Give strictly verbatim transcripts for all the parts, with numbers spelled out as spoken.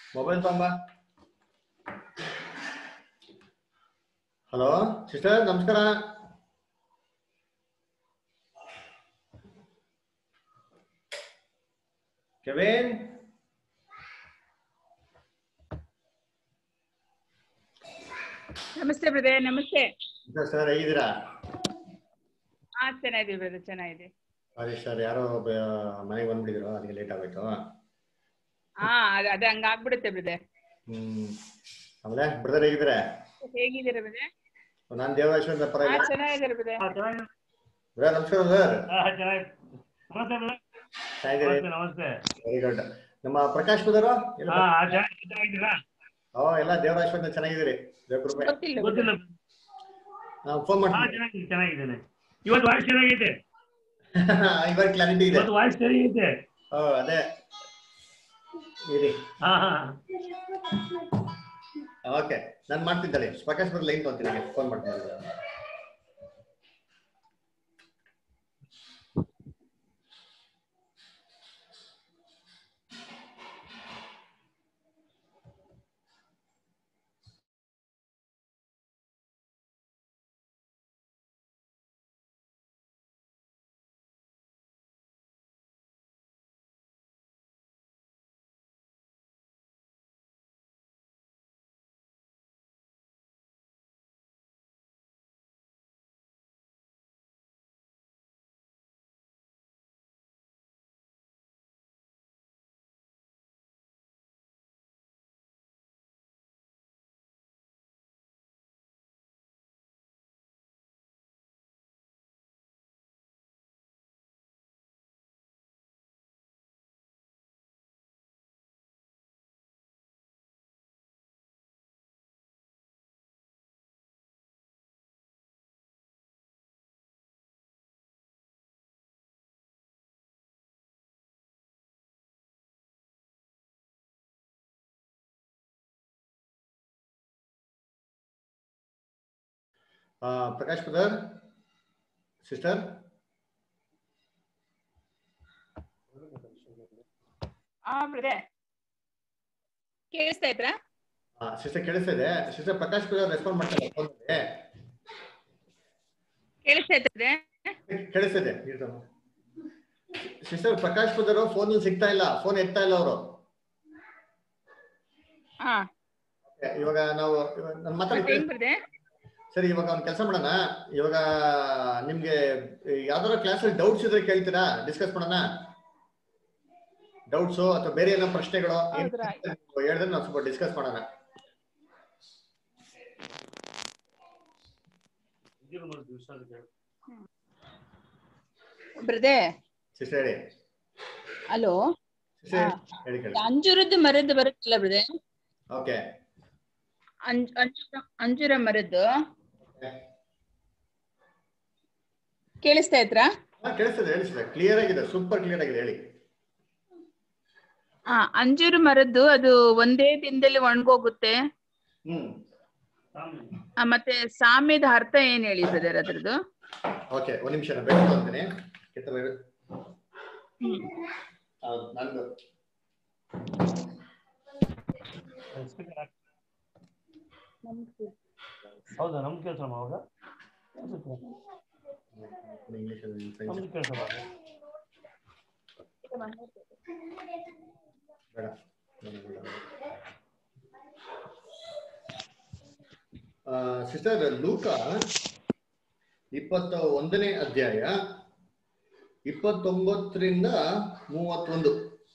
Mobile ತೊಂಬ. Hello sister, ನಮಸ್ಕಾರ. Kevin, ನಮಸ್ತೆ ಬ್ರದರ್. ನಮಸ್ತೆ ಸರ್, ಹೇಗಿದ್ದೀರಾ? ಹಾ, ಚೆನ್ನಾಗಿದ್ದೀವಿ ಬ್ರದರ್, ಚೆನ್ನಾಗಿದೆ. ಸಾರಿ ಸರ್, ಯಾರೋ ಮನೆಗೆ ಬಂದ್ಬಿಟ್ಟಿದ್ರು, ಅದಕ್ಕೆ ಲೇಟ್ ಆಗೋಯ್ತು. ಹಾ, ಅದ ಹಂಗ ಆಗ್ಬಿಡುತ್ತೆ ಬ್ರದರ್. ಹ್ಮ್ ಆಮೇಲೆ ಬ್ರದರ್ ಹೇಗಿದ್ದೀರಾ? ಹೇಗಿದ್ದೀರಾ ಬ್ರದರ್? ನಾನು ದೇವರಾಶ್ವರ ಪರ ಹಾ, ಇಲ್ಲ. ಚೆನ್ನಾಗಿದ್ದಾರೆ ಬ್ರದರ್. ಬ್ರದರ್ ನಮಸ್ಕಾರ. ಸರ್ ನಮಸ್ತೆ ನಮಸ್ತೆ. Very good. ನಮ್ಮ ಪ್ರಕಾಶ್ ಬ್ರದರು ಓ ಎಲ್ಲ ದೇವರಾಶ್ವರ ಚೆನ್ನಾಗಿದ್ದೀರಿ? ದೇವಕೃಪೆ. ಗೊತ್ತಿಲ್ಲ ಗೊತ್ತಿಲ್ಲ. ನಾವು ಫೋನ್ ಮಾಡ್ತೀನಿ. ಚೆನ್ನಾಗಿದ್ದೇನೆ. ಇವತ್ತು ವಾಯ್ಸ್ ಚೆನ್ನಾಗೈತೆ. ಇವಾಗ ಕ್ಲಾರಿಟಿ ಇದೆ. ಇವತ್ತು ವಾಯ್ಸ್ ಚೆನ್ನಾಗೈತೆ. ಓ ಅದೇ ಇರಿ. ಹಾ ಹಾ ಓಕೆ, ನಾನು ಮಾಡ್ತಿದ್ದಾಳೆ. ಪ್ರಕಾಶ್ ಬ್ರದರ್ ಲೈನ್ ತೊಗೊಂತೀನಿ, ಫೋನ್ ಮಾಡ್ತೀನಿ. ಪ್ರಕಾಶ್ ಬ್ರದರ್, ಸಿಸ್ಟರ್ ಹಾ ಬ್ರದರ್, ಕೇಳಿಸ್ತಾ ಇದ್ರಾ? ಸಿಸ್ಟರ್ ಕೇಳಿಸ್ತಾ ಇದೆ. ಸಿಸ್ಟರ್ ಪ್ರಕಾಶ್ ಬ್ರದರ್ ರೆಸ್ಪಾಂಡ್ ಮಾಡ್ತಾರೆ ಫೋನ್ ಮೇಲೆ. ಕೇಳಿಸ್ತಾ ಇದ್ರೆ ಕೇಳಿಸ್ತಿದೆ. ಸಿಸ್ಟರ್ ಪ್ರಕಾಶ್ ಬ್ರದರ್ ಫೋನ್ ಸಿಗ್ತಾ ಇಲ್ಲ, ಫೋನ್ ಎತ್ತಾ ಇಲ್ಲ ಅವರು. ಹಾ, ಇವಾಗ ನಾವು ನನ್ನ ಮಾತಾಡ್ತೀವಿ. ಹೆಂಗ್ ಬ್ರದರ್? ಸರಿ, ಇವಾಗ ಒಂದು ಕೆಲಸ ಮಾಡೋಣ. ಇವಾಗ ನಿಮ್ಗೆ ಯಾವ್ದಾರ ಕ್ಲಾಸಲ್ಲಿ ಡೌಟ್ಸ್ ಇದ್ರೆ ಕೇಳ್ತೀರಾ? ಡಿಸ್ಕಸ್ ಮಾಡೋಣ. ಡೌಟ್ಸು ಅಥವಾ ಬೇರೆ ಏನೋ ಪ್ರಶ್ನೆಗಳು ಹೇಳಿದ್ರೆ ನಾವು ಸ್ವಲ್ಪ ಡಿಸ್ಕಸ್ ಮಾಡೋಣ. ಬ್ರದರ್ ಸಿಸ್ಟರ್ ಹೇಳಿ. ಹಲೋ, ಹೇಳಿ ಕೇಳಿ. ಅಂಜೂರದ್ದು ಮರದ್ದು ಬರುತ್ತಲ್ಲ ಬ್ರದರ್? ಓಕೆ. ಅಂಜೂರ ಮರದ್ದು ಕೇಳಿಸ್ತಾ ಇದ್ರಾ? ಹಾ, ಕೇಳಿಸ್ತದೆ. ಹೇಳಿ ಸರ್, ಕ್ಲಿಯರ್ ಆಗಿದೆ, ಸೂಪರ್ ಕ್ಲಿಯರ್ ಆಗಿದೆ, ಹೇಳಿ. ಹಾ, ಅಂಜೂರ ಮರದ್ದು ಅದು ಒಂದೇ ದಿನದಲ್ಲಿ ಒಣಗೋಗುತ್ತೆ. ಹ್ಮ್ ಮತ್ತೆ ಸಾಮ್ಯದ ಅರ್ಥ ಏನ್ ಹೇಳಿ ಬ್ರದರ್ ಅದ್ರದ್ದು? ಓಕೆ, ಒಂದ್ ನಿಮಿಷ ಬೇಕು ಅಂತೀನಿ. ನಂದು ಹೌದಾ? ನಮ್ಗೆ ಕೆಲಸ ಅವಾಗ ನಮ್ಗೆ ಕೆಲಸ ಸಿಸ್ಟರ್, ಲೂಕ ಇಪ್ಪತ್ತ ಒಂದನೇ ಅಧ್ಯಾಯ ಇಪ್ಪತ್ತೊಂಬತ್ತರಿಂದ ಮೂವತ್ತೊಂದು.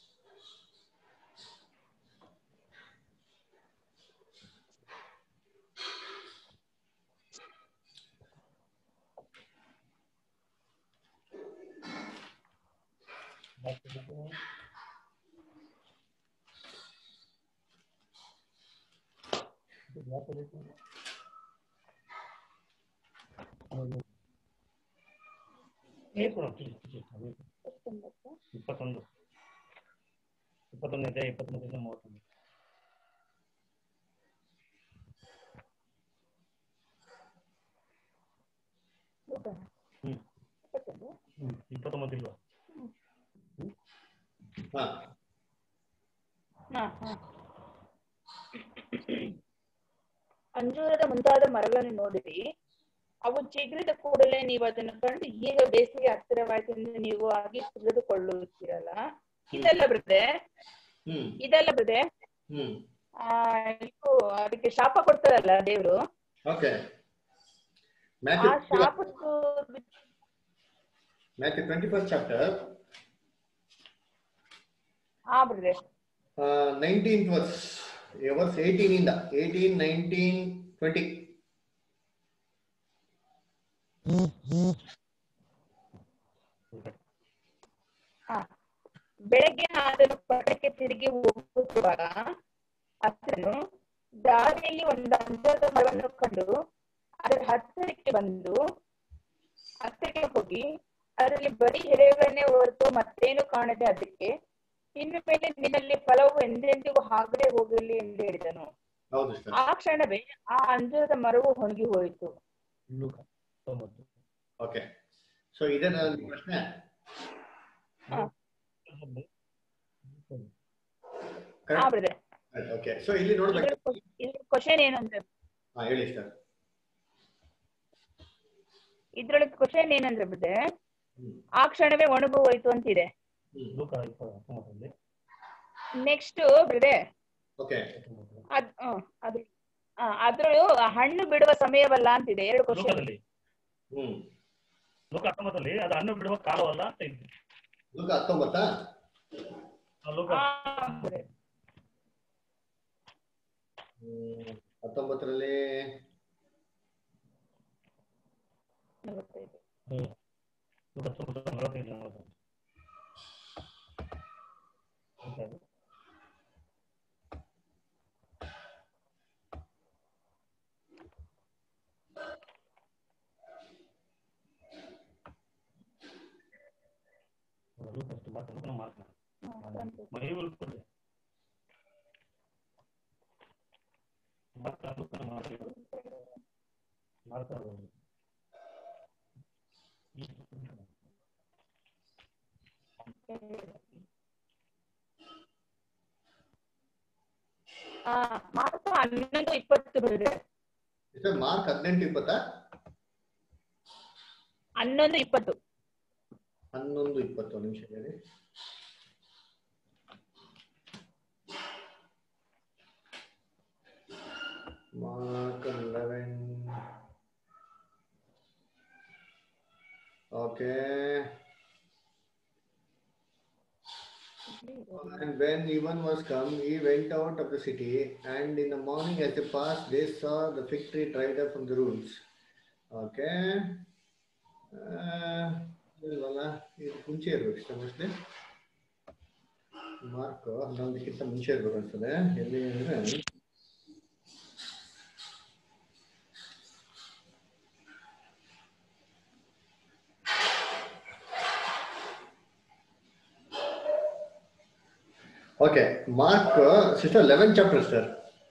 ಇಪ್ಪತ್ತೊಂದು ಇಪ್ಪತ್ತೊಂದು ಅಧ್ಯಾಯ ಇಪ್ಪತ್ತೊಂದರಿಂದ ಮೂವತ್ತೊಂದು. ಹ್ಮ್ ಹ್ಮ್ ಇಪ್ಪತ್ತೊಂಬತ್ತಿಲ್ವಾ? ಹಾ, ಅಂಜೂರದ ಮುಂತಾದ ಮರಗಳನ್ನು ನೋಡಿರಿ, ಅವು ಚಿಗುರಿದ ಕೂಡಲೇ ನೀವು ಅದನ್ನು ಕಂಡು ಈಗ ಬೇಸಿಗೆ ಹತ್ತಿರವಾಯ್ತು ಎಂದು ನೀವು ಆಗಿ ತಿಳಿದುಕೊಳ್ಳುತ್ತೀರಲ್ಲ. ಇದೆಲ್ಲ ಬರುತ್ತೆ ಹ್ಮ್ ಇದೆಲ್ಲ ಬರುತ್ತೆ ಹ್ಮ್ ಆ ಇದು ಅದಕ್ಕೆ ಶಾಪ ಕೊಡ್ತಾರಲ್ಲ ದೇವ್ರು, ಓಕೆ. ಆ ಮ್ಯಾಥ್ಯೂ ಶಾಪದ್ದು ಮ್ಯಾಥ್ಯೂ ಟ್ವೆಂಟಿ ಫಸ್ಟ್ ಚಾಪ್ಟರ್ ಆ ಬಿಡ್ರೆ ನೈನ್ಟೀನ್ ವರ್ಸ್ ವರ್ಸ್ ಏಯ್ಟೀನ್ ಇಂದ ಏಯ್ಟೀನ್ ನೈನ್ಟೀನ್ ಟ್ವೆಂಟಿ. ಹಾ ಬೆಳಗ್ಗೆ ಆದರೂ ಪಟ್ಟಕ್ಕೆ ತಿರುಗಿ ಹೋಗುತ್ತಿರುವಾಗ ಆತನು ದಾರಿಯಲ್ಲಿ ಒಂದು ಅಂಜೂರದ ಮರವನ್ನು ಕಂಡು ಅದರ ಹತ್ತಿರಕ್ಕೆ ಬಂದು ಹತ್ತಿರಕ್ಕೆ ಹೋಗಿ ಅದರಲ್ಲಿ ಬರೀ ಎಲೆಗಳನ್ನೇ ಹೊರತು ಮತ್ತೇನು ಕಾಣದೆ ಅದಕ್ಕೆ, ಇನ್ನು ಮೇಲೆ ನಿನ್ನಲ್ಲಿ ಫಲವು ಎಂದೆಂದಿಗೂ ಆಗದೆ ಹೋಗಲಿ ಎಂದು ಹೇಳಿದನು. ಹೌದು ಸರ್. ಆ ಕ್ಷಣವೇ ಆ ಅಂಜೂರದ ಮರವು ಒಣಗಿ ಹೋಯಿತು. ಓಕೆ, ಸೊ ಇದೇ ನನ್ನ ಪ್ರಶ್ನೆ. ಹಾ ಬ್ರದರ್, ಓಕೆ, ಸೊ ಇಲ್ಲಿ ನೋಡ್ಬೇಕು. ಇದ್ರ ಕ್ವಶನ್ ಏನಂದ್ರೆ ಹಾ ಹೇಳಿ ಸರ್. ಇದ್ರೊಳಗೆ ಕ್ವಶನ್ ಏನಂದ್ರೆ ಬ್ರದರ್, ಆ ಕ್ಷಣವೇ ಒಣಗು ಹೋಯ್ತು ಅಂತಿದೆ. ನೆಕ್ಸ್ಟ್ ಬ್ರದರ್, ಓಕೆ, ಅದ್ ಅದು ಅದ್ರ ಹಣ್ಣು ಬಿಡುವ ಸಮಯವಲ್ಲ ಅಂತಿದೆ. ಎರಡು ಕ್ವಶನ್. ಹ್ಮ್ ಲೋಕ ಹತ್ತೊಂಬತ್ತಲ್ಲಿ ಅದು ಹಣ್ಣು ಬಿಡುವ ಕಾಲವಲ್ಲ ಅಂತ ಇದೆ. ಲೋಕ ಹತ್ತೊಂಬತ್ತಾ? ಲೋಕ ಹತ್ತೊಂಬತ್ತರಲ್ಲಿ ಹ್ಮ್ ಲೋಕ ಹತ್ತೊಂಬತ್ತು ನಲವತ್ತೈದು ನಲವತ್ತು ಮಾರ್ಕ್ ಹನ್ನೊಂದು ಇಪ್ಪತ್ತು ಬರುತ್ತೆ. ಮಾರ್ಕ್ ಹದಿನೆಂಟು ಇಪ್ಪತ್ತಾ? ಹನ್ನೊಂದು ಇಪ್ಪತ್ತು ಹನ್ನೊಂದು ಇಪ್ಪತ್ತು ನಿಮಿಷ ಹೇಳಿ. Mark eleven. Okay. And when even was come, he went out of the city, and in the morning as they passed, they saw the fig tree dried up from the roots. Okay. ಇಲ್ವಲ್ಲ, ಇದು ಮುಂಚೆ ಇರ್ಬೇಕು ಇಷ್ಟ mostly. Mark ಹನ್ನೊಂದಕ್ಕಿಂತ ಮುಂಚೆ ಇರ್ಬೇಕು ಅನ್ಸ್ತದೆ. ಎಲ್ಲಿ ಅಂದ್ರೆ okay, Mark sister eleven chapter sir.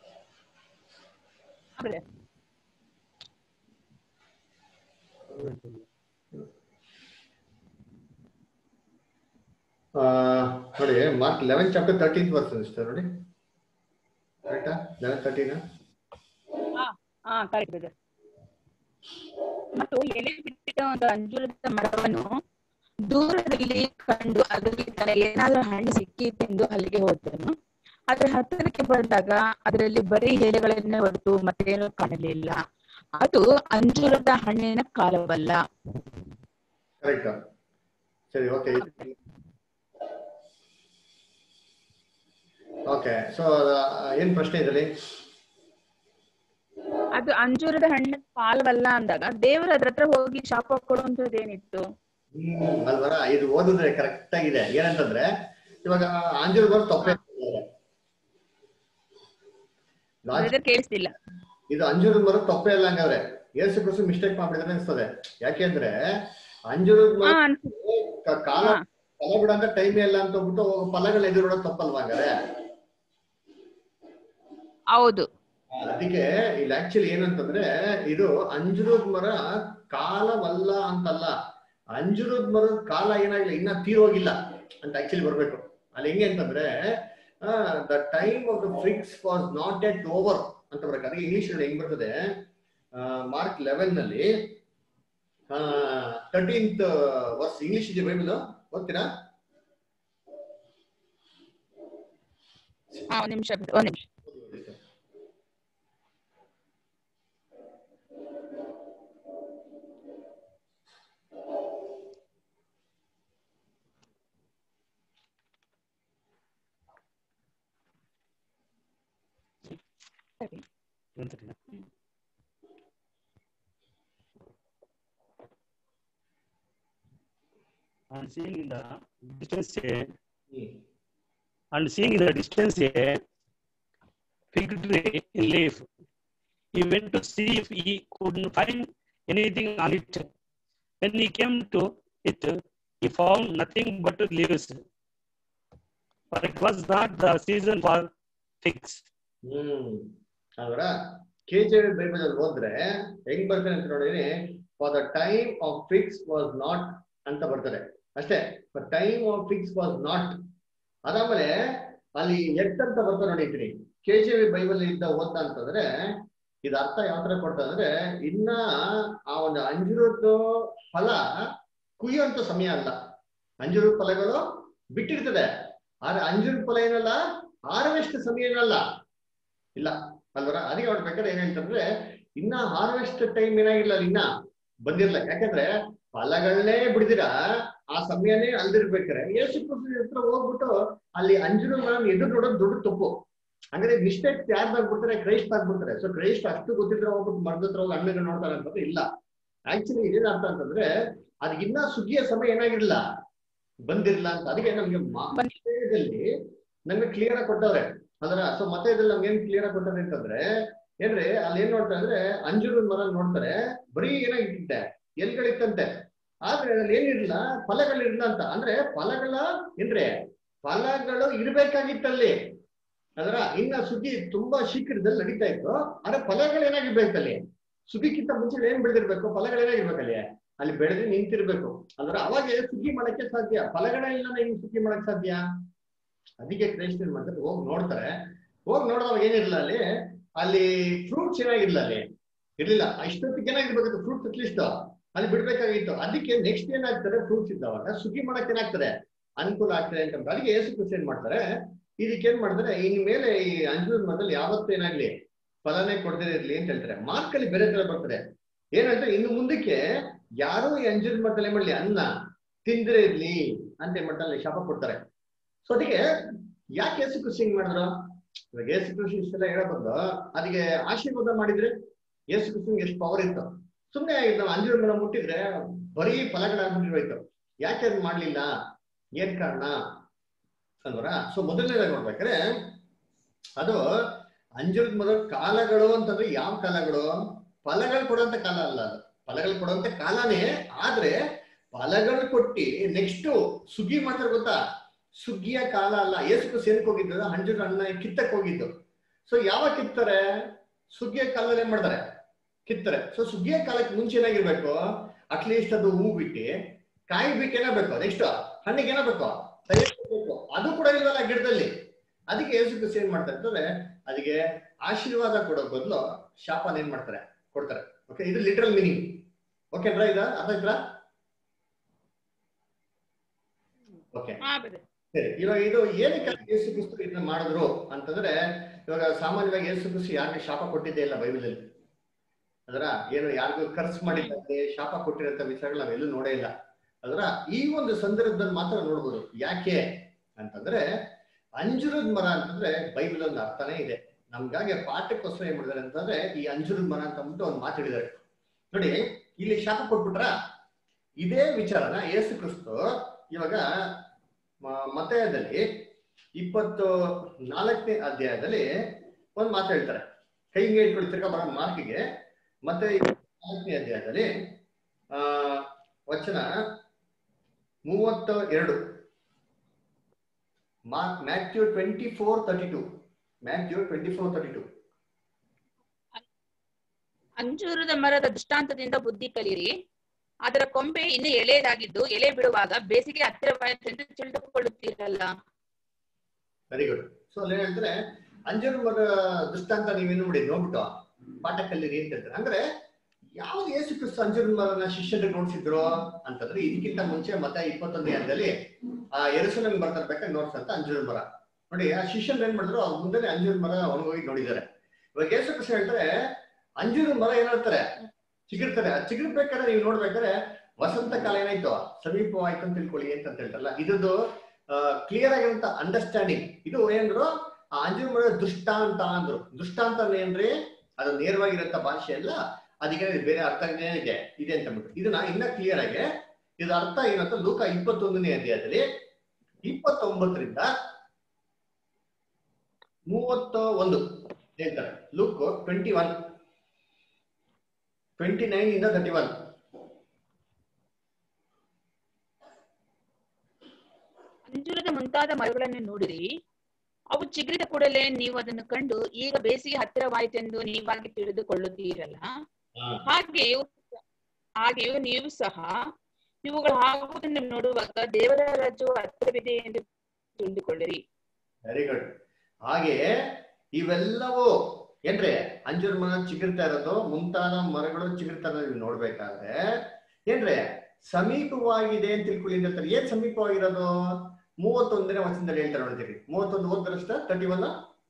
ನೋಡಿ, Mark eleven chapter thirteen verse sister ನೋಡಿ. ಕರೆಕ್ಟಾ? ಲೆವೆನ್ ತರ್ಟೀನಾ? ಹಾ ಕರೆಕ್ಟ್ ಇದೆ. ಮತ್ತು ಎಲೆ ಬಿಟ್ಟಿದ್ದ ಒಂದು ಅಂಜೂರದ ಮರವನ್ನು ದೂರದಲ್ಲಿ ಕಂಡು ಅದರಲ್ಲಿ ತನಗೆ ಏನಾದ್ರೂ ಹಣ್ಣು ಸಿಕ್ಕಿತೆಂದು ಅಲ್ಲಿಗೆ ಹೋದನು. ಅದ್ರ ಹತ್ತಿರಕ್ಕೆ ಬಂದಾಗ ಅದರಲ್ಲಿ ಬರೀ ಎಲೆಗಳನ್ನೇ ಹೊರತು ಮತ್ತೇನು ಕಾಣಲಿಲ್ಲ. ಅದು ಅಂಜೂರದ ಹಣ್ಣಿನ ಕಾಲವಲ್ಲ. ಕರೆಕ್ಟ್. ಸರಿ, ಓಕೆ ಓಕೆ. ಸೊ ಏನ್ ಪ್ರಶ್ನೆ ಇದರಲ್ಲಿ? ಅದು ಅಂಜೂರದ ಹಣ್ಣಿನ ಕಾಲವಲ್ಲ ಅಂದಾಗ ದೇವರು ಅದ್ರ ಹತ್ರ ಹೋಗಿ ಶಾಪ ಕೊಡುವಂತದ್ದು ಏನಿತ್ತು? ಹ್ಮ್ ಅಲ್ವರ, ಇದು ಓದಿದ್ರೆ ಕರೆಕ್ಟ್ ಆಗಿದೆ. ಏನಂತಂದ್ರೆ ಇವಾಗ ಅಂಜೂರ ಮರ ತಪ್ಪೆ ಕೇಳಿಸ್ತಿಲ್ಲ. ಇದು ಅಂಜೂರದ ಮರ ತಪ್ಪೇ ಇಲ್ಲ ಹಂಗಾದ್ರೆ. ಏಸು ಕ್ರಿಸ್ತು ಮಿಸ್ಟೇಕ್ ಮಾಡ್ಬಿಡಿದ್ರೆ ಅನ್ಸ್ತದೆ. ಯಾಕೆಂದ್ರೆ ಅಂಜೂರದ ಮರ ಕಾಲ ಫಲ ಬಿಡಂತ ಟೈಮ್ ಇಲ್ಲ ಅಂತ ಹೋಗ್ಬಿಟ್ಟು ಫಲಗಳ ಎದುರು ತಪ್ಪಲ್ವಾ ಹಂಗಾರೆ? ಹೌದು. ಅದಕ್ಕೆ ಇಲ್ಲಿ ಆಕ್ಚುಲಿ ಏನಂತಂದ್ರೆ ಇದು ಅಂಜೂರದ ಮರ ಕಾಲವಲ್ಲ ಅಂತಲ್ಲ, ಅಂಜೂರದ ಮರದ ಕಾಲ ಏನಾಗಿಲ್ಲ, ಇನ್ನ ತೀರೋಗಿಲ್ಲ ಅಂತ ಆಕ್ಚುಲಿ ಬರ್ಬೇಕು. ಅಲ್ಲಿ ಹೆಂಗೆ ಅಂತಂದ್ರೆ the time of the figs was not yet over ಅಂತ ಬರಕ ಇಂಗ್ಲಿಷ್ ಹೆಂಗ್ ಬರ್ತದೆ ಮಾರ್ಕ್ ಲೆವೆನ್ ನಲ್ಲಿ ತರ್ಟೀನ್ತ್ ವರ್ಸ್ ಇಂಗ್ಲಿಷ್ ಇದೆ ಬೈಬಲ್ ಓದ್ತೀರಾ? ಒಂದ್ ನಿಮಿಷ ಒಂದ್ ನಿಮಿಷ And seeing in the distance a, and seeing in the distance a fig tree in leaf, he went to see if he couldn't find anything on it. When he came to it, he found nothing but leaves, for it was not the season for figs. ಹ್ಮ್ ಅವರ ಕೆಜೆವಿ Bible ಅಲ್ಲಿ ಹೋದ್ರೆ ಹೆಂಗ್ ಬರ್ತಾರೆ ಅಂತ ನೋಡಿದ್ರೆ, for the time of figs was not ಅಂತ ಬರ್ತಾರೆ ಅಷ್ಟೇ. Time of figs was not. ಅದಾದ್ಮೇಲೆ ಅಲ್ಲಿ ಎಟ್ ಅಂತ ಬರ್ತಾರೆ ನೋಡಿದ್ರಿ. ಕೆಜೆವಿ ಬೈಬಲ್ ಇದ್ದ ಓದ್ತಾ ಅಂತಂದ್ರೆ ಇದ ಅರ್ಥ ಯಾವ ತರ ಕೊಡ್ತಾ ಅಂದ್ರೆ, ಇನ್ನ ಆ ಒಂದು ಅಂಜೂರದ ಫಲ ಕುಯ್ಯುವಂತ ಸಮಯ ಅಲ್ಲ. ಅಂಜೂರದ ಫಲಗಳು ಬಿಟ್ಟಿರ್ತದೆ, ಆದ್ರೆ ಅಂಜೂರದ ಫಲ ಏನಲ್ಲ, ಹಾರ್ವೆಸ್ಟ್ ಸಮಯ ಏನಲ್ಲ ಇಲ್ಲ ಅಲ್ವರ. ಅದಕ್ಕೆ ಅವ್ರ ಬೇಕಾದ್ರೆ ಏನ್ ಹೇಳ್ತಂದ್ರೆ, ಇನ್ನ ಹಾರ್ವೆಸ್ಟ್ ಟೈಮ್ ಏನಾಗಿಲ್ಲ, ಇನ್ನ ಬಂದಿರ್ಲ. ಯಾಕಂದ್ರೆ ಫಲಗಳನ್ನೇ ಬಿಡ್ದಿರ ಆ ಸಮಯನೇ ಅಲ್ದಿರ್ಬೇಕಾರೆ ಯೇಸು ಕ್ರಿಸ್ತನ ಹತ್ರ ಹೋಗ್ಬಿಟ್ಟು ಅಲ್ಲಿ ಅಂಜೂರ ಮರ ಎದುರು ನೋಡೋದು ದೊಡ್ಡ ತಪ್ಪು. ಹಂಗಾದ್ರೆ ಮಿಸ್ಟೇಕ್ ಯಾರ್ದಾಗ್ಬಿಡ್ತಾರೆ, ಕ್ರೈಸ್ಟ್ ಆಗ್ಬಿಡ್ತಾರೆ. ಸೊ ಕ್ರೈಸ್ಟ್ ಅಷ್ಟು ಗೊತ್ತಿದ್ರೆ ಹೋಗ್ಬಿಟ್ಟು ಮರದ ಹತ್ರ ಹೋಗಿ ಹಣ್ಣನ್ನು ನೋಡ್ತಾರೆ ಅಂತಂದ್ರೆ ಇಲ್ಲ. ಆಕ್ಚುಲಿ ಇದೇನ ಅರ್ಥ ಅಂತಂದ್ರೆ, ಅದಕ್ಕಿನ್ನ ಸುಗ್ಗಿಯ ಸಮಯ ಏನಾಗಿರ್ಲಿಲ್ಲ, ಬಂದಿರ್ಲಿಲ್ಲ ಅಂತ. ಅದಕ್ಕೆ ನಮ್ಗೆ ಮತದಲ್ಲಿ ನಮ್ಗೆ ಕ್ಲಿಯರ್ ಆಗಿ ಕೊಟ್ಟವ್ರೆ ಅದರ. ಸೊ ಮತ್ತೆ ಇದ್ರಲ್ಲಿ ನಮ್ಗೆ ಏನ್ ಕ್ಲಿಯರ್ ಆಗಿ ಕೊಟ್ಟವ್ರೆ ಅಂತಂದ್ರೆ ಏನ್ರಿ, ಅಲ್ಲಿ ಏನ್ ನೋಡ್ತಾರೆ ಅಂದ್ರೆ ಅಂಜೂರದ ಮರ ನೋಡ್ತಾರೆ, ಬರೀ ಏನಾಗಿತ್ತೆ, ಎಲ್ಗಳಿತ್ತಂತೆ. ಆದ್ರೆ ಅದ್ರಲ್ಲಿ ಏನಿರ್ಲಿಲ್ಲ, ಫಲಗಳಿರ್ಲಿಲ್ಲ ಅಂತ. ಅಂದ್ರೆ ಫಲಗಳ ಏನ್ರಿ, ಫಲಗಳು ಇರ್ಬೇಕಾಗಿತ್ತಲ್ಲಿ ಅದರ. ಇನ್ನ ಸುಗ್ಗಿ ತುಂಬಾ ಶೀಘ್ರದಲ್ಲಿ ನಡೀತಾ ಇತ್ತು, ಆದ್ರೆ ಫಲಗಳು ಏನಾಗಿರ್ಬೇಕಲ್ಲಿ, ಸುಗ್ಗಿಕ್ಕಿಂತ ಮುಂಚೆ ಏನ್ ಬೆಳೆದಿರ್ಬೇಕು, ಫಲಗಳು ಏನಾಗಿರ್ಬೇಕಲ್ಲಿ, ಅಲ್ಲಿ ಬೆಳೆದು ನಿಂತಿರ್ಬೇಕು ಅಂದ್ರೆ ಅವಾಗ ಸುಗ್ಗಿ ಮಾಡಕ್ಕೆ ಸಾಧ್ಯ. ಫಲಗಳಿಲ್ಲ ಹೆಂಗ್ ಸುಗ್ಗಿ ಮಾಡಕ್ ಸಾಧ್ಯ? ಅದಕ್ಕೆ ಕ್ರೈಸ್ಟ್ ಏನ್ ಮಾಡ್ತಾರೆ, ಹೋಗಿ ನೋಡ್ತಾರೆ. ಹೋಗಿ ನೋಡಿದವಾಗ ಏನಿರಲಿಲ್ಲ ಅಲ್ಲಿ, ಅಲ್ಲಿ ಫ್ರೂಟ್ಸ್ ಏನಾಗಿರ್ಲಿಲ್ಲ, ಅಲ್ಲಿ ಇರ್ಲಿಲ್ಲ. ಇಷ್ಟೊತ್ತಿಗೆ ಏನಾಗಿರ್ಬೇಕಿತ್ತು, ಫ್ರೂಟ್ಸ್ ಅಟ್ಲೀಸ್ಟ್ ಅಲ್ಲಿ ಬಿಡ್ಬೇಕಾಗಿತ್ತು. ಅದಕ್ಕೆ ನೆಕ್ಸ್ಟ್ ಏನಾಗ್ತಾರೆ, ಫ್ರೂಟ್ಸ್ ಇದ್ದವಾಗ ಸುಗ್ಗಿ ಮಾಡಕ್ ಏನಾಗ್ತದೆ, ಅನುಕೂಲ ಆಗ್ತದೆ ಅಂತ. ಅದಕ್ಕೆ ಯೇಸು ಕ್ರಿಸ್ತ ಏನ್ ಮಾಡ್ತಾರೆ, ಇದಕ್ಕೆ ಏನ್ ಮಾಡ್ತಾರೆ, ಇನ್ ಮೇಲೆ ಈ ಅಂಜೂರದ ಮರದಲ್ಲಿ ಯಾವತ್ತೂ ಏನಾಗ್ಲಿ ಫಲನೇ ಕೊಡದೇ ಇರ್ಲಿ ಅಂತ ಹೇಳ್ತಾರೆ. ಮಾರ್ಕಲ್ಲಿ ಬೇರೆ ತರ ಬರ್ತಾರೆ, ಏನಂದ್ರೆ ಇನ್ನು ಮುಂದಕ್ಕೆ ಯಾರು ಈ ಅಂಜೂರದ ಮರದಲ್ಲಿ ಏನ್ ಮಾಡ್ಲಿ, ಅನ್ನ ತಿಂದ್ರೆ ಇರ್ಲಿ ಅಂತ ಏನ್ ಮಾಡ್ತಾರೆ, ಶಾಪ ಕೊಡ್ತಾರೆ. ಸೊ ಅದಕ್ಕೆ ಯಾಕೆ ಯೇಸು ಕ್ರಿಸ್ತ ಹಿಂಗ್ ಮಾಡಿದ್ರು? ಇವಾಗ ಯೇಸು ಕ್ರಿಸ್ತ ಇಷ್ಟೆಲ್ಲ ಹೇಳೋ ಬಂದು ಅದಕ್ಕೆ ಆಶೀರ್ವಾದ ಮಾಡಿದ್ರೆ ಯೇಸು ಕ್ರಿಸ್ತಂಗೆ ಎಷ್ಟು ಪವರ್ ಇತ್ತು. ಸುಮ್ಮನೆ ನಾವು ಅಂಜೂರ ಮರ ಮುಟ್ಟಿದ್ರೆ ಬರೀ ಫಲಗಳಾಗ್ಬಿಟ್ಟಿರೋಯ್ತು. ಯಾಕೆ ಅದು ಮಾಡ್ಲಿಲ್ಲ, ಏನ್ ಕಾರಣ ಅಲ್ವರ? ಸೊ ಮೊದಲನೇದಾಗಿ ನೋಡ್ಬೇಕಾದ್ರೆ ಅದು ಅಂಜೂರದ ಮರ ಕಾಲಗಳು ಅಂತಂದ್ರೆ ಯಾವ ಕಾಲಗಳು? ಫಲಗಳು ಕೊಡುವಂತ ಕಾಲ ಅಲ್ಲ ಅದು. ಫಲಗಳು ಕೊಡುವಂತ ಕಾಲನೇ, ಆದ್ರೆ ಫಲಗಳು ಕೊಟ್ಟಿ ನೆಕ್ಸ್ಟ್ ಸುಗ್ಗಿ ಮಾಡ್ತಾರೆ ಗೊತ್ತಾ, ಸುಗ್ಗಿಯ ಕಾಲ ಅಲ್ಲ. ಯೇಸು ಕ್ರಿಸ್ತ ಏನಕ್ಕೆ ಹೋಗಿದ್ದು, ಅಂಜೂರ ಹಣ್ಣ ಕಿತ್ತಕ್ ಹೋಗಿದ್ದು. ಸೊ ಯಾವಾಗ ಕಿತ್ತಾರೆ, ಸುಗ್ಗಿಯ ಕಾಲದಲ್ಲಿ ಏನ್ ಮಾಡ್ತಾರೆ, ಕಿತ್ತಾರೆ. ಸೊ ಸುಗ್ಗಿಯ ಕಾಲಕ್ಕೆ ಮುಂಚೆ ಏನಾಗಿರ್ಬೇಕು, ಅಟ್ಲೀಸ್ಟ್ ಅದು ಹೂ ಬಿಟ್ಟು ಕಾಯಿ ಬಿಟ್ಟು ಏನಾಗಬೇಕು, ನೆಕ್ಸ್ಟ್ ಹಣ್ಣಿಗೆ ಏನಾಗಬೇಕು, ತಯಾರಿಸಬೇಕು. ಅದು ಕೂಡ ಇಲ್ವಲ್ಲ ಗಿಡದಲ್ಲಿ. ಅದಕ್ಕೆ ಯೇಸು ಕ್ರಿಸ್ತ ಏನ್ ಮಾಡ್ತಾರೆ ಅಂತಂದ್ರೆ, ಅದಕ್ಕೆ ಆಶೀರ್ವಾದ ಕೊಡೋ ಬದಲು ಶಾಪನ ಏನ್ ಮಾಡ್ತಾರೆ, ಕೊಡ್ತಾರೆ. ಓಕೆ, ಇದು ಲಿಟರಲ್ ಮೀನಿಂಗ್. ಓಕೆನ್ರಾ? ಇದ ಅರ್ಥ ಆಯ್ತಾ? ಓಕೆ ಸರಿ. ಇವಾಗ ಇದು ಏನಕ್ಕೆ ಯೇಸು ಕ್ರಿಸ್ತ ಇದನ್ನ ಮಾಡಿದ್ರು ಅಂತಂದ್ರೆ, ಇವಾಗ ಸಾಮಾನ್ಯವಾಗಿ ಯೇಸು ಕ್ರಿಸ್ತ ಯಾರಿಗೆ ಶಾಪ ಕೊಟ್ಟಿದ್ದೇ ಇಲ್ಲ ಬೈಬಲಲ್ಲಿ ಅದರ. ಏನು ಯಾರಿಗೂ ಖರ್ಚು ಮಾಡಿದ್ದಂತೆ ಶಾಪ ಕೊಟ್ಟಿರೋಂಥ ವಿಷಯಗಳು ನಾವೆಲ್ಲೂ ನೋಡೇ ಇಲ್ಲ ಅದರ. ಈ ಒಂದು ಸಂದರ್ಭದಲ್ಲಿ ಮಾತ್ರ ನೋಡ್ಬೋದು. ಯಾಕೆ ಅಂತಂದ್ರೆ, ಅಂಜೂರದ ಮರ ಅಂತಂದ್ರೆ ಬೈಬಲ್ ಒಂದು ಅರ್ಥನೇ ಇದೆ. ನಮ್ಗಾಗಿ ಪಾಠಕ್ಕೋಸ್ಕರ ಏನ್ ಮಾಡಿದಾರೆ ಅಂತಂದ್ರೆ, ಈ ಅಂಜೂರದ ಮರ ಅಂತ ಅಂದ್ಬಿಟ್ಟು ಒಂದು ಮಾತಾಡಿದ್ದಾರೆ ನೋಡಿ. ಇಲ್ಲಿ ಶಾಪ ಕೊಟ್ಬಿಟ್ರ ಇದೇ ವಿಚಾರನ ಯೇಸು ಕ್ರಿಸ್ತ ಇವಾಗ ಮತ್ತಾಯದಲ್ಲಿ ಇಪ್ಪತ್ತು ನಾಲ್ಕನೇ ಅಧ್ಯಾಯದಲ್ಲಿ ಒಂದು ಮಾತು ಹೇಳ್ತಾರೆ. ಕೈ ಹಿಂಗೆ ಇಟ್ಕೊಳ್ಳಿ, ತಿರ್ಗಾ ಬರೋ ಮಾರ್ಕಿಗೆ. ಮತ್ತೆ ನಾಲ್ಕನೇ ಅಧ್ಯಾಯದಲ್ಲಿ ಆ ವಚನ ಮೂವತ್ತ ಎರಡು, Mark Matthew twenty four thirty two Matthew twenty four thirty two ಅಂಜೂರದ ಮರದ ದೃಷ್ಟಾಂತದಿಂದ ಬುದ್ಧಿ ಕಲಿಯಿರಿ. ಅದರ ಕೊಂಬೆ ಇನ್ನು ಎಳೆಯದಾಗಿದ್ದು ಎಲೆ ಬಿಡುವಾಗ ಬೇಸಿಗೆ ಹತ್ತಿರವಾಯಿತು ಎಂದು ತಿಳಿದುಕೊಳ್ಳುತ್ತೀರಲ್ಲ. Very good. ಸೊ ಅಲ್ಲಿ ಹೇಳ್ತಾರೆ, ಅಂಜೂರ ಮರ ದೃಷ್ಟಾಂತ ನೀವೇನು ನೋಡಿ ನೋಡ್ಬಿಟ್ಟು ಪಾಠ ಕಲೀರಿ ಅಂತ ಹೇಳ್ತಾರೆ. ಅಂದ್ರೆ ಯಾವ್ದು ಯೇಸು ಕ್ರಿಸ್ತ ಅಂಜೂರ ಮರನ ಶಿಷ್ಯರಿಗೆ ನೋಡ್ಸಿದ್ರು ಅಂತಂದ್ರೆ ಇದಕ್ಕಿಂತ ಮುಂಚೆ ಮತ್ತೆ ಇಪ್ಪತ್ತೊಂದನೇ ಹಂತದಲ್ಲಿ ಆ ಯೆರೂಸಲೇಮ್ ಬರ್ತಾ ಬೇಕಾದ್ರೆ ನೋಡ್ಸಂತ ಅಂಜೂರ ಮರ ನೋಡಿ. ಆ ಶಿಷ್ಯರು ಏನ್ ಮಾಡಿದ್ರು ಅವ್ರ ಮುಂದೆ ಅಂಜೂರ ಮರ ಒಣಗೋಗಿ ನೋಡಿದ್ದಾರೆ. ಇವಾಗ ಯೇಸು ಕ್ರಿಸ್ತ ಹೇಳ್ತಾರೆ ಅಂಜೂರ ಮರ ಏನ್ ಹೇಳ್ತಾರೆ ಚಿಗುರ್ತಾರೆ. ಆ ಚಿಗುರ್ಬೇಕಾದ್ರೆ ನೀವು ನೋಡ್ಬೇಕಾದ್ರೆ ವಸಂತ ಕಾಲ ಏನಾಯ್ತು ಸಮೀಪವಾಯ್ತು ಅಂತ ತಿಳ್ಕೊಳ್ಳಿ ಅಂತ ಹೇಳ್ತಾರಲ್ಲ, ಇದ್ದು ಕ್ಲಿಯರ್ ಆಗಿರಂತ ಅಂಡರ್ಸ್ಟ್ಯಾಂಡಿಂಗ್. ಇದು ಏನ್ರು ಆ ಅಂಜೂರ ಮರ ದೃಷ್ಟಾಂತ ಅಂದ್ರು. ದೃಷ್ಟಾಂತ ಏನ್ರಿ ಅದು ನೇರವಾಗಿರಂತ ಭಾಷೆ ಅಲ್ಲ, ಅದಕ್ಕೆ ಬೇರೆ ಅರ್ಥ ಏನಿದೆ ಇದೆ ಅಂತ ಅಂದ್ಬಿಟ್ಟು ಇದನ್ನ ಇನ್ನ ಕ್ಲಿಯರ್ ಆಗಿ ಇದು ಅರ್ಥ ಏನಂತ ಲೂಕ ಇಪ್ಪತ್ತೊಂದನೇ ಅಧ್ಯಾಯದಲ್ಲಿ ಇಪ್ಪತ್ತೊಂಬತ್ತರಿಂದ ಮೂವತ್ತ ಒಂದು ಹೇಳ್ತಾರೆ. Luke twenty one twenty nine ಇಂದ ತರ್ಟಿ ಒನ್. ಅಂಜೂರದ ಮುಂತಾದ ಮರಗಳನ್ನು ನೋಡಿರಿ, ಅವು ಚಿಗುರಿದ ಕೂಡಲೇ ನೀವು ಅದನ್ನು ಕಂಡು ಈಗ ಬೇಸಿಗೆ ಹತ್ತಿರವಾಯಿತೆಂದು ನೀವಾಗಿ ತಿಳಿದುಕೊಳ್ಳುತ್ತೀರಲ್ಲ, ಹಾಗೆಯೂ ಹಾಗೆಯೂ ನೀವು ಸಹ ಇವುಗಳು ಆಗುವುದನ್ನು ನೋಡುವಾಗ ದೇವರ ರಾಜ್ಯವು ಹತ್ತಿರವಿದೆ ಎಂದು ತಿಳಿದುಕೊಳ್ಳಿರಿ. Very good. ಹಾಗೆ ಇವೆಲ್ಲವೂ ಏನ್ರಿ ಅಂಜೂರ ಮರ ಚಿಗುರ್ತಾ ಇರೋದು ಮುಂತಾದ ಮರಗಳು ಚಿಗುರ್ತಾ ಇರೋದು ನೀವು ನೋಡ್ಬೇಕಾದ್ರೆ ಏನ್ರಿ ಸಮೀಪವಾಗಿದೆ ಅಂತ ತಿಳ್ಕೊಳ್ಳಿ ಅಂತಾರೆ. ಏನ್ ಸಮೀಪವಾಗಿರೋದು? ಮೂವತ್ತೊಂದನೇ ವಚನದಲ್ಲಿ ಹೇಳ್ತಾರೆ ನೋಡ್ತೀರಿ. ಮೂವತ್ತೊಂದು ಓದ್ರಷ್ಟ ತರ್ಟಿ ಒನ್.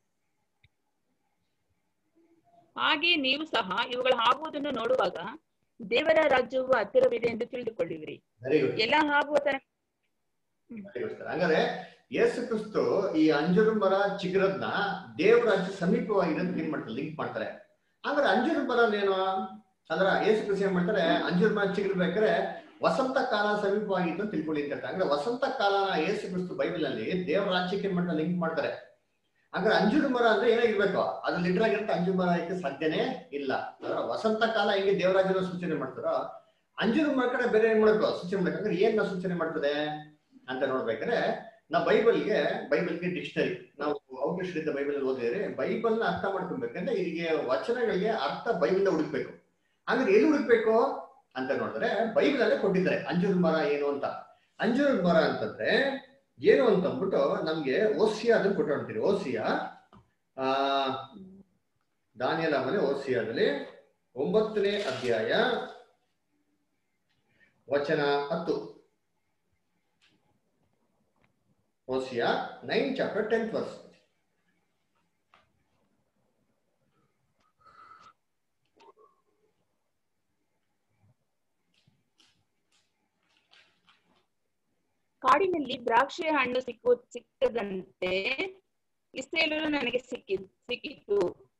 ಹಾಗೆ ನೀವು ಸಹ ಇವುಗಳು ಆಗುವುದನ್ನು ನೋಡುವಾಗ ದೇವರ ರಾಜ್ಯವು ಹತ್ತಿರವಿದೆ ಎಂದು ತಿಳಿದುಕೊಳ್ಳಿರಿ. Very good. ಎಲ್ಲ ಆಗುವ ತನಕ ಹಂಗಾರೆ ಯೇಸು ಕ್ರಿಸ್ತು ಈ ಅಂಜೂರ ಮರ ಚಿಗುರದ್ನ ದೇವರ ರಾಜ್ಯ ಸಮೀಪವಾಗಿದೆ ಅಂತ ಏನ್ ಮಾಡ್ತಾರೆ ಲಿಂಕ್ ಮಾಡ್ತಾರೆ. ಹಂಗಾರೆ ಅಂಜೂರ ಮರ ಏನು ಅಂದ್ರ ಯೇಸು ಕ್ರಿಸ್ತು ಏನ್ ಮಾಡ್ತಾರೆ ಅಂಜೂರ ಮರ ಚಿಗುರ್ಬೇಕಾದ್ರೆ ವಸಂತ ಕಾಲ ಸಮೀಪವಾಗಿತ್ತು ಅಂತ ತಿಳ್ಕೊಳ್ಳಿ ಅಂತ. ಅಂದ್ರೆ ವಸಂತ ಕಾಲನ ಯೇಸು ಕ್ರಿಸ್ತು ಬೈಬಲ್ ಅಲ್ಲಿ ದೇವರ ರಾಜ್ಯಕ್ಕೆ ಏನ್ ಮಾಡ್ತಾರೆ ಲಿಂಕ್ ಮಾಡ್ತಾರೆ. ಹಂಗಾರೆ ಅಂಜೂರ ಮರ ಅಂದ್ರೆ ಏನಾಗಿರ್ಬೇಕು? ಅದು ಲಿಟರ್ ಆಗಿರುತ್ತೆ ಅಂಜೂರ ಮರ ಆಯ್ಕೆ ಸಾಧ್ಯನೇ ಇಲ್ಲ. ಅಂದ್ರೆ ವಸಂತ ಕಾಲ ಹೆಂಗೆ ದೇವರಾಜ್ಯನ ಸೂಚನೆ ಮಾಡ್ತಾರೋ ಅಂಜೂರ ಮರ ಕಡೆ ಬೇರೆ ಏನ್ ಮಾಡ್ಬೇಕು ಸೂಚನೆ ಮಾಡ್ಬೇಕಂದ್ರೆ ಏನ್ ನಾವು ಸೂಚನೆ ಮಾಡ್ತದೆ ಅಂತ ನೋಡ್ಬೇಕಾದ್ರೆ ನಾವು ಬೈಬಲ್ಗೆ ಬೈಬಲ್ಗೆ ಡಿಕ್ಷನರಿ ನಾವು ಔಟ್ಲಿಸ್ಟ್ ಬೈಬಲ್ ಓದಿದ್ರೆ ಬೈಬಲ್ ನ ಅರ್ಥ ಮಾಡ್ಕೊಬೇಕಂದ್ರೆ ಇದಕ್ಕೆ ವಚನಗಳಿಗೆ ಅರ್ಥ ಬೈಬಲ್ ಹುಡುಕ್ಬೇಕು. ಹಂಗಾದ್ರೆ ಎಲ್ಲಿ ಹುಡುಕ್ಬೇಕು ಅಂತ ನೋಡಿದ್ರೆ ಬೈಬಲ್ ಅಲ್ಲೇ ಕೊಟ್ಟಿದ್ದಾರೆ ಅಂಜೂರ ಮರ ಏನು ಅಂತ. ಅಂಜೂರ ಮರ ಅಂತಂದ್ರೆ ಏನು ಅಂತ ಅಂದ್ಬಿಟ್ಟು ನಮ್ಗೆ ಓಸಿಯಾ ಅದನ್ನ ಕೊಟ್ಟಿರ್ತೀರಿ. ಓಸಿಯಾ ಆ ದಾನಿಯೇಲ ಮನೆ ಓಸಿಯಾದಲ್ಲಿ ಒಂಬತ್ತನೇ ಅಧ್ಯಾಯ ವಚನ ಹತ್ತು. Hosea nine chapter tenth verse. ಕಾಡಿನಲ್ಲಿ ದ್ರಾಕ್ಷಿ ಹಣ್ಣು ಸಿಕ್ಕು ಸಿಕ್ಕದಂತೆ ಇಸ್ರೇಲರು ನನಗೆ ಸಿಕ್ಕಿ ಸಿಕ್ಕಿತು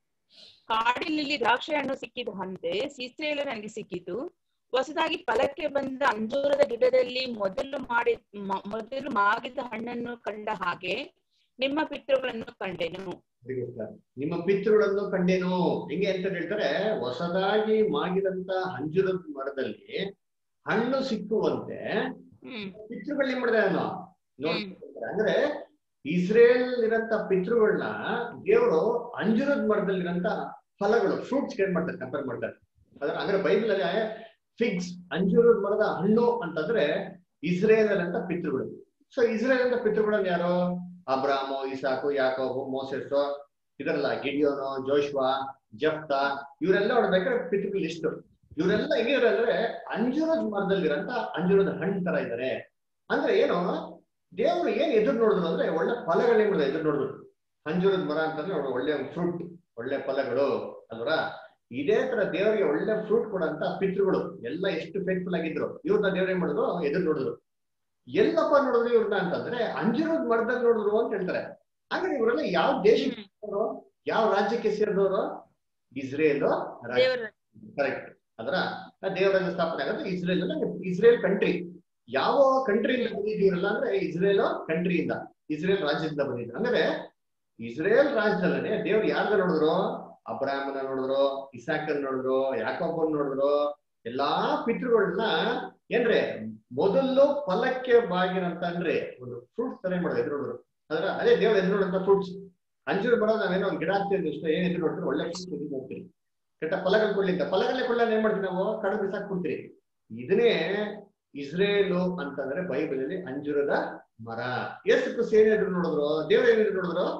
ಕಾಡಿನಲ್ಲಿ ದ್ರಾಕ್ಷಿ ಹಣ್ಣು ಸಿಕ್ಕಿದಂತೆ ಇಸ್ರೇಲರು ನನಗೆ ಸಿಕ್ಕಿತು. ಹೊಸದಾಗಿ ಫಲಕ್ಕೆ ಬಂದ ಅಂಜೂರದ ಗಿಡದಲ್ಲಿ ಮೊದಲು ಮಾಡಿ ಮೊದಲು ಮಾಗಿದ ಹಣ್ಣನ್ನು ಕಂಡ ಹಾಗೆ ನಿಮ್ಮ ಪಿತೃಗಳನ್ನು ಕಂಡೆನು. ನಿಮ್ಮ ಪಿತೃಗಳನ್ನು ಕಂಡೆನು ಹಿಂಗೆ ಅಂತ ಹೇಳ್ತಾರೆ. ಹೊಸದಾಗಿ ಮಾಗಿದಂತ ಅಂಜೂರದ ಮರದಲ್ಲಿ ಹಣ್ಣು ಸಿಕ್ಕುವಂತೆ ಪಿತೃಗಳು ಏನ್ ಮಾಡಿದೆ ಅನ್ನೋ ನೋಡ್ತಾರೆ. ಅಂದ್ರೆ ಇಸ್ರೇಲ್ ಇರಂತ ಪಿತೃಗಳನ್ನ ದೇವರು ಅಂಜೂರದ ಮರದಲ್ಲಿರಂತ ಫಲಗಳು ಫ್ರೂಟ್ಸ್ ಏನ್ ಮಾಡ್ತಾರೆ ಕಂಪೇರ್ ಮಾಡ್ತಾರೆ. ಅದ್ರ ಅಂದ್ರೆ ಬೈಬಲ್ ಅಲ್ಲಿ ಫಿಗ್ಸ್ ಅಂಜೂರದ ಮರದ ಹಣ್ಣು ಅಂತಂದ್ರೆ ಇಸ್ರೇಲ್ ಅಂತ ಪಿತೃಗಳು. ಸೊ ಇಸ್ರೇಲ್ ಅಂತ ಪಿತೃಗಳು ಯಾರು? ಅಬ್ರಾಮು, ಇಸಾಕು, ಯಾಕೋಬು, ಮೋಸೆಸ್, ಇದರಲ್ಲ ಗಿಡಿಯೋನು, ಜೋಶ್ವಾ, ಜಫ್ತಾ, ಇವರೆಲ್ಲ ನೋಡ್ಬೇಕಾದ್ರೆ ಪಿತೃಗಳು ಲಿಸ್ಟ್. ಇವರೆಲ್ಲ ಹೆಂಗಿದ್ದಾರೆ ಅಂದ್ರೆ ಅಂಜೂರದ ಮರದಲ್ಲಿರಂತ ಅಂಜೂರದ ಹಣ್ಣು ತರ ಇದ್ದಾರೆ. ಅಂದ್ರೆ ಏನು ದೇವರು ಏನ್ ಎದುರು ನೋಡಿದ್ರು ಅಂದ್ರೆ ಒಳ್ಳೆ ಫಲಗಳೇ ಮಾಡಿದ ಎದುರು ನೋಡಿದ್ರು. ಅಂಜೂರದ ಮರ ಅಂತಂದ್ರೆ ಒಳ್ಳೆ ಫ್ರೂಟ್, ಒಳ್ಳೆ ಫಲಗಳು ಅಲ್ವರ. ಇದೇ ತರ ದೇವರಿಗೆ ಒಳ್ಳೆ ಫ್ರೂಟ್ ಕೊಡಂತ ಪಿತೃಗಳು ಎಲ್ಲ ಎಷ್ಟು ಫೇತ್ಫುಲ್ ಆಗಿದ್ರು. ಇವ್ರನ್ನ ದೇವ್ರ ಏನ್ ಮಾಡಿದ್ರು ಎದುರು ನೋಡಿದ್ರು. ಎಲ್ಲಪ್ಪ ನೋಡಿದ್ರು ಇವ್ರನ್ನ ಅಂತಂದ್ರೆ ಅಂಜೂರದ ಮರದಲ್ಲಿ ನೋಡಿದ್ರು ಅಂತ ಹೇಳ್ತಾರೆ. ಹಾಗಾದ್ರೆ ಇವರೆಲ್ಲ ಯಾವ ದೇಶಕ್ಕೆ ಸೇರಿದವರು, ಯಾವ ರಾಜ್ಯಕ್ಕೆ ಸೇರಿದವರು? ಇಸ್ರೇಲ್ ರಾಜ್ಯ. ಕರೆಕ್ಟ್. ಅದರ ದೇವರಾಜ್ಯ ಸ್ಥಾಪನೆ ಆಗುತ್ತೆ ಇಸ್ರೇಲ್. ಇಸ್ರೇಲ್ ಕಂಟ್ರಿ ಯಾವ ಕಂಟ್ರಿಯಿಂದ ಬಂದಿದ್ದೀರಲ್ಲ ಅಂದ್ರೆ ಇಸ್ರೇಲ್ ಕಂಟ್ರಿಯಿಂದ, ಇಸ್ರೇಲ್ ರಾಜ್ಯದಿಂದ ಬಂದಿದ್ರು. ಅಂದ್ರೆ ಇಸ್ರೇಲ್ ರಾಜ್ಯದಲ್ಲೇ ದೇವ್ರು ಯಾರ್ದ ನೋಡಿದ್ರು? ಅಬ್ರಾಹ್ಮನ ನೋಡಿದ್ರು, ಇಸಾಕನ್ ನೋಡಿದ್ರು, ಯಾಕೋಬನ್ ನೋಡಿದ್ರು. ಎಲ್ಲಾ ಪಿತೃಗಳನ್ನ ಏನ್ರೆ ಮೊದಲು ಫಲಕ್ಕೆ ಬಾಗಿರಂತ ಅಂದ್ರೆ ಒಂದು ಫ್ರೂಟ್ಸ್ ತರ ಮಾಡೋದು ಎದುರು ನೋಡಿದ್ರು. ಅದ್ರ ಅದೇ ದೇವ್ರು ಎದುರು ನೋಡಂತ ಫ್ರೂಟ್ಸ್. ಅಂಜೂರ ಬರೋದು ನಾವೇನೋ ಒಂದು ಗಿಡ ಹಾಕ್ತಿದ್ವಿ ಇಷ್ಟ ಏನ್ ಎದುರು ನೋಡ್ತೀವಿ? ಒಳ್ಳೆ ಫ್ರೂಟ್ಸ್ ಹೋಗ್ತೀರಿ. ಕೆಟ್ಟ ಫಲಗಳು ಕೊಡ್ಲಿಂತ ಫಲಗಳೇ ಕೊಡ್ಲ ಏನ್ ಮಾಡ್ತೀವಿ ನಾವು? ಕಡು ಬಿಸಾಕ್ ಕೊಡ್ತೀರಿ. ಇದನ್ನೇ ಇಸ್ರೇಲು ಅಂತಂದ್ರೆ ಬೈಬಲ್ ಅಲ್ಲಿ ಅಂಜೂರದ ಮರ. ಯೇಸು ಕ್ರಿಸ್ತ ಏನ್ ಎದುರು ನೋಡಿದ್ರು? ದೇವ್ರ ಏನ್ ಎದುರು ನೋಡಿದ್ರು?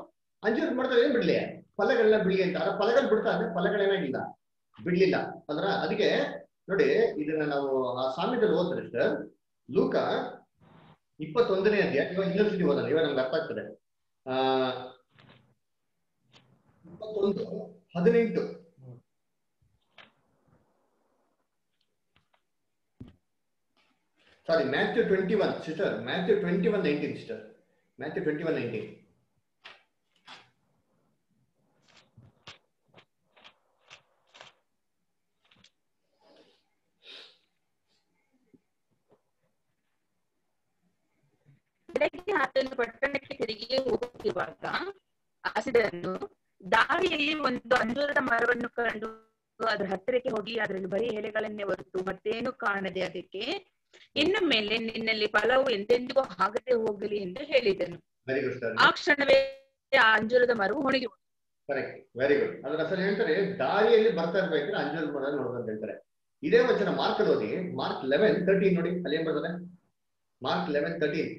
ಅಂಜೂರದ ಮರದಲ್ಲಿ ಏನ್ ಬಿಡ್ಲಿ, ಫಲಗಳನ್ನ ಬಿಡ್ಲಿ ಅಂತ. ಆ ಫಲಗಳು ಬಿಡ್ತಾ ಅಂದ್ರೆ ಫಲಗಳೇನಾಗಿಲ್ಲ, ಬಿಡ್ಲಿಲ್ಲ ಅಂದ್ರ. ಅದಕ್ಕೆ ನೋಡಿ, ಇದನ್ನ ನಾವು ಆ ಸಾಮ್ಯದಲ್ಲಿ ಓದ್ತಾರೆ ಸರ್. ಲೂಕ ಇಪ್ಪತ್ತೊಂದನೇ ಅಧ್ಯಾಯ, ಇವಾಗ ಇನ್ನೊಂದ್ಸತಿ ಓದೋಣ, ಇವಾಗ ನಮ್ಗೆ ಅರ್ಥ ಆಗ್ತದೆ. ಆ ಇಪ್ಪತ್ತೊಂದು ಹದಿನೆಂಟು. Sorry, Matthew twenty one sister, Matthew twenty one nineteen sister, Matthew twenty one nineteen. ಬೆಳಗ್ಗೆ ಆತನು ಪಟ್ಟಣಕ್ಕೆ ತಿರುಗಿ ಹೋಗುತ್ತಿರುವಾಗ ಹಸಿದನು. ದಾರಿಯಲ್ಲಿ ಒಂದು ಅಂಜೂರದ ಮರವನ್ನು ಕಂಡು ಅದರ ಹತ್ತಿರಕ್ಕೆ ಹೋಗಿ ಅದರಲ್ಲಿ ಬರೀ ಎಲೆಗಳನ್ನೇ ಹೊರತು ಮತ್ತೇನು ಕಾಣದೆ ಅದಕ್ಕೆ, ಇನ್ನು ಮೇಲೆ ನಿನ್ನಲ್ಲಿ ಫಲವು ಎಂದೆಂದಿಗೂ ಆಗದೆ ಹೋಗಲಿ ಎಂದು ಹೇಳಿದನು. ಆ ಕ್ಷಣವೇ ಆ ಅಂಜೂರದ ಮರವು ಒಣಗಿ ಹೋಯಿತು. Correct, very good. ಅದ್ರ ಅಸಲು ಹೇಳ್ತಾರೆ, ದಾರಿಯಲ್ಲಿ ಬರ್ತಾ ಇರ್ಬೇಕಾದ್ರೆ ಅಂಜೂರದ ಮರ ನೋಡ್ದಂತ ಹೇಳ್ತಾರೆ. ಇದೇ ವಚನ ಮಾರ್ಕ್ ಓದಿ, ಮಾರ್ಕ್ ಲೆವೆನ್ ತರ್ಟೀನ್ ನೋಡಿ, ಅಲ್ಲಿ ಏನ್ ಬರ್ತದೆ? Mark eleven thirteen.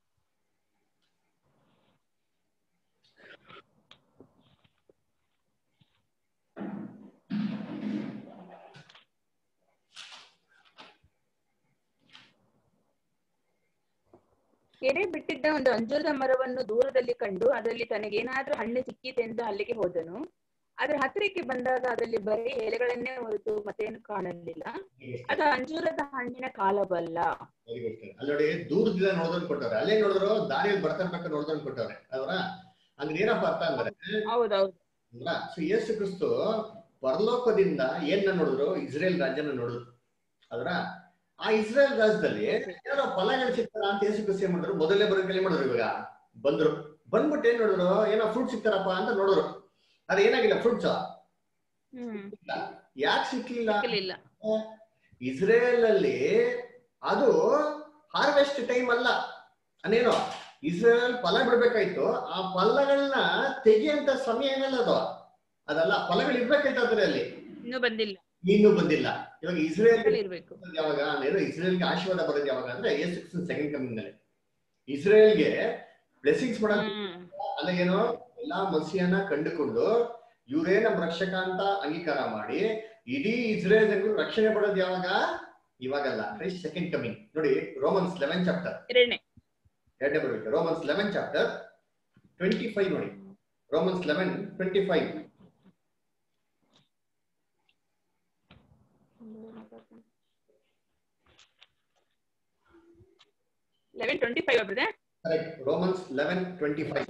ಎಡೆ ಬಿಟ್ಟಿದ್ದ ಒಂದು ಅಂಜೂರದ ಮರವನ್ನು ದೂರದಲ್ಲಿ ಕಂಡು ಅದರಲ್ಲಿ ತನಗೇನಾದ್ರೂ ಹಣ್ಣು ಸಿಕ್ಕಿತೆಂದು ಅಲ್ಲಿಗೆ ಹೋದನು. ಅದರ ಹತ್ತಿರಕ್ಕೆ ಬಂದಾಗ ಅದರಲ್ಲಿ ಬರೀ ಎಲೆಗಳನ್ನೇ ಹೊರತು ಮತ್ತೇನು ಕಾಣಲಿಲ್ಲ. ಅದು ಅಂಜೂರದ ಹಣ್ಣಿನ ಕಾಲವಲ್ಲ. ಅಲ್ಲಿ ನೋಡಿ, ದೂರದಿಂದ ನೋಡೋದನ್ನ ಕೊಟ್ಟವ್ರೆ, ಅಲ್ಲೇ ನೋಡಿದ್ರು ದಾರಿಯಲ್ಲಿ ಬರ್ತಾ ಇರ್ಬೇಕು ನೋಡೋದನ್ನ ಕೊಟ್ಟವ್ರೆ ಅಲ್ವಾ? ಅಂದ್ರೆ ಏನಪ್ಪ ಅರ್ಥ ಅಂದ್ರೆ, ಹೌದೌದು, ಸೊ ಯೇಸು ಕ್ರಿಸ್ತು ಪರಲೋಕದಿಂದ ಏನ ನೋಡಿದ್ರು? ಇಸ್ರೇಲ್ ರಾಜ್ಯನ ನೋಡಿದ್ರು ಅಲ್ವಾ? ಆ ಇಸ್ರೇಲ್ ರಾಜ್ಯದಲ್ಲಿ ಏನೋ ಫಲಗಳು ಸಿಗ್ತಾರ ಅಂತ ಯೇಸು ಕ್ರಿಸ್ತು ಏನ್ ಮಾಡಿದ್ರು? ಮೊದಲೇ ಬರೋಕೆ ಏನ್ ಮಾಡಿದ್ರು? ಇವಾಗ ಬಂದ್ರು, ಬಂದ್ಬಿಟ್ಟು ಏನ್ ನೋಡಿದ್ರು? ಏನೋ ಫ್ರೂಟ್ ಸಿಗ್ತಾರಪ್ಪ ಅಂತ ನೋಡಿದ್ರು. ಅದ ಏನಾಗಿಲ್ಲ, ಫ್ರೂಟ್ಸ್ ಯಾಕೆ ಸಿಕ್ಲಿಲ್ಲ? ಇಸ್ರೇಲ್ ಅಲ್ಲಿ ಅದು ಹಾರ್ವೆಸ್ಟ್ ಟೈಮ್ ಅಲ್ಲ, ಅದೇನೋ ಇಸ್ರೇಲ್ ಫಲ ಬಿಡ್ಬೇಕಾಯ್ತು, ಆ ಫಲಗಳನ್ನ ತೆಗಿಯಂತ ಸಮಯ ಏನಲ್ಲ ಅದು, ಅದಲ್ಲ. ಫಲಗಳು ಇರ್ಬೇಕಾಯ್ತು ಅದರಲ್ಲಿ, ಇನ್ನೂ ಬಂದಿಲ್ಲ, ಇನ್ನೂ ಬಂದಿಲ್ಲ. ಇವಾಗ ಇಸ್ರೇಲ್ ಇರ್ಬೇಕು ಯಾವಾಗ ಅಂದ್ರೆ, ಇಸ್ರೇಲ್ಗೆ ಆಶೀರ್ವಾದ ಬರೋದು ಯಾವಾಗ ಅಂದ್ರೆ ಯೇಸು ಕ್ರಿಸ್ತನ ಸೆಕೆಂಡ್ ಕಮಿಂಗ್ ನಲ್ಲಿ. ಇಸ್ರೇಲ್ಗೆ ಬ್ಲೆಸಿಂಗ್ಸ್ ಮಾಡೋದು ಅಲ್ಲೇನೋ, ಎಲ್ಲಾ ಮಸಿಯನ್ನ ಕಂಡುಕೊಂಡು ಇವರೇ ನಮ್ಮ ರಕ್ಷಕ ಅಂತ ಅಂಗೀಕಾರ ಮಾಡಿ ಇಡೀ ಇಸ್ರೇಲ್ ಜನರು ರಕ್ಷಣೆ ಪಡೋದು ಯಾವಾಗ? ಇವಾಗಲ್ಲ, ಕ್ರೈಸ್ಟ್ ಸೆಕೆಂಡ್ ಕಮಿಂಗ್. ನೋಡಿ, ರೋಮನ್ಸ್ ಲೆವೆನ್ ಚಾಪ್ಟರ್, ಎರಡನೇ ಎರಡನೇ ಬರಬೇಕು. Romans eleven chapter twenty five ನೋಡಿ, Romans eleven twenty five. Eleven twenty five ಬರುತ್ತೆ. Correct, Romans eleven twenty five.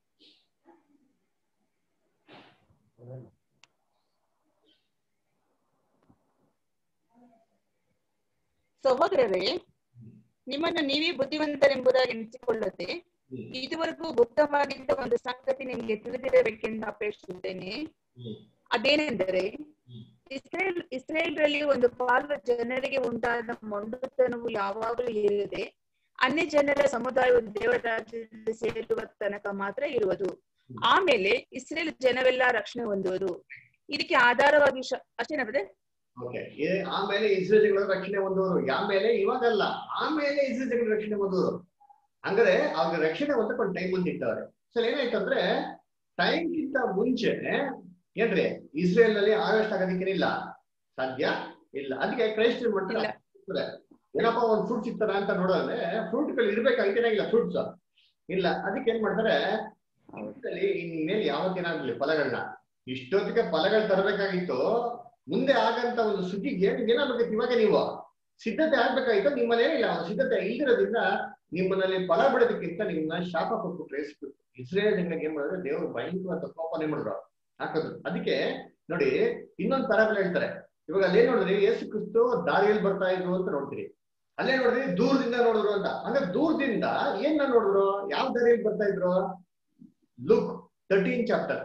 ಸಹೋದರರೇ, ನಿಮ್ಮನ್ನು ನೀವೇ ಬುದ್ಧಿವಂತರೆಂಬುದಾಗಿ ಎಣಿಸಿಕೊಳ್ಳದೆ ಇದುವರೆಗೂ ಗುಪ್ತವಾಗಿದ್ದ ಒಂದು ಸಂಗತಿ ನಿಮಗೆ ತಿಳಿದಿರಬೇಕೆಂದು ಅಪೇಕ್ಷಿಸುತ್ತೇನೆ. ಅದೇನೆಂದರೆ, ಇಸ್ರೇಲ್ ಇಸ್ರೇಲ್ರಲ್ಲಿ ಒಂದು ಪಾಲು ಜನರಿಗೆ ಉಂಟಾದ ಮೊಂಡುತನವು ಯಾವಾಗಲೂ ಇರದೆ ಅನ್ಯ ಜನರ ಸಮುದಾಯವು ದೇವರ ರಾಜ್ಯದಲ್ಲಿ ಸೇರುವ ತನಕ ಮಾತ್ರ ಇರುವುದು. ಆಮೇಲೆ ಇಸ್ರೇಲ್ ಜನವೆಲ್ಲ ರಕ್ಷಣೆ ಹೊಂದುವುದು. ಇದಕ್ಕೆ ಆಧಾರವಾಗಿ ಅಷ್ಟೇನ ಬರುತ್ತೆ. ಆಮೇಲೆ ಇಸ್ರೇಲ್ ಜನಗಳ ರಕ್ಷಣೆ ಹೊಂದೋರು, ಆಮೇಲೆ ಇವಾಗಲ್ಲ, ಆಮೇಲೆ ಇಸ್ರೇಲ್ ಜನಗಳ ರಕ್ಷಣೆ ಹೊಂದೋರು. ಹಂಗಾರೆ ಅವ್ರಿಗೆ ರಕ್ಷಣೆ ಹೊಂದಕೊಂಡು ಟೈಮ್ ಬಂದಿಟ್ಟವ್ರೆ. ಸರ್ ಏನಾಯ್ತಂದ್ರೆ, ಟೈಮ್ಗಿಂತ ಮುಂಚೆ ಏನ್ರಿ ಇಸ್ರೇಲ್ ನಲ್ಲಿ ಹಾರ್ವೆಸ್ಟ್ ಆಗೋದಕ್ಕೇನಿಲ್ಲ, ಸಾಧ್ಯ ಇಲ್ಲ. ಅದಕ್ಕೆ ಕ್ರೈಸ್ತ ಮಾಡ್ತಾರೆ, ಏನಪ್ಪಾ ಒಂದ್ ಫ್ರೂಟ್ ಸಿಗ್ತಾರ ಅಂತ ನೋಡೋದ್ರೆ ಫ್ರೂಟ್ಗಳು ಇರ್ಬೇಕಾಗಿಲ್ಲ, ಫ್ರೂಟ್ಸ್ ಇಲ್ಲ. ಅದಕ್ಕೆ ಏನ್ ಮಾಡ್ತಾರೆ, ಇನ್ಮೇಲೆ ಯಾವತ್ತೇನಾಗ್ಲಿ ಫಲಗಳನ್ನ, ಇಷ್ಟೊತ್ತಿಗೆ ಫಲಗಳು ತರಬೇಕಾಗಿತ್ತು, ಮುಂದೆ ಆಗಂತ ಒಂದು ಸುದ್ದಿಗೆ ಏನಾಗ್ಬೇಕಿತ್ತು, ಇವಾಗ ನೀವು ಸಿದ್ಧತೆ ಆಗ್ಬೇಕಾಗಿತ್ತು. ನಿಮ್ಮನೇನಿಲ್ಲ, ಒಂದು ಸಿದ್ಧತೆ ಇಲ್ದಿರೋದ್ರಿಂದ ನಿಮ್ಮನಲ್ಲಿ ಫಲ ಬಿಡೋದಕ್ಕಿಂತ ನಿಮ್ಮನ್ನ ಶಾಪ ಕೊಟ್ಬಿಟ್ರೆ ಇಸ್ರೇಲ್ ಜನಕ್ಕೆ ಏನ್ ಮಾಡಿದ್ರೆ ದೇವರು ಭಯಂಕರ ಕೋಪನೆ ಮಾಡಿದ್ರು, ಹಾಕಿದ್ರು. ಅದಕ್ಕೆ ನೋಡಿ, ಇನ್ನೊಂದು ಪರಾಬಲ್ ಹೇಳ್ತಾರೆ. ಇವಾಗ ಅಲ್ಲೇ ನೋಡಿದ್ರಿ ಯೇಸು ಕ್ರಿಸ್ತು ದಾರಿಯಲ್ಲಿ ಬರ್ತಾ ಇದ್ರು ಅಂತ ನೋಡ್ತೀರಿ, ಅಲ್ಲೇ ನೋಡಿದ್ರಿ ದೂರದಿಂದ ನೋಡಿದ್ರು ಅಂತ. ಅಂದ್ರೆ ದೂರದಿಂದ ಏನ್ ನೋಡಿದ್ರು? ಯಾವ ದಾರಿಯಲ್ಲಿ ಬರ್ತಾ ಇದ್ರು? Luke thirteen chapter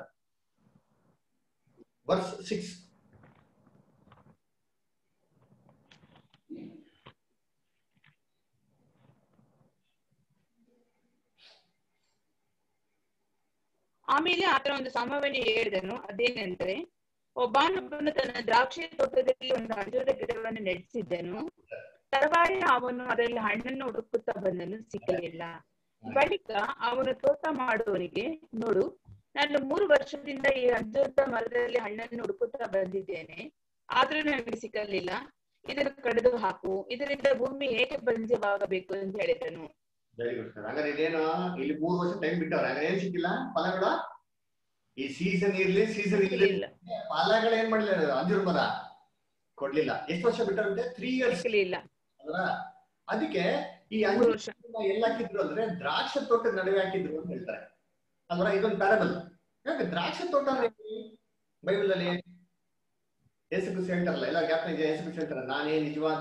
verse six. ಆಮೇಲೆ ಆತನ ಒಂದು ಸಂಭಾವನೆ ಹೇಳಿದನು. ಅದೇನೆಂದರೆ, ಒಬ್ಬನೊಬ್ಬನು ತನ್ನ ದ್ರಾಕ್ಷಿ ತೋಟದಲ್ಲಿ ಒಂದು ಅಂಜೂರದ ಗಿಡವನ್ನು ನೆಡೆಸಿದ್ದನು. ತರವಾರಿ ಅವನು ಅದರಲ್ಲಿ ಹಣ್ಣನ್ನು ಹುಡುಕುತ್ತಾ ಬಂದನು, ಸಿಕ್ಕಲಿಲ್ಲ. ಬಳಿಕ ಅವನು ತೋಟ ಮಾಡುವವನಿಗೆ, ನೋಡು, ನಾನು ಮೂರು ವರ್ಷದಿಂದ ಈ ಅಂಜೂರದ ಮರದಲ್ಲಿ ಹಣ್ಣನ್ನು ಹುಡುಕುತ್ತಾ ಬಂದಿದ್ದೇನೆ, ಆದ್ರೂ ನನಗೆ ಸಿಕ್ಕಲಿಲ್ಲ. ಇದನ್ನು ಕಡಿದು ಹಾಕು, ಇದರಿಂದ ಭೂಮಿ ಹೇಗೆ ಬಂಜವಾಗಬೇಕು ಅಂತ ಹೇಳಿದನು. Very good sir. ಹಾಗಾದ್ರೆ ಇದೇನು ಇಲ್ಲಿ ಮೂರು ವರ್ಷ ಟೈಮ್ ಬಿಟ್ಟವ್ರೆ, ಹಾಗಾದ್ರೆ ಏನ್ ಸಿಕ್ಕಿಲ್ಲ ಫಲಗಳು? ಈ ಸೀಸನ್ ಇರ್ಲಿ ಸೀಸನ್ ಇರ್ಲಿಲ್ಲ, ಫಲಗಳು ಏನ್ ಮಾಡಲಿಲ್ಲ, ಅಂಜೂರ ಮರ ಕೊಡ್ಲಿಲ್ಲ. ಎಷ್ಟು ವರ್ಷ ಬಿಟ್ಟರಂತೆ? ತ್ರೀ ಇಯರ್ಸ್ ಸಿಕ್ಕಲಿಲ್ಲ. ಅಲ್ವಾ? ಅದಕ್ಕೆ ಈ ಅಂಜೂರ ಎಲ್ಲ ಹಾಕಿದ್ರು ಅಂದ್ರೆ ದ್ರಾಕ್ಷ ತೋಟದ ನಡುವೆ ಹಾಕಿದ್ರು ಅಂತ ಹೇಳ್ತಾರೆ ಅಲ್ವಾ? ಇದೊಂದು ಪ್ಯಾರಬಲ್. ದ್ರಾಕ್ಷ ತೋಟ ಬೈಬಲ್ ಅಲ್ಲಿ ಯೇಸು ಕ್ರಿಸ್ತ ಹೇಳ್ತಾರಲ್ಲ, ಎಲ್ಲ ಜ್ಞಾಪನ ಇದೆ. ಯೇಸು ಕ್ರಿಸ್ತ ಹೇಳ್ತಾರ, ನಾನೇ ನಿಜವಾದ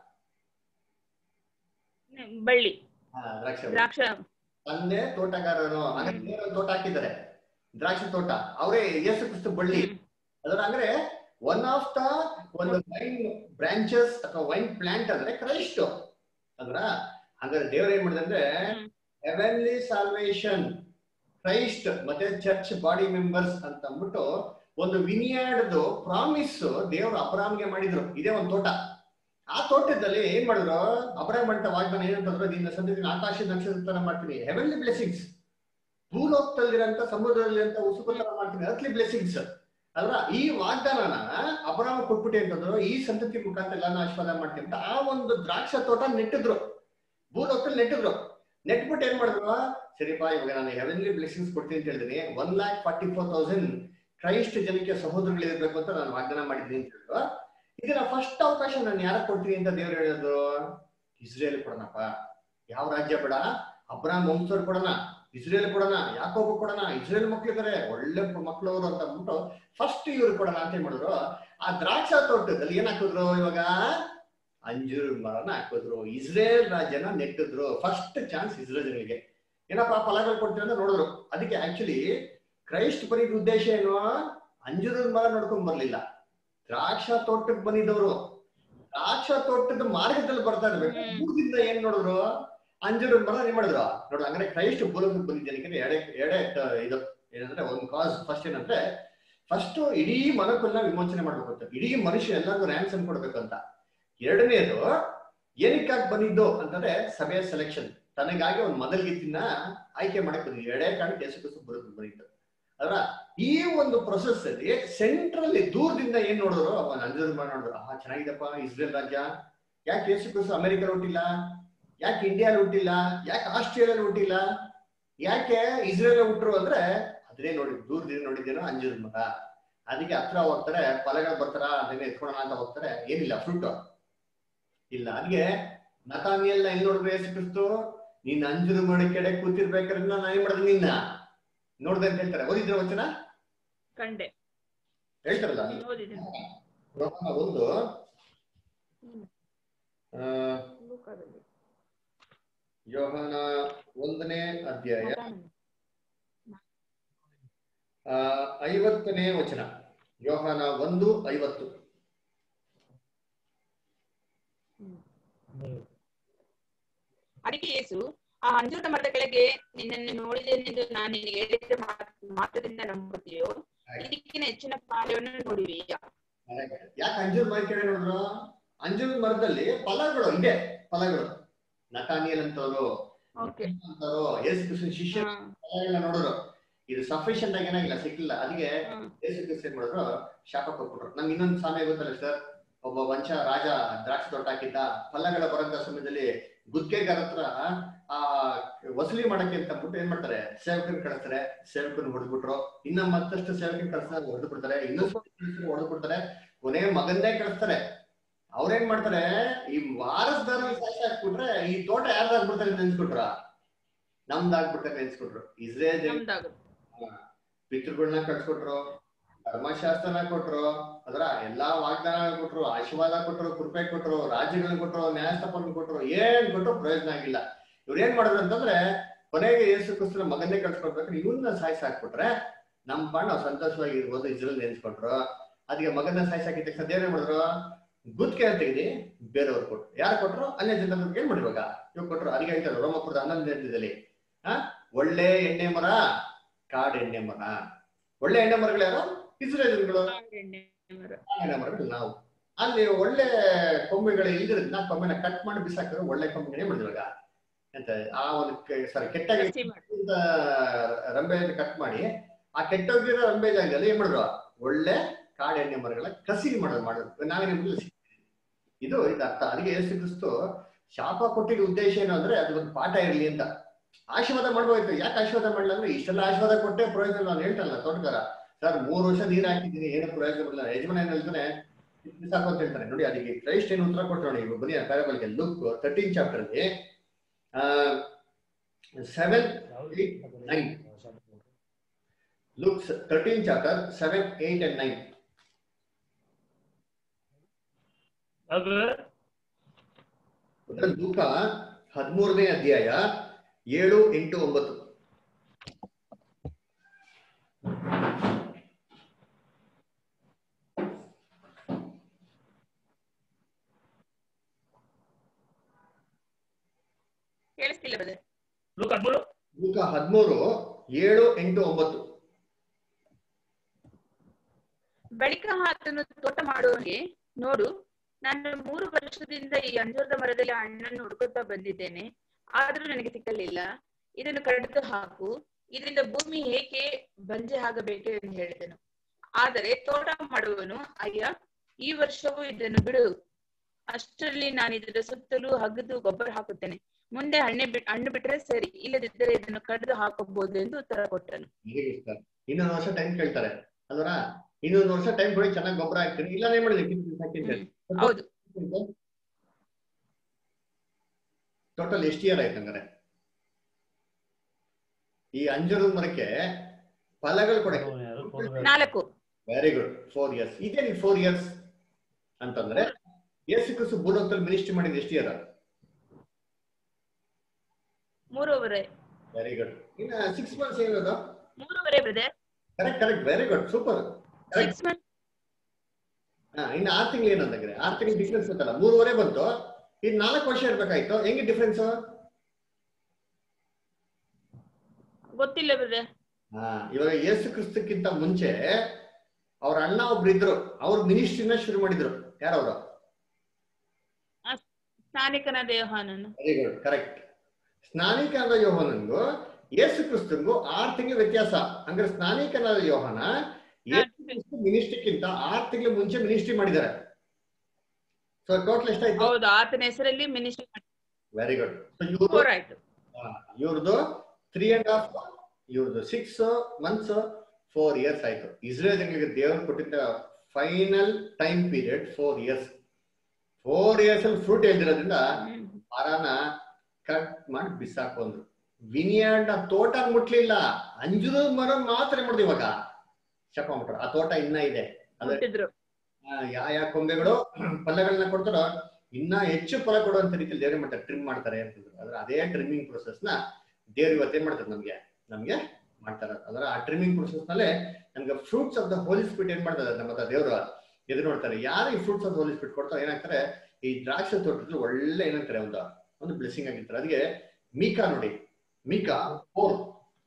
ಬಳ್ಳಿ, ದ್ರಾಕ್ಷ ದ್ರಾಕ್ಷ ತಂದೆ ತೋಟಗಾರರು. ಹಾಗಾದ್ರೆ ತೋಟ ಹಾಕಿದ್ದಾರೆ, ದ್ರಾಕ್ಷಿ ತೋಟ, ಅವರೇ ಯೇಸು ಕ್ರಿಸ್ತ ಬಳ್ಳಿ. ಅದರ ಅಂದ್ರೆ ಒನ್ ಆಫ್ ದ ಒಂದು ವೈನ್ ಬ್ರಾಂಚಸ್ ಅಥವಾ ವೈನ್ ಪ್ಲಾಂಟ್ ಅಂದ್ರೆ ಕ್ರೈಸ್ಟ್ ಅಂದ್ರ. ಹಾಗಾದ್ರೆ ದೇವ್ರ ಏನ್ ಮಾಡಿದೆ ಅಂದ್ರೆ ಹೆವೆನ್ಲಿ ಸಾಲ್ವೇಷನ್, ಕ್ರೈಸ್ಟ್ ಮತ್ತೆ ಚರ್ಚ್ ಬಾಡಿ ಮೆಂಬರ್ಸ್ ಅಂತ ಅಂದ್ಬಿಟ್ಟು ಒಂದು ವಿನಿಯಾರ್ಡ್ ಪ್ರಾಮಿಸ್ ದೇವರು ಅಬ್ರಾಮ್ಗೆ ಮಾಡಿದ್ರು. ಇದೇ ಒಂದು ತೋಟ. ಆ ತೋಟದಲ್ಲಿ ಏನ್ ಮಾಡಿದ್ರು, ಅಬ್ರಾಮ್ ಅಂತ ವಾಗ್ದಾನ ಏನಂತಂದ್ರೆ, ನಿನ್ನ ಸಂತತಿನ ಆಕಾಶದ ನಕ್ಷತ್ರ ತರ ಮಾಡ್ತೀನಿ, ಹೆವೆನ್ಲಿ ಬ್ಲೆಸಿಂಗ್ಸ್, ಭೂಲೋಕದಲ್ಲಿರಂತ ಸಮುದ್ರದಲ್ಲಿರಂತ ಉಸುಕು ತರ ಮಾಡ್ತೀನಿ, ಅರ್ತ್ಲಿ ಬ್ಲೆಸಿಂಗ್ಸ್ ಅಲ್ವಾ? ಈ ವಾಗ್ದಾನನ ಅಬ್ರಾಮ್ ಕೊಟ್ಬಿಟ್ಟೆ ಅಂತಂದ್ರು, ಈ ಸಂತತಿ ಮುಖಾಂತರ ಎಲ್ಲಾನು ಆಶೀರ್ವಾದ ಮಾಡ್ತೀನಿ ಅಂತ ಆ ಒಂದು ದ್ರಾಕ್ಷ ತೋಟ ನೆಟ್ಟಿದ್ರು, ಭೂಲೋಕದಲ್ಲಿ ನೆಟ್ಟಿದ್ರು. ನೆಟ್ಬಿಟ್ಟು ಏನ್ ಮಾಡಿದ್ರು, ಸರಿಪಾ ಇವಾಗ ನಾನು ಹೆವೆನ್ಲಿ ಬ್ಲೆಸಿಂಗ್ಸ್ ಕೊಡ್ತೀನಿ ಅಂತ ಹೇಳಿದೀನಿ, one lakh forty four thousand Christ ಜನಕ್ಕೆ ಸಹೋದರಗಳಿರ್ಬೇಕು ಅಂತ ನಾನು ವಾಗ್ದಾನ ಮಾಡಿದ್ದೀನಿ ಅಂತ ಹೇಳಿದ್ರು. ಇದನ್ನ ಫಸ್ಟ್ ಅವಕಾಶ ನಾನು ಯಾರ ಕೊಡ್ತೀನಿ ಅಂತ ದೇವ್ರು ಹೇಳೋದು, ಇಸ್ರೇಲ್ ಕೊಡೋಣಪ್ಪ. ಯಾವ ರಾಜ್ಯ ಬೇಡ, ಅಬ್ರಾಮ್ ವಂಶದವ್ರು ಕೊಡೋಣ, ಇಸ್ರೇಲ್ ಕೊಡೋಣ, ಯಾಕೋಬ ಕೊಡೋಣ, ಇಸ್ರೇಲ್ ಮಕ್ಳಿದ್ದಾರೆ ಒಳ್ಳೆ ಮಕ್ಳವ್ರು ಅಂತ ಅಂದ್ಬಿಟ್ಟು ಫಸ್ಟ್ ಇವ್ರು ಕೊಡೋಣ ಅಂತ ಏನ್ ಮಾಡಿದ್ರು, ಆ ದ್ರಾಕ್ಷ ತೋಟದಲ್ಲಿ ಏನ್ ಹಾಕಿದ್ರು, ಇವಾಗ ಅಂಜೂರ ಮರನ ಹಾಕಿದ್ರು, ಇಸ್ರೇಲ್ ರಾಜ್ಯನ ನೆಟ್ಟಿದ್ರು. ಫಸ್ಟ್ ಚಾನ್ಸ್ ಇಸ್ರೇಲ್ಗೆ ಏನಪ್ಪಾ ಫಲಗಳು ಕೊಡ್ತೀವಿ ಅಂತ ನೋಡಿದ್ರು. ಅದಕ್ಕೆ ಆಕ್ಚುಲಿ ಕ್ರೈಸ್ಟ್ ಬರೀ ಉದ್ದೇಶ ಏನು, ಅಂಜೂರದ ಮರ ನೋಡ್ಕೊಂಡ್ ಬರ್ಲಿಲ್ಲ, ದ್ರಾಕ್ಷ ತೋಟಕ್ಕೆ ಬಂದಿದ್ದವರು. ದ್ರಾಕ್ಷ ತೋಟದ ಮಾರ್ಗದಲ್ಲಿ ಬರ್ತಾ ಇರ್ಬೇಕು, ದೂರದಿಂದ ಏನ್ ನೋಡಿದ್ರು, ಅಂಜೂರದ ಮರ ಏನ್ ಮಾಡಿದ್ರು ನೋಡ್ರಿ. ಹಂಗಾರೆ ಕ್ರೈಸ್ಟ್ ಭೂಲೋಕಕ್ಕೆ ಬಂದಿದ್ದೇನೆ ಎಡೆ ಎಡೆ ಇದು ಏನಂದ್ರೆ ಒಂದು ಕಾಸ್. ಫಸ್ಟ್ ಏನಂದ್ರೆ, ಫಸ್ಟ್ ಇಡೀ ಮನಕ್ಕನ್ನ ವಿಮೋಚನೆ ಮಾಡ್ಬೇಕು ಅಂತ, ಇಡೀ ಮನುಷ್ಯ ಎಲ್ಲರಿಗೂ ರ್ಯಾನ್ಸಮ್ ಕೊಡ್ಬೇಕಂತ. ಎರಡನೇದು ಏನಕ್ಕಾಗಿ ಬಂದಿದ್ದು ಅಂತಂದ್ರೆ ಸಭೆಯ ಸೆಲೆಕ್ಷನ್, ತನಗಾಗಿ ಒಂದು ಮೊದಲ್ಗಿತ್ತಿನ ಆಯ್ಕೆ ಮಾಡಕ್ ಬಂದಿದ್ದು. ಎರಡೇ ಕಾರಣಕ್ಕೆ ಯೇಸು ಕ್ರಿಸ್ತ ಭೂಲೋಕಕ್ಕೆ ಬಂದಿದ್ದು ಅಲ್ವಾ? ಈ ಒಂದು ಪ್ರೊಸೆಸ್ ಅಲ್ಲಿ ಸೆಂಟ್ರಲ್ ದೂರದಿಂದ ಏನ್ ನೋಡಿದ್ರು, ಅವನ್ ಅಂಜೂರ ಮರ ನೋಡಿದ್ರು, ಆಹಾ ಚೆನ್ನಾಗಿದಪ್ಪ ಇಸ್ರೇಲ್ ರಾಜ್ಯ. ಯಾಕೆ ಯೇಸು ಕ್ರಿಸ್ತ ಅಮೆರಿಕ ಹುಟ್ಟಿಲ್ಲ, ಯಾಕೆ ಇಂಡಿಯಾದಲ್ಲಿ ಹುಟ್ಟಿಲ್ಲ, ಯಾಕೆ ಆಸ್ಟ್ರೇಲಿಯಾದಲ್ಲಿ ಹುಟ್ಟಿಲ್ಲ, ಯಾಕೆ ಇಸ್ರೇಲ್ ಹುಟ್ಟರು ಅಂದ್ರೆ ಅದೇ ನೋಡಿ, ದೂರದಿಂದ ನೋಡಿದ್ದೇನೋ ಅಂಜೂರ ಮರ. ಅದಕ್ಕೆ ಹತ್ರ ಹೋಗ್ತಾರೆ, ಫಲಗಳು ಬರ್ತಾರ, ಅದನ್ನೇ ಎತ್ಕೊಳ್ಳೋಣ ಅಂತ ಹೋಗ್ತಾರೆ, ಏನಿಲ್ಲ ಫ್ರೂಟ್ ಇಲ್ಲ. ಅದಕ್ಕೆ ನತಾನಿಯಲ್ನ ಎಲ್ಲಿ ನೋಡಿದ್ರು ಯೇಸು ಕ್ರಿಸ್ತ, ನೀನ್ ಅಂಜೂರ ಮರ ಕೆಡೆ ಕೂತಿರ್ಬೇಕಾದ್ರೆ ನಾನು ಏನ್ ಮಾಡಿದೆ ನಿನ್ನ ನೋಡ್ದೆ ಅಂತ ಹೇಳ್ತಾರೆ. ಓದಿದ್ರೆ ವಚನ ಕಂಡೆ ಹೇಳ್ತಾರಲ್ಲ, ಒಂದು ಯೋಹಾನ ಒಂದನೇ ಅಧ್ಯಾಯ ಆ ಐವತ್ತನೇ ವಚನ, ಯೋಹಾನ ಒಂದು ಐವತ್ತು. ಅದಕ್ಕೆ ಯೇಸು, ಆ ಅಂಜೂರದ ಮರದ ಕೆಳಗೆ ನಿನ್ನನ್ನು ನೋಡಿದ್ದೇನೆಂದು ನಾನು ನಿನಗೆ ಹೇಳಿದ ಮಾತ್ರದಿಂದ ನಂಬುತ್ತೀಯೋ, ಇದಕ್ಕಿಂತ ಹೆಚ್ಚಿನ ಕಾರ್ಯವನ್ನು ನೋಡುವಿಯಾ? ಯಾಕೆ ಅಂಜೂರ ಮರ ಕೆಳಗೆ ನೋಡಿದ್ರು? ಅಂಜೂರ ಮರದಲ್ಲಿ ಫಲಗಳು ಇದೆ, ಫಲಗಳು. ನತಾನಿಯಲ್ ಅಂತವ್ರು ಅಂತವ್ರು ಯೇಸು ಕ್ರಿಸ್ತನ ಶಿಷ್ಯ ಫಲಗಳನ್ನ ನೋಡಿದ್ರು. ಇದು ಸಫಿಷಿಯಂಟ್ ಆಗಿ ಏನಾಗಿಲ್ಲ, ಸಿಕ್ಕಿಲ್ಲ. ಅದಕ್ಕೆ ಯೇಸು ಕ್ರಿಸ್ತ ಏನ್ ಮಾಡಿದ್ರು, ಶಾಪ ಕೊಟ್ಬಿಟ್ರು. ನಮ್ಗೆ ಇನ್ನೊಂದು ಸಾಮ್ಯ ಗೊತ್ತಲ್ಲ ಸರ್, ಒಬ್ಬ ವಂಶ ರಾಜ ದ್ರಾಕ್ಷಿ ತೋಟ ಹಾಕಿದ್ದ, ಫಲಗಳ ಬರಂತ ಸಮಯದಲ್ಲಿ ಗುತ್ತಿಗೆಗಾರ ಹತ್ರ ಆ ವಸೂಲಿ ಮಾಡಕ್ಕೆ ಅಂತ ಅಂದ್ಬಿಟ್ಟು ಏನ್ ಮಾಡ್ತಾರೆ, ಸೇವಕನ್ ಕಳಿಸ್ತಾರೆ, ಸೇವಕನ್ ಹೊಡೆದ್ಬಿಟ್ರು. ಇನ್ನ ಮತ್ತಷ್ಟು ಸೇವಕನ್ ಕಳಿಸ್ತಾರೆ, ಹೊಡೆದು ಬಿಡ್ತಾರೆ, ಇನ್ನೊಂದು ಹೊಡೆದು ಬಿಡ್ತಾರೆ, ಕೊನೆ ಮಗನ್ನೇ ಕಳಿಸ್ತಾರೆ. ಅವ್ರೇನ್ ಮಾಡ್ತಾರೆ, ಈ ವಾರಸ್ದಾರ ಸಾಕ್ಷಿ ಹಾಕ್ಬಿಟ್ರೆ ಈ ತೋಟ ಯಾರ್ದಾಗ್ಬಿಡ್ತಾರೆ ನೆನ್ಸ್ಕೊಟ್ರ, ನಮ್ದಾಗ್ಬಿಡ್ತಾರೆ ನೆನ್ಸ್ಕೊಟ್ರು. ಇಸ್ರೇಲ್ ಪಿತೃಗಳನ್ನ ಕಳ್ಸ್ಕೊಟ್ರು, ಧರ್ಮಶಾಸ್ತ್ರನ ಕೊಟ್ರು, ಅದರ ಎಲ್ಲಾ ವಾಗ್ದಾನ ಕೊಟ್ರು, ಆಶೀರ್ವಾದ ಕೊಟ್ರು, ಕೃಪೆ ಕೊಟ್ರು, ರಾಜ್ಯಗಳನ್ನ ಕೊಟ್ರು, ನ್ಯಾಯಸ್ಥಾಪನ ಕೊಟ್ರು, ಏನ್ ಕೊಟ್ರು ಪ್ರಯೋಜನ ಆಗಿಲ್ಲ. ಇವ್ರು ಏನ್ ಮಾಡಿದ್ರು ಅಂತಂದ್ರೆ, ಕೊನೆಗೆ ಯೇಸು ಕ್ರಿಸ್ತನ ಮಗನ್ನೇ ಕಳ್ಸ್ಕೊಡ್ಬೇಕಾದ್ರೆ ಇವನ್ನ ಸಾಯಿಸಿ ಹಾಕ್ಬಿಟ್ರೆ ನಮ್ ಪಾಡ್ ನಾವು ಸಂತೋಷವಾಗಿ ಇರ್ಬೋದು ಇಸ್ರೇಲ್ ನೆನ್ಸ್ಕೊಟ್ರು. ಅದಕ್ಕೆ ಮಗನ ಸಾಯಿಸಿ ಹಾಕಿದ ತಕ್ಷಣ ದೇವ್ರ ಏನ್ ಮಾಡಿದ್ರು, ಗುತ್ತಿಗೆ ಅಂತ ತೆಗೆದಿ ಬೇರೆಯವ್ರು ಕೊಟ್ರು. ಯಾರು ಕೊಟ್ರು? ಅನ್ಯ ಜನರಿಗೆ ಏನ್ ಮಾಡಿರುವಾಗ ಇವಾಗ ಕೊಟ್ರು. ಅದಕ್ಕೆ ಹೇಳ್ತಾರೆ ರೋಮಪುರದ ಹನ್ನೊಂದನೇ ಅಧ್ಯಾಯದಲ್ಲಿ, ಆ ಒಳ್ಳೆ ಎಣ್ಣೆ ಮರ, ಕಾಡು ಎಣ್ಣೆ ಮರ. ಒಳ್ಳೆ ಎಣ್ಣೆ ಮರಗಳು ಯಾರು? ಇಸ್ರೇಲ್ಗಳು. ಎಣ್ಣೆ ಮರಗಳು ನಾವು. ಅಲ್ಲಿ ಒಳ್ಳೆ ಕೊಂಬೆಗಳು ಇಲ್ದಿರೋದ್ನ ಕೊಂಬೆನ ಕಟ್ ಮಾಡಿ ಬಿಸಾಕಿದ್ರು, ಒಳ್ಳೆ ಕೊಂಬೆಗಳೇ ಮಾಡಿದ್ವಾಗ ಅಂತ ಆ ಒಂದು ಸಾರಿ ಕೆಟ್ಟಾಗಿ ರಂಬೆಯನ್ನು ಕಟ್ ಮಾಡಿ ಆ ಕೆಟ್ಟೋಗಿರೋ ರಂಬೆ ಜಾಗದಲ್ಲಿ ಏನ್ ಮಾಡಿದ್ರು, ಒಳ್ಳೆ ಕಾಡು ಎಣ್ಣೆ ಮರಗಳ ಕಸಿ ಮಾಡೋದು ಮಾಡೋದು ನಾವೇನೇ ಇದು ಇದು ಅರ್ಥ. ಅದಕ್ಕೆ ಯೇಸು ಕ್ರಿಸ್ತು ಶಾಪ ಕೊಟ್ಟಿದ್ದ ಉದ್ದೇಶ ಏನು ಅಂದ್ರೆ ಅದು ಒಂದು ಪಾಠ ಇರಲಿ ಅಂತ. ಆಶೀರ್ವಾದ ಮಾಡ್ಬೋಯ್ತು, ಯಾಕೆ ಆಶೀರ್ವಾದ ಮಾಡಲ್ಲ ಅಂದ್ರೆ ಇಷ್ಟೆಲ್ಲ ಆಶೀರ್ವಾದ ಕೊಟ್ಟೆ ಪ್ರಯೋಜನ. ನಾನು ಹೇಳ್ತಲ್ಲ ತೋಟಗಾರ, ಸರ್ ಮೂರು ವರ್ಷ ನೀರು ಹಾಕಿದ್ದೀನಿ ಏನು ಪ್ರಯೋಜನ ಬರಲ್ಲ, ಯಜಮಾನ ಏನ್ ಹೇಳ್ತಾನೆ ಸಾಕು ಅಂತ ಹೇಳ್ತಾನೆ. ನೋಡಿ ಅದಕ್ಕೆ ಕ್ರೈಸ್ಟ್ ಏನು ಉತ್ತರ ಕೊಟ್ಟು ನೋಡಿ, ಬನ್ನಿ ಪ್ಯಾರಾಬಲ್ಗೆ ಲುಕ್ ತರ್ಟೀನ್ ಚಾಪ್ಟರ್ ಅಲ್ಲಿ seven eight nine Luke thirteen chapter seven eight and nine. ಲೂಕ ಹದಿಮೂರನೇ ಅಧ್ಯಾಯ ಏಳು ಎಂಟು ಒಂಬತ್ತು. ಲೂಕ ಹದಿಮೂರು ಏಳು ಎಂಟು ಒಂಬತ್ತು. ಬಳಿಕ ಆತನು ತೋಟ ಮಾಡುವವನಿಗೆ, ನೋಡು, ನಾನು ಮೂರು ವರ್ಷದಿಂದ ಈ ಅಂಜೂರದ ಮರದಲ್ಲಿ ಹಣ್ಣನ್ನು ಹುಡುಕುತ್ತಾ ಬಂದಿದ್ದೇನೆ, ಆದ್ರೂ ನನಗೆ ಸಿಕ್ಕಲಿಲ್ಲ. ಇದನ್ನು ಕಡಿದು ಹಾಕು, ಇದರಿಂದ ಭೂಮಿ ಏಕೆ ಬಂಜೆ ಆಗಬೇಕು ಎಂದು ಹೇಳಿದನು. ಆದರೆ ತೋಟ ಮಾಡುವವನು, ಅಯ್ಯ, ಈ ವರ್ಷವೂ ಇದನ್ನು ಬಿಡು, ಅಷ್ಟರಲ್ಲಿ ನಾನು ಇದರ ಸುತ್ತಲೂ ಹಗ್ಗದು ಗೊಬ್ಬರ ಹಾಕುತ್ತೇನೆ, ಮುಂದೆ ಹಣ್ಣೆ ಬಿ ಹಣ್ಣು ಬಿಟ್ರೆ ಸರಿ, ಇಲ್ಲದಿದ್ದರೆ ಇದನ್ನು ಕಡಿದು ಹಾಕಬಹುದು ಎಂದು ಉತ್ತರ ಕೊಟ್ಟನು. ಇನ್ನೊಂದು ವರ್ಷ ಟೈಮ್ ಕೇಳ್ತಾರೆ ಅಲ್ವರ, ಇನ್ನೊಂದು ವರ್ಷ ಟೈಮ್ ಕೊಡಿ, ಚೆನ್ನಾಗಿ ಗೊಬ್ಬರ ಹಾಕ್ತೀನಿ, ಇಲ್ಲ ಏನ್ ಮಾಡಿದ್ರಿ. ಹೌದು, ಟೋಟಲ್ ಎಷ್ಟು ಇಯರ್ ಆಯ್ತು ಹಂಗಾರೆ ಈ ಅಂಜೂರದ ಮರಕ್ಕೆ ಫಲಗಳು ಕೊಡಕ್ಕೆ? ನಾಲ್ಕು. Very good, four years. ಇದೇನು ಫೋರ್ ಇಯರ್ಸ್ ಅಂತಂದ್ರೆ ಯೇಸು ಕ್ರಿಸ್ತು ಭೂಲೋಕದಲ್ಲಿ ಮಿನಿಸ್ಟ್ರಿ ಮಾಡಿದ ಎಷ್ಟು ಇಯರ್? ಮೂರುವರೆ. Very good. ಇನ್ನ ಸಿಕ್ಸ್ ಮಂತ್ಸ್ ಏನದು? ಮೂರುವರೆ brother. Correct correct, very good, super. Six months. ಹಾ, ಇನ್ನು ಆರು ತಿಂಗಳು ಏನಂದ್ರೆ ಆರು ತಿಂಗಳು ಡಿಫ್ರೆನ್ಸ್ ಅಂತಲ್ಲ, ಮೂರುವರೆ ಬಂತು, ಇನ್ ನಾಲ್ಕು ವರ್ಷ ಇರ್ಬೇಕಾಯ್ತು. ಹೆಂಗೆ ಡಿಫ್ರೆನ್ಸ್? ಗೊತ್ತಿಲ್ಲ ಬ್ರದರ್. ಹಾ, ಇವಾಗ ಯೇಸು ಕ್ರಿಸ್ತಕ್ಕಿಂತ ಮುಂಚೆ ಅವ್ರ ಅಣ್ಣ ಒಬ್ರು ಇದ್ರು, ಅವ್ರ ಮಿನಿಸ್ಟ್ರಿನ ಶುರು ಮಾಡಿದ್ರು. ಯಾರವರು? ಸ್ನಾನಿಕನಾದ ಯೋಹಾನನು. Very good, correct. ಸ್ನಾನಿಕನಾದ ಯೋಹಾನನ್ಗೂ ಯೇಸು ಕ್ರಿಸ್ತನ್ಗೂ ಆರು ತಿಂಗಳು ವ್ಯತ್ಯಾಸ. ಅಂದ್ರೆ ಸ್ನಾನಿಕನಾದ ಯೋಹಾನ ಮಿನಿಸ್ಟ್ರಿಕ್ಕಿಂತ ಆರು ತಿಂಗಳು ಮುಂಚೆ ಮಿನಿಸ್ಟ್ರಿ ಮಾಡಿದ್ದಾರೆ. ಸೊ ಟೋಟಲ್ ಎಷ್ಟಾಯ್ತು? ಹೌದು, ಆತನ ಹೆಸರಲ್ಲಿ ಮಿನಿಸ್ಟ್ರಿ. Very good. ಆಯ್ತು. ಇವ್ರದ್ದು ತ್ರೀ ಅಂಡ್ ಹಾಫ್, ಇವ್ರದ್ದು ಸಿಕ್ಸ್ ಮಂತ್ಸ್, ಫೋರ್ ಇಯರ್ಸ್ ಆಯ್ತು. ಇಸ್ರೇಲ್ ಜನಗಳಿಗೆ ದೇವರು ಕೊಟ್ಟಿದ್ದ final time period four years. Four years ಅಲ್ಲಿ ಫ್ರೂಟ್ ಹೇಳ್ದಿರೋದ್ರಿಂದ ಮರನ ಕಟ್ ಮಾಡಿ ಬಿಸಾಕೊಂಡ್ರು. ವಿನಿಯಾರ್ಡ್ ತೋಟ ಮುಟ್ಲಿಲ್ಲ, ಅಂಜೂರದ ಮರ ಮಾತ್ರ ಮಾಡಿದ್ರು. ಇವಾಗ ಶಪ ಮಾಡ್ರು, ಆ ತೋಟ ಇನ್ನ ಇದೆ. ಯಾವ ಯಾವ ಕೊಂಬೆಗಳು ಫಲಗಳನ್ನ ಕೊಡ್ತಾರೋ ಇನ್ನ ಹೆಚ್ಚು ಫಲ ಕೊಡುವಂತ ರೀತಿಯಲ್ಲಿ ದೇವ್ರ ಮಾಡ್ತಾರೆ, ಟ್ರಿಮ್ ಮಾಡ್ತಾರೆ ಅಂತಿದ್ರು. ಆದ್ರೆ ಅದೇ ಟ್ರಿಮ್ಮಿಂಗ್ ಪ್ರೊಸೆಸ್ ನ ದೇವ್ರು ಇವತ್ತೇನ್ ಮಾಡ್ತಾರೆ ನಮ್ಗೆ ನಮ್ಗೆ ಮಾಡ್ತಾರೆ. ಅಂದ್ರೆ ಆ ಟ್ರಿಮ್ಮಿಂಗ್ ಪ್ರೊಸೆಸ್ ನಲ್ಲೇ ನಮ್ಗೆ fruits of the holy spirit ಏನ್ ಮಾಡ್ತಾರೆ ನಮ್ಮ ದೇವ್ರು ಎದುರು ನೋಡ್ತಾರೆ. ಯಾರು ಈ fruits of the holy spirit ಕೊಡ್ತಾರೆ ಏನಾಗ್ತಾರೆ, ಈ ದ್ರಾಕ್ಷಿ ತೋಟದಲ್ಲಿ ಒಳ್ಳೆ ಏನಂತಾರೆ ಒಂದು ಒಂದು ಬ್ಲೆಸ್ಸಿಂಗ್ ಆಗಿರ್ತಾರೆ. ಅದಕ್ಕೆ ಮೀಕಾ ನೋಡಿ, Micah four,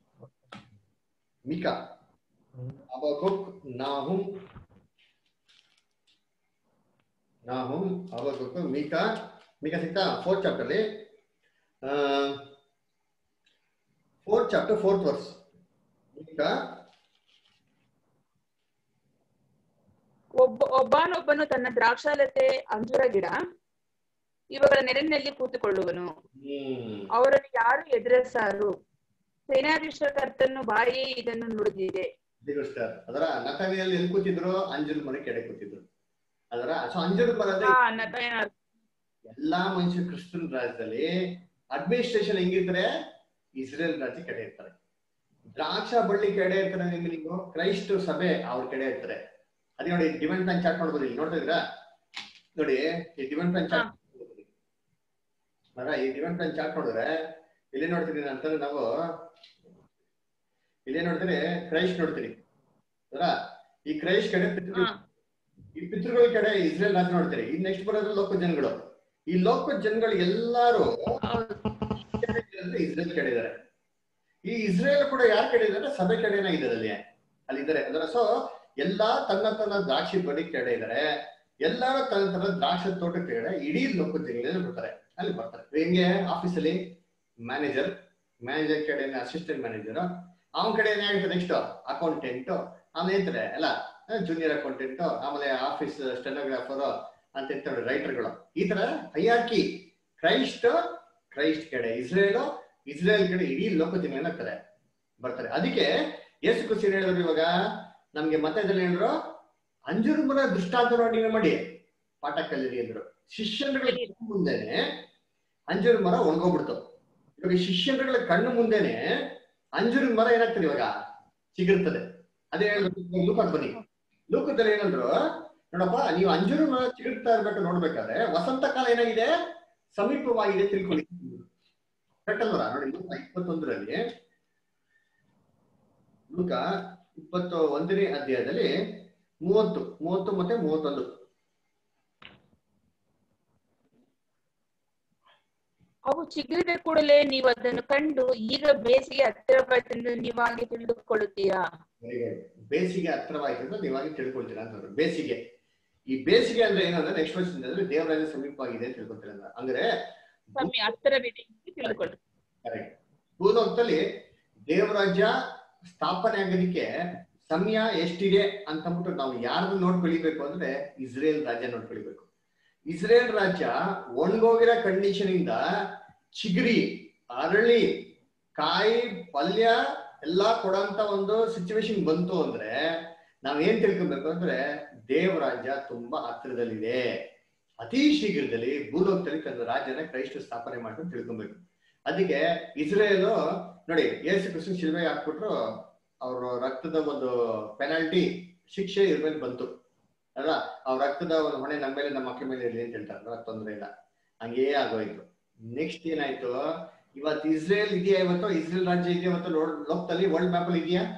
Micah Habakkuk Nahum Nahum Habakkuk Micah Micah ಸಿಗ್ತಾ ಫೋರ್ತ್ ಚಾಪ್ಟರ್ ಅಲ್ಲಿ, fourth chapter fourth verse. Micah ಒಬ್ಬ ಒಬ್ಬನೊಬ್ಬನು ತನ್ನ ದ್ರಾಕ್ಷಾಲತೆ ಅಂಜೂರ ಗಿಡ ಇವುಗಳ ನೆರಳಿನಲ್ಲಿ ಕೂತುಕೊಳ್ಳುವನು, ಅವರನ್ನು ಯಾರು ಎದುರಿಸಾರು. ಸೇನಾಧೀಶ್ವರ ಕರ್ತನು ಬಾಯಿ ಇದನ್ನು ನುಡಿದಿದೆ. ಅದರ ನತನೆಯಲ್ಲಿ ಎಲ್ಲಿ ಕೂತಿದ್ರು? ಅಂಜೂರದ ಮರ ಕೆಡೆ ಕೂತಿದ್ರು. ಅದರ ಸೊ ಅಂಜೂರದ ಮರ ಎಲ್ಲಾ ಮನುಷ್ಯ ಕ್ರಿಸ್ತನ್ ರಾಜ್ಯದಲ್ಲಿ ಅಡ್ಮಿನಿಸ್ಟ್ರೇಷನ್ ಹೆಂಗಿರ್ತಾರೆ? ಇಸ್ರೇಲ್ ರಾಜ್ಯ ಕೆಡೆ ಇರ್ತಾರೆ. ದ್ರಾಕ್ಷಾ ಬಳ್ಳಿ ಕೆಡೆ ಇರ್ತಾರೆ. ನಿಮ್ಗೆ ನೀವು ಕ್ರೈಸ್ಟ್ ಸಭೆ ಅವ್ರ ಕೆಡೆ ಇರ್ತಾರೆ. ಅದೇ ನೋಡಿ, ಡಿವೈನ್ ಪ್ಲಾನ್ ಚಾರ್ಟ್ ಮಾಡ್ಬೋದು. ಇಲ್ಲಿ ನೋಡ್ತಾ ಇದ್ರಾ ನೋಡಿ, ಈ ಡಿವೈನ್ ಪ್ಲಾನ್ ಚಾರ್ಟ್ ಈ ಡಿವೈನ್ ಪ್ಲಾನ್ ಚಾರ್ಟ್ ನೋಡಿದ್ರೆ ಇಲ್ಲಿ ನೋಡ್ತೀನಿ ಅಂತಂದ್ರೆ ನಾವು ಇಲ್ಲೇ ನೋಡ್ತೀನಿ ಕ್ರೈಸ್ಟ್ ನೋಡ್ತೀನಿ. ಈ ಕ್ರೈಸ್ಟ್ ಕಡೆ ಪಿತೃ, ಈ ಪಿತೃಗಳ ಕಡೆ ಇಸ್ರೇಲ್ ರಾಜ್ಯ ನೋಡ್ತೀರಿ. ಈ ನೆಕ್ಸ್ಟ್ ಬರೋದು ಲೋಕ ಜನಗಳು. ಈ ಲೋಕ ಜನಗಳು ಎಲ್ಲಾರು ಇಸ್ರೇಲ್ ಕಡೆ ಇದ್ದಾರೆ. ಈ ಇಸ್ರೇಲ್ ಕೂಡ ಯಾರ ಕಡೆ ಇದ್ದಾರೆ? ಸಭೆ ಕಡೆನ ಇದ್ದಾರೆ, ಅಲ್ಲಿ ಅಲ್ಲಿದ್ದಾರೆ. ಅದರ ಸೊ ಎಲ್ಲಾ ತನ್ನ ತನ್ನ ದ್ರಾಕ್ಷಿ ಬಳಿ ಕಡೆ ಇದ್ದಾರೆ. ಎಲ್ಲಾರು ತನ್ನ ತನ್ನ ದ್ರಾಕ್ಷಿ ತೋಟ ಕಡೆ ಇಡೀ ಲೋಕ ಜನಗಳಲ್ಲಿ ಬರ್ತಾರೆ, ಅಲ್ಲಿ ಬರ್ತಾರೆ. ಹೆಂಗೆ ಆಫೀಸಲ್ಲಿ ಮ್ಯಾನೇಜರ್, ಮ್ಯಾನೇಜರ್ ಕಡೆ ಅಸಿಸ್ಟೆಂಟ್ ಮ್ಯಾನೇಜರ್, ಅವನ ಕಡೆ ಏನಾಗುತ್ತೆ ನೆಕ್ಸ್ಟ್ ಅಕೌಂಟೆಂಟ್, ಆಮೇಲೆ ಹೇಳ್ತಾರೆ ಅಲ್ಲ ಜೂನಿಯರ್ ಅಕೌಂಟೆಂಟ್, ಆಮೇಲೆ ಆಫೀಸ್ ಸ್ಟೆನೋಗ್ರಾಫರ್ ಅಂತ ಹೇಳ್ತಾರೆ ರೈಟರ್ಗಳು. ಈ ತರ ಹೈಯಾರ್ಕಿ. ಕ್ರೈಸ್ಟ್ ಕ್ರೈಸ್ಟ್ ಕಡೆ ಇಸ್ರೇಲ್, ಇಸ್ರೇಲ್ ಕಡೆ ಇಡೀ ಲೋಕದಿಂದ ಏನಾಗ್ತಾರೆ ಬರ್ತಾರೆ. ಅದಕ್ಕೆ ಯೇಸು ಕ್ರಿಸ್ತ ಹೇಳಿದ್ರು ಇವಾಗ ನಮ್ಗೆ ಮತ್ತೆ ಇದ್ರಲ್ಲಿ ಹೇಳಿದ್ರು ಅಂಜೂರ ಮರ ದೃಷ್ಟಾಂತ ನೋಡಿ ಮಾಡಿ ಪಾಠ ಕಲೀರಿ ಅಂದ್ರು. ಶಿಷ್ಯರುಗಳ ಮುಂದೆನೆ ಅಂಜೂರ ಮರ ಒಣಗೋಗ್ಬಿಡ್ತು. ಇವಾಗ ಶಿಷ್ಯರುಗಳ ಕಣ್ಣು ಮುಂದೆನೆ ಅಂಜೂರ ಮರ ಏನಾಗ್ತದೆ ಇವಾಗ ಚಿಗುರ್ತದೆ. ಅದೇ ಹೇಳಿದ್ರು ಲೂಕಕ್ಕೆ ಬನ್ನಿ. ಲೂಕದಲ್ಲಿ ಏನಂದ್ರು ನೋಡಪ್ಪ, ನೀವು ಅಂಜೂರ ಮರ ಚಿಗುರ್ತಾ ಇರ್ಬೇಕು ನೋಡ್ಬೇಕಾದ್ರೆ ವಸಂತ ಕಾಲ ಏನಾಗಿದೆ ಸಮೀಪವಾಗಿದೆ ತಿಳ್ಕೊಳ್ಳಿ. ಕರೆಕ್ಟಲ್ವರ ನೋಡಿ ಲೂಕ ಇಪ್ಪತ್ತೊಂದರಲ್ಲಿ, ಲೂಕ ಇಪ್ಪತ್ತ ಒಂದನೇ ಅಧ್ಯಾಯದಲ್ಲಿ ಮೂವತ್ತು ಮೂವತ್ತು ಮತ್ತೆ ಮೂವತ್ತೊಂದು. ಅವು ಚಿಗುರಿದ ಕೂಡಲೇ ನೀವು ಅದನ್ನು ಕಂಡು ಈಗ ಬೇಸಿಗೆ ಹತ್ತಿರವಾಯ್ತೆಂದು ನೀವಾಗಿ ತಿಳಿದುಕೊಳ್ಳುತ್ತೀರಾ. ಬೇಸಿಗೆ ಹತ್ತಿರವಾಯ್ತು ಅಂತ ನೀವಾಗಿ ತಿಳ್ಕೊಳ್ತೀರಾ ಅಂತಂದ್ರೆ ಬೇಸಿಗೆ. ಈ ಬೇಸಿಗೆ ಅಂದ್ರೆ ಏನಂದ್ರೆ ನೆಕ್ಸ್ಟ್ ವರ್ಷ ಅಂದ್ರೆ ದೇವರಾಜ್ಯ ಸಮೀಪವಾಗಿದೆ ಅಂತ ತಿಳ್ಕೊಳ್ತೀರ ಅಂತ. ಅಂದ್ರೆ ಹತ್ತಿರವಿದೆ ತಿಳ್ಕೊಳ್ಳಿ. ಕರೆಕ್ಟ್. ಭೂಲೋಕದಲ್ಲಿ ದೇವರಾಜ್ಯ ಸ್ಥಾಪನೆ ಆಗೋದಕ್ಕೆ ಸಮಯ ಎಷ್ಟಿದೆ ಅಂತಂದ್ಬಿಟ್ಟು ನಾವು ಯಾರನ್ನ ನೋಡ್ಕೊಳಿಬೇಕು ಅಂದ್ರೆ ಇಸ್ರೇಲ್ ರಾಜ್ಯ ನೋಡ್ಕೊಳಿಬೇಕು. ಇಸ್ರೇಲ್ ರಾಜ್ಯ ಒಣಗೋಗಿರೋ ಕಂಡೀಷನ್ ಇಂದ ಚಿಗುರಿ ಅರಳಿ ಕಾಯಿ ಪಲ್ಯ ಎಲ್ಲಾ ಕೊಡಂತ ಒಂದು ಸಿಚುವೇಶನ್ ಬಂತು ಅಂದ್ರೆ ನಾವ್ ಏನ್ ತಿಳ್ಕೊಬೇಕು ಅಂದ್ರೆ ದೇವರಾಜ್ಯ ತುಂಬಾ ಹತ್ತಿರದಲ್ಲಿದೆ. ಅತಿ ಶೀಘ್ರದಲ್ಲಿ ಭೂಲೋಕದಲ್ಲಿ ತನ್ನ ರಾಜ್ಯನ ಕ್ರೈಸ್ತ ಸ್ಥಾಪನೆ ಮಾಡ್ಕೊಂಡು ತಿಳ್ಕೊಬೇಕು. ಅದಕ್ಕೆ ಇಸ್ರೇಲು ನೋಡಿ ಯೇಸು ಕ್ರಿಸ್ತ ಶಿಲ್ವೆಗೆ ಹಾಕ್ಬಿಟ್ರು, ಅವ್ರ ರಕ್ತದ ಒಂದು ಪೆನಾಲ್ಟಿ ಶಿಕ್ಷೆ ಇವ್ರ ಮೇಲೆ ಬಂತು ಅಲ್ಲ. ಅವ್ರ ರಕ್ತದ ಒಂದು ಹೊಣೆ ನಮ್ಮ ಮೇಲೆ ನಮ್ಮ ಮಕ್ಕಳ ಮೇಲೆ ಇರಲಿ ಅಂತ ಹೇಳ್ತಾರೆ, ತೊಂದ್ರೆ ಇಲ್ಲ. ಹಂಗೇ ಆಗೋಯ್ತು. ನೆಕ್ಸ್ಟ್ ಏನಾಯ್ತು, ಇವತ್ತು ಇಸ್ರೇಲ್ ಇದೆಯಾ? ಇವತ್ತು ಇಸ್ರೇಲ್ ರಾಜ್ಯ ಇದೆಯಾ ಇವತ್ತು ಲೋಕದಲ್ಲಿ? ವರ್ಲ್ಡ್ ಮ್ಯಾಪ್ ಅಲ್ಲಿ ಇದೆಯಾ?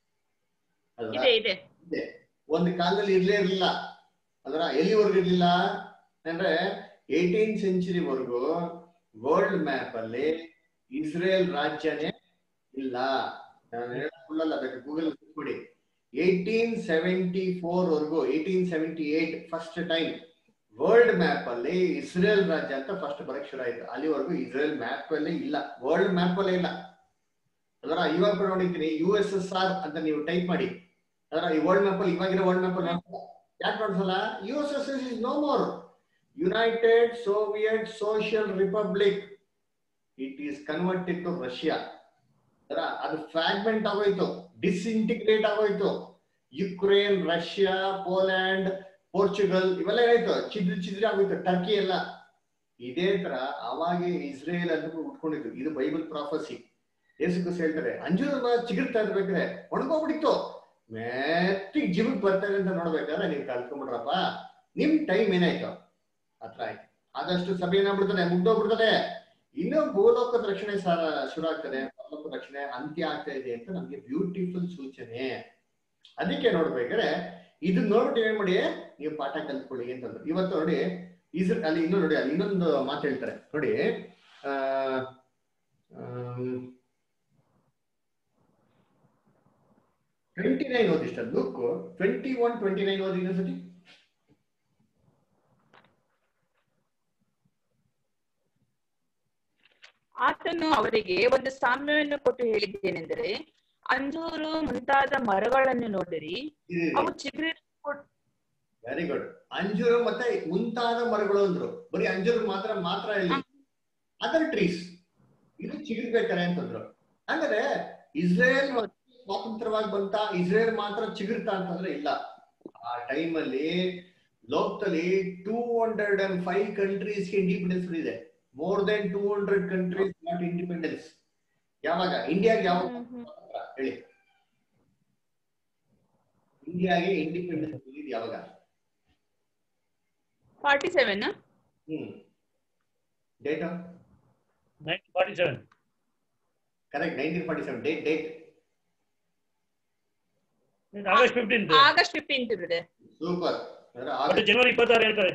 ಇದೆ. ಒಂದು ಕಾಲದಲ್ಲಿ ಇರ್ಲೇ ಇರ್ಲಿಲ್ಲ ಅದ್ರ. ಎಲ್ಲಿವರೆಗೂ ಇರ್ಲಿಲ್ಲ ಅಂದ್ರೆ ಏಟೀನ್ ಸೆಂಚುರಿವರೆಗೂ ವರ್ಲ್ಡ್ ಮ್ಯಾಪ್ ಅಲ್ಲಿ ಇಸ್ರೇಲ್ ರಾಜ್ಯನೇ ಇಲ್ಲ. ನಾನು ಹೇಳಲ್ಲ, ಬೇಕು ಗೂಗಲ್ ನೋಡಿ. ಏಟೀನ್ ಸೆವೆಂಟಿ ಫೋರ್ ವರೆಗೂ, eighteen seventy eight first time world map ಅಲ್ಲಿ ಇಸ್ರೇಲ್ ರಾಜ್ಯ ಅಂತ ಫಸ್ಟ್ ಬರಕ್ ಶುರು ಆಯ್ತು. ಅಲ್ಲಿವರೆಗೂ ಇಸ್ರೇಲ್ ಮ್ಯಾಪ್ ಅಲ್ಲೇ ಇಲ್ಲ, ವರ್ಲ್ಡ್ ಮ್ಯಾಪ್ ಅಲ್ಲೇ ಇಲ್ಲ ಅದರ. ಇವಾಗ ನೋಡಿದ್ದೀನಿ ಯು ಎಸ್ ಎಸ್ ಆರ್ ಅಂತ ನೀವು ಟೈಪ್ ಮಾಡಿ ಅದರ, ಈ ವರ್ಲ್ಡ್ ಮ್ಯಾಪ್ ಅಲ್ಲಿ ಇವಾಗಿರೋ ವರ್ಲ್ಡ್ ಮ್ಯಾಪ್ ಅಲ್ಲಿ ಯಾಕೆ ನೋಡ್ಸಲ್ಲ? U S S S is no more, United Soviet Social Republic. It is converted to Russia. ಅದು ಫ್ರಾಗ್ಮೆಂಟ್ ಆಗೋಯ್ತು, ಡಿಸ್ಇಂಟಿಗ್ರೇಟ್ ಆಗೋಯ್ತು. ಯುಕ್ರೇನ್, ರಷ್ಯಾ, ಪೋಲ್ಯಾಂಡ್, ಪೋರ್ಚುಗಲ್ ಇವೆಲ್ಲ ಏನಾಯ್ತು ಚಿದ್ರ ಚಿದ್ರ ಆಗೋಯ್ತು. ಟರ್ಕಿ ಎಲ್ಲ ಇದೇ ತರ ಅವಾಗೆ ಇಸ್ರೇಲ್ ಅಂತ ಉಟ್ಕೊಂಡಿದ್ರು. ಇದು ಬೈಬಲ್ ಪ್ರಾಫಸಿ. ಯೇಸು ಕ್ರಿಸ್ತ ಹೇಳ್ತಾರೆ ಅಂಜೂರ ಚಿಗುರ್ತಾ ಇರ್ಬೇಕಾದ್ರೆ ಒಣಗೋಗ್ಬಿಡಿತ್ತು, ಮೆತ್ತಿಗೆ ಜಿಮಕ್ ಬರ್ತಾರೆ ಅಂತ ನೋಡ್ಬೇಕಾದ್ರೆ ನೀವ್ ಕಲ್ತ್ಕೊಂಡ್ಬಿಡ್ರಪ್ಪ, ನಿಮ್ ಟೈಮ್ ಏನಾಯ್ತು ಹತ್ರ ಆಯ್ತು. ಆದಷ್ಟು ಸಭೆ ಏನಾಗ್ಬಿಡ್ತದೆ, ಮುಗ್ದೋಗ್ಬಿಡ್ತದೆ. ಇನ್ನು ಭೂಲೋಕದ ರಕ್ಷಣೆ ಶುರು ಆಗ್ತದೆ, ಭೂಲೋಕದ ರಕ್ಷಣೆ ಅಂತ್ಯ ಆಗ್ತಾ ಇದೆ ಅಂತ ನಮ್ಗೆ ಬ್ಯೂಟಿಫುಲ್ ಸೂಚನೆ. ಅದಕ್ಕೆ ನೋಡ್ಬೇಕಾದ್ರೆ ಇದನ್ನ ನೋಡ್ಬಿಟ್ಟು ಏನ್ ಮಾಡಿ ನೀವು ಪಾಠ ಕಲ್ತ್ಕೊಳ್ಳಿ ಅಂತಂದ್ರು. ಇವತ್ತು ನೋಡಿ ಇಸ್ರೇಲ್ ಅಲ್ಲಿ ಇನ್ನೂ ನೋಡಿ ಅಲ್ಲಿ ಇನ್ನೊಂದು ಮಾತು ಹೇಳ್ತಾರೆ ನೋಡಿ. ಆ ಟ್ವೆಂಟಿ ನೈನ್ ಓದಿಷ್ಟ Luke twenty one twenty nine ಓದಿ ಇನ್ನೊಂದ್ಸತಿ. ಆತನು ಅವರಿಗೆ ಒಂದು ಸಾಮ್ಯವನ್ನು ಕೊಟ್ಟು ಹೇಳಿದ್ದೇನೆಂದರೆ, ಅಂಜೂರು ಮುಂತಾದ ಮರಗಳನ್ನು ನೋಡಿರಿ, ಅವು ಚಿಗುರಿ. Very good. ಅಂಜೂರು ಮತ್ತೆ ಮುಂತಾದ ಮರಗಳು ಅಂದ್ರು. ಬರೀ ಅಂಜೂರು ಮಾತ್ರ ಮಾತ್ರ ಇಲ್ಲಿ ಅದರ್ ಟ್ರೀಸ್ ಇದು ಚಿಗುರ್ಬೇಕಾರೆ ಅಂತಂದ್ರು. ಹಂಗಾದ್ರೆ ಇಸ್ರೇಲ್ ಸ್ವಾತಂತ್ರ್ಯವಾಗಿ ಬಂತ, ಇಸ್ರೇಲ್ ಮಾತ್ರ ಚಿಗುರ್ತಾ ಅಂತಂದ್ರೆ ಇಲ್ಲ. ಆ ಟೈಮ್ ಅಲ್ಲಿ ಲೋಕದಲ್ಲಿ two hundred and five countries independence ಇದೆ. More than two hundred countries not independence. ಯಾವಾಗ ಇಂಡಿಯಾಗೆ ಯಾವಾಗ ಹೇಳಿ? ಇಂಡಿಯಾಗೆ ಇಂಡಿಪೆಂಡೆನ್ಸ್ ಯಾವಾಗ? Forty seven. Hmm date nineteen forty seven. Correct, nineteen forty seven. Date date August fifteenth. August fifteenth ಇದೆ. Super. ಜನವರಿ ಇಪ್ಪತ್ತಾರು ಹೇಳ್ತಾರೆ.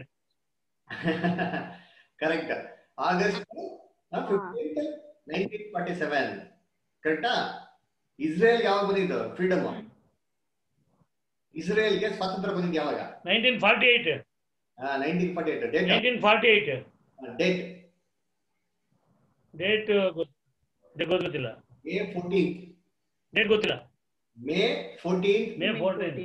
Correct, August fifteenth nineteen forty seven. ಕರೆಕ್ಟಾ? ಇಸ್ರೇಲ್ ಯಾವಾಗ ಬಂದಿದ್ದು ಫ್ರೀಡಮ್? ಇಸ್ರೇಲ್ಗೆ ಸ್ವಾತಂತ್ರ್ಯ ಬಂದಿದ್ದು ಯಾವಾಗ? Nineteen forty eight. ಹಾ, nineteen forty eight. Date nineteen forty eight. Date date ಗೊತ್ತಿಲ್ಲ. May fourteenth. ಡೇಟ್ ಗೊತ್ತಿಲ್ಲ. May fourteen May fourteen.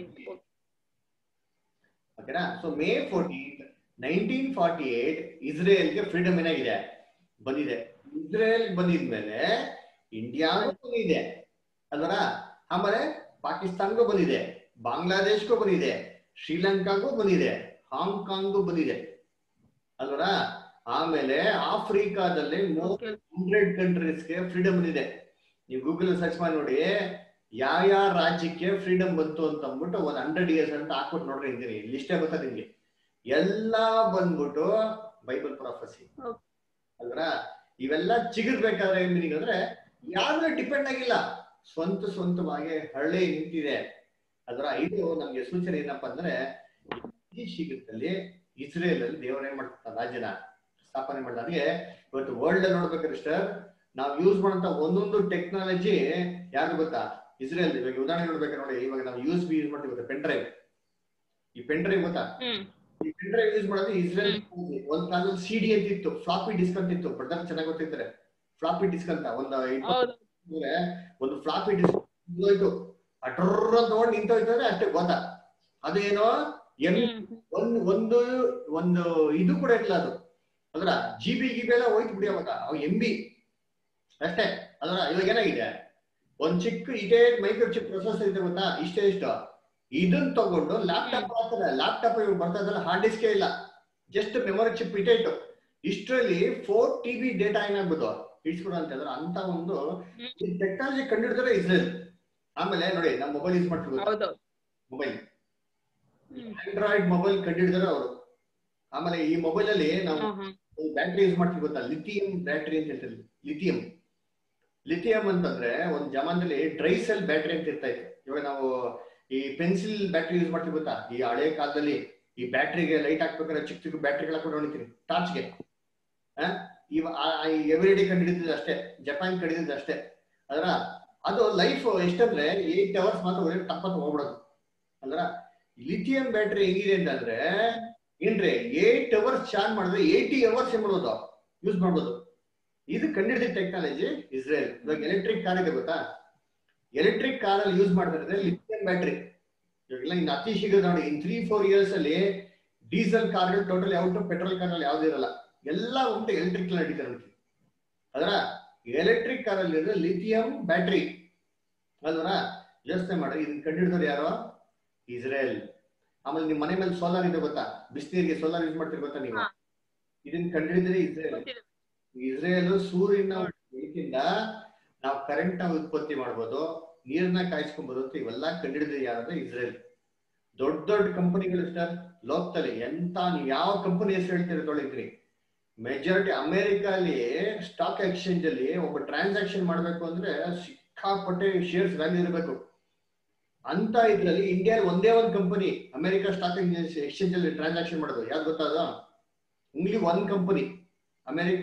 ಓಕೆನಾ? So May fourteen nineteen forty eight ಇಸ್ರೇಲ್ಗೆ ಫ್ರೀಡಮ್ ಏನಾಗಿದೆ, ಬಂದಿದೆ. ಇಸ್ರೇಲ್ ಬಂದಿದ್ಮೇಲೆ ಇಂಡಿಯಾಗೂ ಬಂದಿದೆ ಅಲ್ವರ, ಆಮೇಲೆ ಪಾಕಿಸ್ತಾನ್ಗೂ ಬಂದಿದೆ, ಬಾಂಗ್ಲಾದೇಶ್ಗೂ ಬಂದಿದೆ, ಶ್ರೀಲಂಕಾಗೂ ಬಂದಿದೆ, ಹಾಂಗ್ಕಾಂಗ್ಗೂ ಬಂದಿದೆ ಅಲ್ವರ. ಆಮೇಲೆ ಆಫ್ರಿಕಾದಲ್ಲಿ ಮೋರ್ ಹಂಡ್ರೆಡ್ ಕಂಟ್ರೀಸ್ಗೆ ಫ್ರೀಡಮ್ ಬಂದಿದೆ. ನೀವು ಗೂಗಲ್ ಸರ್ಚ್ ಮಾಡಿ ನೋಡಿ ಯಾವ ಯಾವ ರಾಜ್ಯಕ್ಕೆ ಫ್ರೀಡಮ್ ಬಂತು ಅಂತ ಅಂದ್ಬಿಟ್ಟು ಒಂದ್ ಹಂಡ್ರೆಡ್ ಇಯರ್ಸ್ ಅಂತ ಹಾಕ್ಬಿಟ್ಟು ನೋಡ್ರಿ ಅಂತೀನಿ, ಲಿಸ್ಟೇ ಗೊತ್ತಾ ನಿಮ್ಗೆ. ಎಲ್ಲಾ ಬಂದ್ಬಿಟ್ಟು ಬೈಬಲ್ ಪ್ರಾಫೆಸಿ ಅಲ್ವರ. ಇವೆಲ್ಲ ಚಿಗುರ್ಬೇಕಾದ್ರೆ ಏನ್ ಮೀನಿಂಗ್ ಅಂದ್ರೆ ಯಾರು ಡಿಪೆಂಡ್ ಆಗಿಲ್ಲ, ಸ್ವಂತ ಸ್ವಂತವಾಗಿ ಹಳ್ಳಿ ನಿಂತಿದೆ ಅಲ್ವರ. ಇದು ನಮ್ಗೆ ಸೂಚನೆ ಏನಪ್ಪಾ ಅಂದ್ರೆ ಈ ಶೀಘ್ರದಲ್ಲಿ ಇಸ್ರೇಲ್ ಅಲ್ಲಿ ದೇವರ ಏನ್ ಮಾಡ್ತಾರೆ, ರಾಜ್ಯನ ಸ್ಥಾಪನೆ ಮಾಡ್ತಾರೆ. ಅದಕ್ಕೆ ಇವತ್ತು ವರ್ಲ್ಡ್ ಅಲ್ಲಿ ನೋಡ್ಬೇಕಾದ್ರೆ ಸಿಸ್ಟರ್, ನಾವು ಯೂಸ್ ಮಾಡುವಂತ ಒಂದೊಂದು ಟೆಕ್ನಾಲಜಿ ಯಾರು ಗೊತ್ತಾ, ಇಸ್ರೇಲ್. ಇವಾಗ ಉದಾಹರಣೆ ನೋಡ್ಬೇಕಾದ್ರೆ ನೋಡಿ, ಇವಾಗ ನಾವು ಯೂಸ್ ಬಿ ಯೂಸ್ ಮಾಡ್ತೀವಿ ಗೊತ್ತಾ, ಪೆನ್ ಡ್ರೈವ್. ಈ ಪೆನ್ ಡ್ರೈವ್ ಗೊತ್ತಾ, ಈ ಪೆನ್ ಡ್ರೈವ್ ಯೂಸ್ ಮಾಡೋದು ಇಸ್ರೇಲ್. ಒಂದ್ ಕಾಲದಲ್ಲಿ ಸಿ ಡಿ ಅಂತ ಇತ್ತು, ಫ್ಲಾಪಿ ಡಿಸ್ಕ್ ಅಂತ ಇತ್ತು, ಬ್ರದರ್ ಚೆನ್ನಾಗಿ ಗೊತ್ತಿರ್ತಾರೆ ಫ್ಲಾಪಿ ಡಿಸ್ಕ್ ಅಂತ. ಒಂದು ಒಂದು ಫ್ಲಾಪಿ ಡಿಸ್ಕ್ ಹೋಯ್ತು ಅಟ್ರ ತಗೊಂಡು ನಿಂತೋಯ್ತಂದ್ರೆ ಅಷ್ಟೇ ಗೊತ್ತಾ. ಅದೇನೋ ಎಂ ಒಂದು ಒಂದು ಒಂದು ಇದು ಕೂಡ ಇಲ್ಲ ಅದು ಅದ್ರ ಜಿ ಬಿ ಗಿಬಿ ಎಲ್ಲ ಹೋಯ್ತು ಬಿಡಿ ಅವಾಗ, ಅವಾಗ ಎಂ ಬಿ ಅಷ್ಟೇ ಅದ್ರ. ಇವಾಗ ಏನಾಗಿದೆ, ಒಂದ್ ಚಿಕ್ಕ ಇದೇ ಮೈಕ್ರೋ ಚಿಪ್ ಪ್ರೊಸೆಸರ್ ಇದೆ ಗೊತ್ತಾ, ಇಷ್ಟೇ ಇಷ್ಟ. ಇದನ್ನ ತಗೊಂಡು ಲ್ಯಾಪ್ಟಾಪ್ ಆಗ್ತದೆ, ಲ್ಯಾಪ್ಟಾಪ್ ಇವಾಗ ಬರ್ತಾ ಇದ್ರೆ ಹಾರ್ಡ್ ಡಿಸ್ಕೇ ಇಲ್ಲ, ಜಸ್ಟ್ ಮೆಮೊರಿ ಚಿಪ್ ಇಟೇ ಇಟ್ಟು ಇಷ್ಟರಲ್ಲಿ ಫೋರ್ ಟಿ ಬಿ ಡೇಟಾ ಏನಾಗ್ಬೋದು ಇಡ್ಸ್ಕೊಡು ಅಂತ ಹೇಳಿದ್ರೆ ಅಂತ ಒಂದು ಟೆಕ್ನಾಲಜಿ ಕಂಡುಹಿಡಿದ್ರೆ ಇಸ್ರೇಲ್. ಆಮೇಲೆ ನೋಡಿ ನಾವು ಮೊಬೈಲ್ ಯೂಸ್ ಮಾಡ್ತೀವಿ, ಮೊಬೈಲ್ ಆಂಡ್ರಾಯ್ಡ್ ಮೊಬೈಲ್ ಕಂಡುಹಿಡಿದ್ರೆ ಅವರು. ಆಮೇಲೆ ಈ ಮೊಬೈಲ್ ಅಲ್ಲಿ ನಾವು ಬ್ಯಾಟ್ರಿ ಯೂಸ್ ಮಾಡ್ತೀವಿ ಗೊತ್ತಾ, ಲಿಥಿಯಂ ಬ್ಯಾಟ್ರಿ ಅಂತ ಹೇಳ್ತೀವಿ. ಲಿಥಿಯಂ ಲಿಥಿಯಂ ಅಂತಂದ್ರೆ ಒಂದ್ ಜಮಾನದಲ್ಲಿ ಡ್ರೈ ಸೆಲ್ ಬ್ಯಾಟ್ರಿ ಅಂತ ಇರ್ತಾ ಇತ್ತು. ಇವಾಗ ನಾವು ಈ ಪೆನ್ಸಿಲ್ ಬ್ಯಾಟ್ರಿ ಯೂಸ್ ಮಾಡ್ತೀವಿ ಗೊತ್ತಾ, ಈ ಹಳೆ ಕಾಲದಲ್ಲಿ ಈ ಬ್ಯಾಟ್ರಿಗೆ ಲೈಟ್ ಹಾಕ್ಬೇಕಾದ್ರೆ ಚಿಕ್ಕ ಚಿಕ್ಕ ಬ್ಯಾಟ್ರಿಗಳ ಹಾಕೊಂಡು ಹೊಡಿತೀವಿ ಟಾರ್ಚ್ಗೆ. ಎವ್ರಿ ಡೇ ಕಂಡಿಡಿದ ಅಷ್ಟೇ, ಜಪಾನ್ ಕಂಡಿಡಿದ ಅಷ್ಟೇ ಅದ್ರ. ಅದು ಲೈಫ್ ಎಷ್ಟಂದ್ರೆ ಏಟ್ ಅವರ್ಸ್ ಮಾತ್ರ ಒಳ್ಳೆ ತಪ್ಪತ್ತು ಹೋಗ್ಬಿಡೋದು ಅಂದ್ರ. ಲಿಥಿಯಂ ಬ್ಯಾಟ್ರಿ ಹೆಂಗಿದೆ ಅಂತಂದ್ರೆ ಏನ್ರಿ ಏಟ್ ಅವರ್ಸ್ ಚಾರ್ಜ್ ಮಾಡಿದ್ರೆ ಏಯ್ಟಿ ಅವರ್ಸ್ ಏನ್ ಮಾಡ್ಬೋದು, ಯೂಸ್ ಮಾಡ್ಬೋದು. ಇದು ಕಂಡಿಡಿದ ಟೆಕ್ನಾಲಜಿ ಇಸ್ರೇಲ್. ಇವಾಗ ಎಲೆಕ್ಟ್ರಿಕ್ ಕಾರ್ ಇದೆ ಗೊತ್ತಾ, ಎಲೆಕ್ಟ್ರಿಕ್ ಕಾರ್ ಅಲ್ಲಿ ಯೂಸ್ ಮಾಡ್ತಾರೆ ಲಿಥಿಯಂ ಬ್ಯಾಟ್ರಿ. ಇವಾಗೆಲ್ಲ ಇನ್ನು ಅತಿ ಶೀಘ್ರ ನೋಡಿ, ಇನ್ ತ್ರೀ ಫೋರ್ ಇಯರ್ಸ್ ಅಲ್ಲಿ ಡೀಸೆಲ್ ಕಾರ್ಗಳು ಟೋಟಲ್ ಔಟ್ ಪೆಟ್ರೋಲ್ ಕಾರ್ ಅಲ್ಲಿ ಯಾವ್ದು ಇರಲ್ಲ, ಎಲ್ಲ ಒಂದು ಎಲೆಕ್ಟ್ರಿಕ್ ನಡೀತಾರೆ ಅದರ. ಎಲೆಕ್ಟ್ರಿಕ್ ಕಾರ್ ಅಲ್ಲಿ ಇರೋ ಲಿಥಿಯಂ ಬ್ಯಾಟ್ರಿ ಅಲ್ವರ. ಯೋಚನೆ ಮಾಡಿ, ಇದನ್ನ ಕಂಡುಹಿಡಿದವ್ರು ಯಾರೋ ಇಸ್ರೇಲ್. ಆಮೇಲೆ ನಿಮ್ ಮನೆ ಮೇಲೆ ಸೋಲಾರ್ ಇದೆ ಗೊತ್ತಾ, ಬಿಸಿನೀರಿಗೆ ಸೋಲಾರ್ ಯೂಸ್ ಮಾಡ್ತೀರಿ ಗೊತ್ತಾ ನೀವು, ಇದನ್ನ ಕಂಡುಹಿಡಿದ್ರೆ ಇಸ್ರೇಲ್. ಇಸ್ರೇಲ್ ಸೂರ್ಯನ ಬೆಳಕಿಂದ ನಾವು ಕರೆಂಟ್ ನ ಉತ್ಪತ್ತಿ ಮಾಡ್ಬೋದು, ನೀರ್ನ ಕಾಯಿಸ್ಕೊಬಹುದು ಅಂತ ಇವೆಲ್ಲ ಕಂಡುಹಿಡಿದ್ರೆ ಯಾರಂದ್ರೆ ಇಸ್ರೇಲ್. ದೊಡ್ಡ ದೊಡ್ಡ ಕಂಪನಿಗಳು ಸರ್ ಲೋಕದಲ್ಲಿ ಎಂತ, ನೀವು ಯಾವ ಕಂಪನಿ ಹೆಸರು ಹೇಳ್ತೀರಿ ತೊಳಿದ್ರಿ, ಮೆಜಾರಿಟಿ ಅಮೆರಿಕಲ್ಲಿ ಸ್ಟಾಕ್ ಎಕ್ಸ್ಚೇಂಜ್ ಅಲ್ಲಿ ಒಬ್ಬ ಟ್ರಾನ್ಸಾಕ್ಷನ್ ಮಾಡ್ಬೇಕು ಅಂದ್ರೆ ಸಿಕ್ಕಾಪಟ್ಟೆ ಶೇರ್ಸ್ ವ್ಯಾಲ್ಯೂ ಇರಬೇಕು. ಅಂತ ಇದ್ರಲ್ಲಿ ಇಂಡಿಯಾ ಒಂದೇ ಒಂದು ಕಂಪನಿ ಅಮೆರಿಕ ಸ್ಟಾಕ್ ಎಕ್ಸ್ಚೇಂಜ್ ಅಲ್ಲಿ ಟ್ರಾನ್ಸಾಕ್ಷನ್ ಮಾಡೋದು ಯಾವ್ದು ಗೊತ್ತಾದ, only one company America.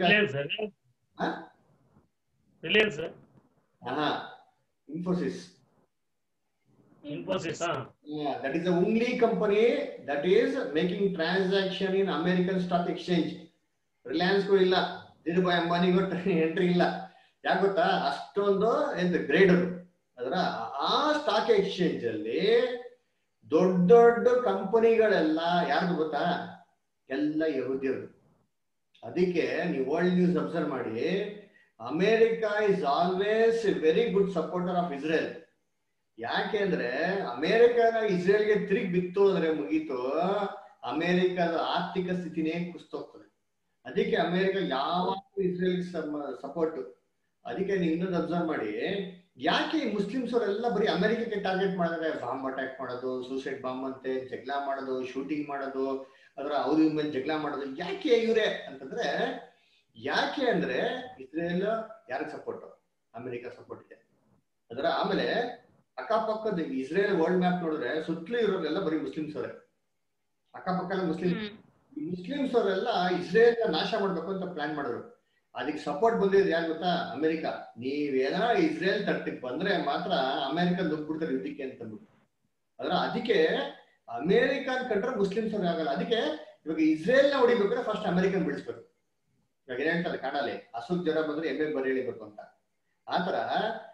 Infosys. Infosys, huh? Yeah, that is the only company that is making transaction in American stock exchange. Reliance ko illa, Dhirubhai Ambani ko entry illa. ಯಾಕೆ ಗೊತ್ತಾ, ಅಷ್ಟೊಂದು ಎಂತ grade ಅದು. ಅದರ ಆ ಸ್ಟಾಕ್ ಎಕ್ಸ್ಚೇಂಜ್ ಅಲ್ಲಿ ದೊಡ್ಡ ದೊಡ್ಡ ಕಂಪನಿಗಳೆಲ್ಲ ಯಾರ್ದು ಗೊತ್ತಾ, ಎಲ್ಲ ಯಹೂದ್ಯರು. ಅದಕ್ಕೆ ನೀವು ವರ್ಲ್ಡ್ ನ್ಯೂಸ್ ಅಬ್ಸರ್ವ್ ಮಾಡಿ, America is always very good supporter of Israel. ಯಾಕೆ ಅಂದ್ರೆ ಅಮೆರಿಕನ ಇಸ್ರೇಲ್ಗೆ ತಿರುಗಿ ಬಿತ್ತು ಅಂದ್ರೆ ಮುಗೀತು, ಅಮೆರಿಕದ ಆರ್ಥಿಕ ಸ್ಥಿತಿನೇ ಕುಸ್ತೋಗ್ತದೆ. ಅದಕ್ಕೆ ಅಮೆರಿಕ ಯಾವಾಗಲೂ ಇಸ್ರೇಲ್ಗೆ ಸಪೋರ್ಟ್. ಅದಕ್ಕೆ ನೀವು ಇನ್ನೊಂದು ಅಬ್ಸರ್ವ್ ಮಾಡಿ, ಯಾಕೆ ಈ ಮುಸ್ಲಿಮ್ಸ್ ಅವರೆಲ್ಲ ಬರೀ ಅಮೆರಿಕಕ್ಕೆ ಟಾರ್ಗೆಟ್ ಮಾಡಿದ್ರೆ, ಬಾಂಬ್ ಅಟ್ಯಾಕ್ ಮಾಡೋದು, ಸೂಸೈಡ್ ಬಾಂಬ್ ಅಂತೆ, ಜಗಳ ಮಾಡೋದು, ಶೂಟಿಂಗ್ ಮಾಡೋದು, ಅದರ ಅವ್ರ ಮೇಲೆ ಜಗಳ ಮಾಡೋದು, ಯಾಕೆ ಇವರೇ ಅಂತಂದ್ರೆ, ಯಾಕೆ ಅಂದ್ರೆ ಇಸ್ರೇಲ್ ಯಾರಿಗೆ ಸಪೋರ್ಟ್, ಅಮೆರಿಕ ಸಪೋರ್ಟ್ ಇದೆ ಅದರ. ಆಮೇಲೆ ಅಕ್ಕಪಕ್ಕದ ಇಸ್ರೇಲ್ ವರ್ಲ್ಡ್ ಮ್ಯಾಪ್ ನೋಡಿದ್ರೆ ಸುತ್ತಲೂ ಇರೋರೆಲ್ಲ ಬರೀ ಮುಸ್ಲಿಮ್ಸ್ ಅವರೇ, ಅಕ್ಕಪಕ್ಕ ಮುಸ್ಲಿಂ. ಮುಸ್ಲಿಮ್ಸ್ ಅವರೆಲ್ಲ ಇಸ್ರೇಲ್ ನಾಶ ಮಾಡ್ಬೇಕು ಅಂತ ಪ್ಲಾನ್ ಮಾಡಿದ್ರು. ಅದಕ್ಕೆ ಸಪೋರ್ಟ್ ಬಂದಿದ್ರು ಯಾರು ಗೊತ್ತಾ, ಅಮೆರಿಕ. ನೀವೇನೋ ಇಸ್ರೇಲ್ ತಟ್ಟಿಗೆ ಬಂದ್ರೆ ಮಾತ್ರ ಅಮೆರಿಕ ನುಗ್ಬಿಡ್ತಾರೆ ಯುದ್ಧಕ್ಕೆ ಅಂತ ಅಂದ್ಬಿಟ್ಟು ಅದ್ರ. ಅದಕ್ಕೆ ಅಮೆರಿಕನ್ ಕಂಡ್ರೆ ಮುಸ್ಲಿಮ್ಸ್ ಅವ್ರಿಗೆ ಆಗಲ್ಲ. ಅದಕ್ಕೆ ಇವಾಗ ಇಸ್ರೇಲ್ ನ ಹೊಡಿಬೇಕಾದ್ರೆ ಫಸ್ಟ್ ಅಮೆರಿಕನ್ ಬಿಡಿಸ್ಬೇಕು. ಇವಾಗ ಏನ್ ಹೇಳ್ತಾರೆ ಕಾಣಲ್ಲಿ, ಹಸುಗ್ ಜ್ವರ ಬಂದ್ರೆ ಎಮ್ಮೆ ಬರಿ ಎಳಿಬೇಕು ಅಂತ. ಆತರ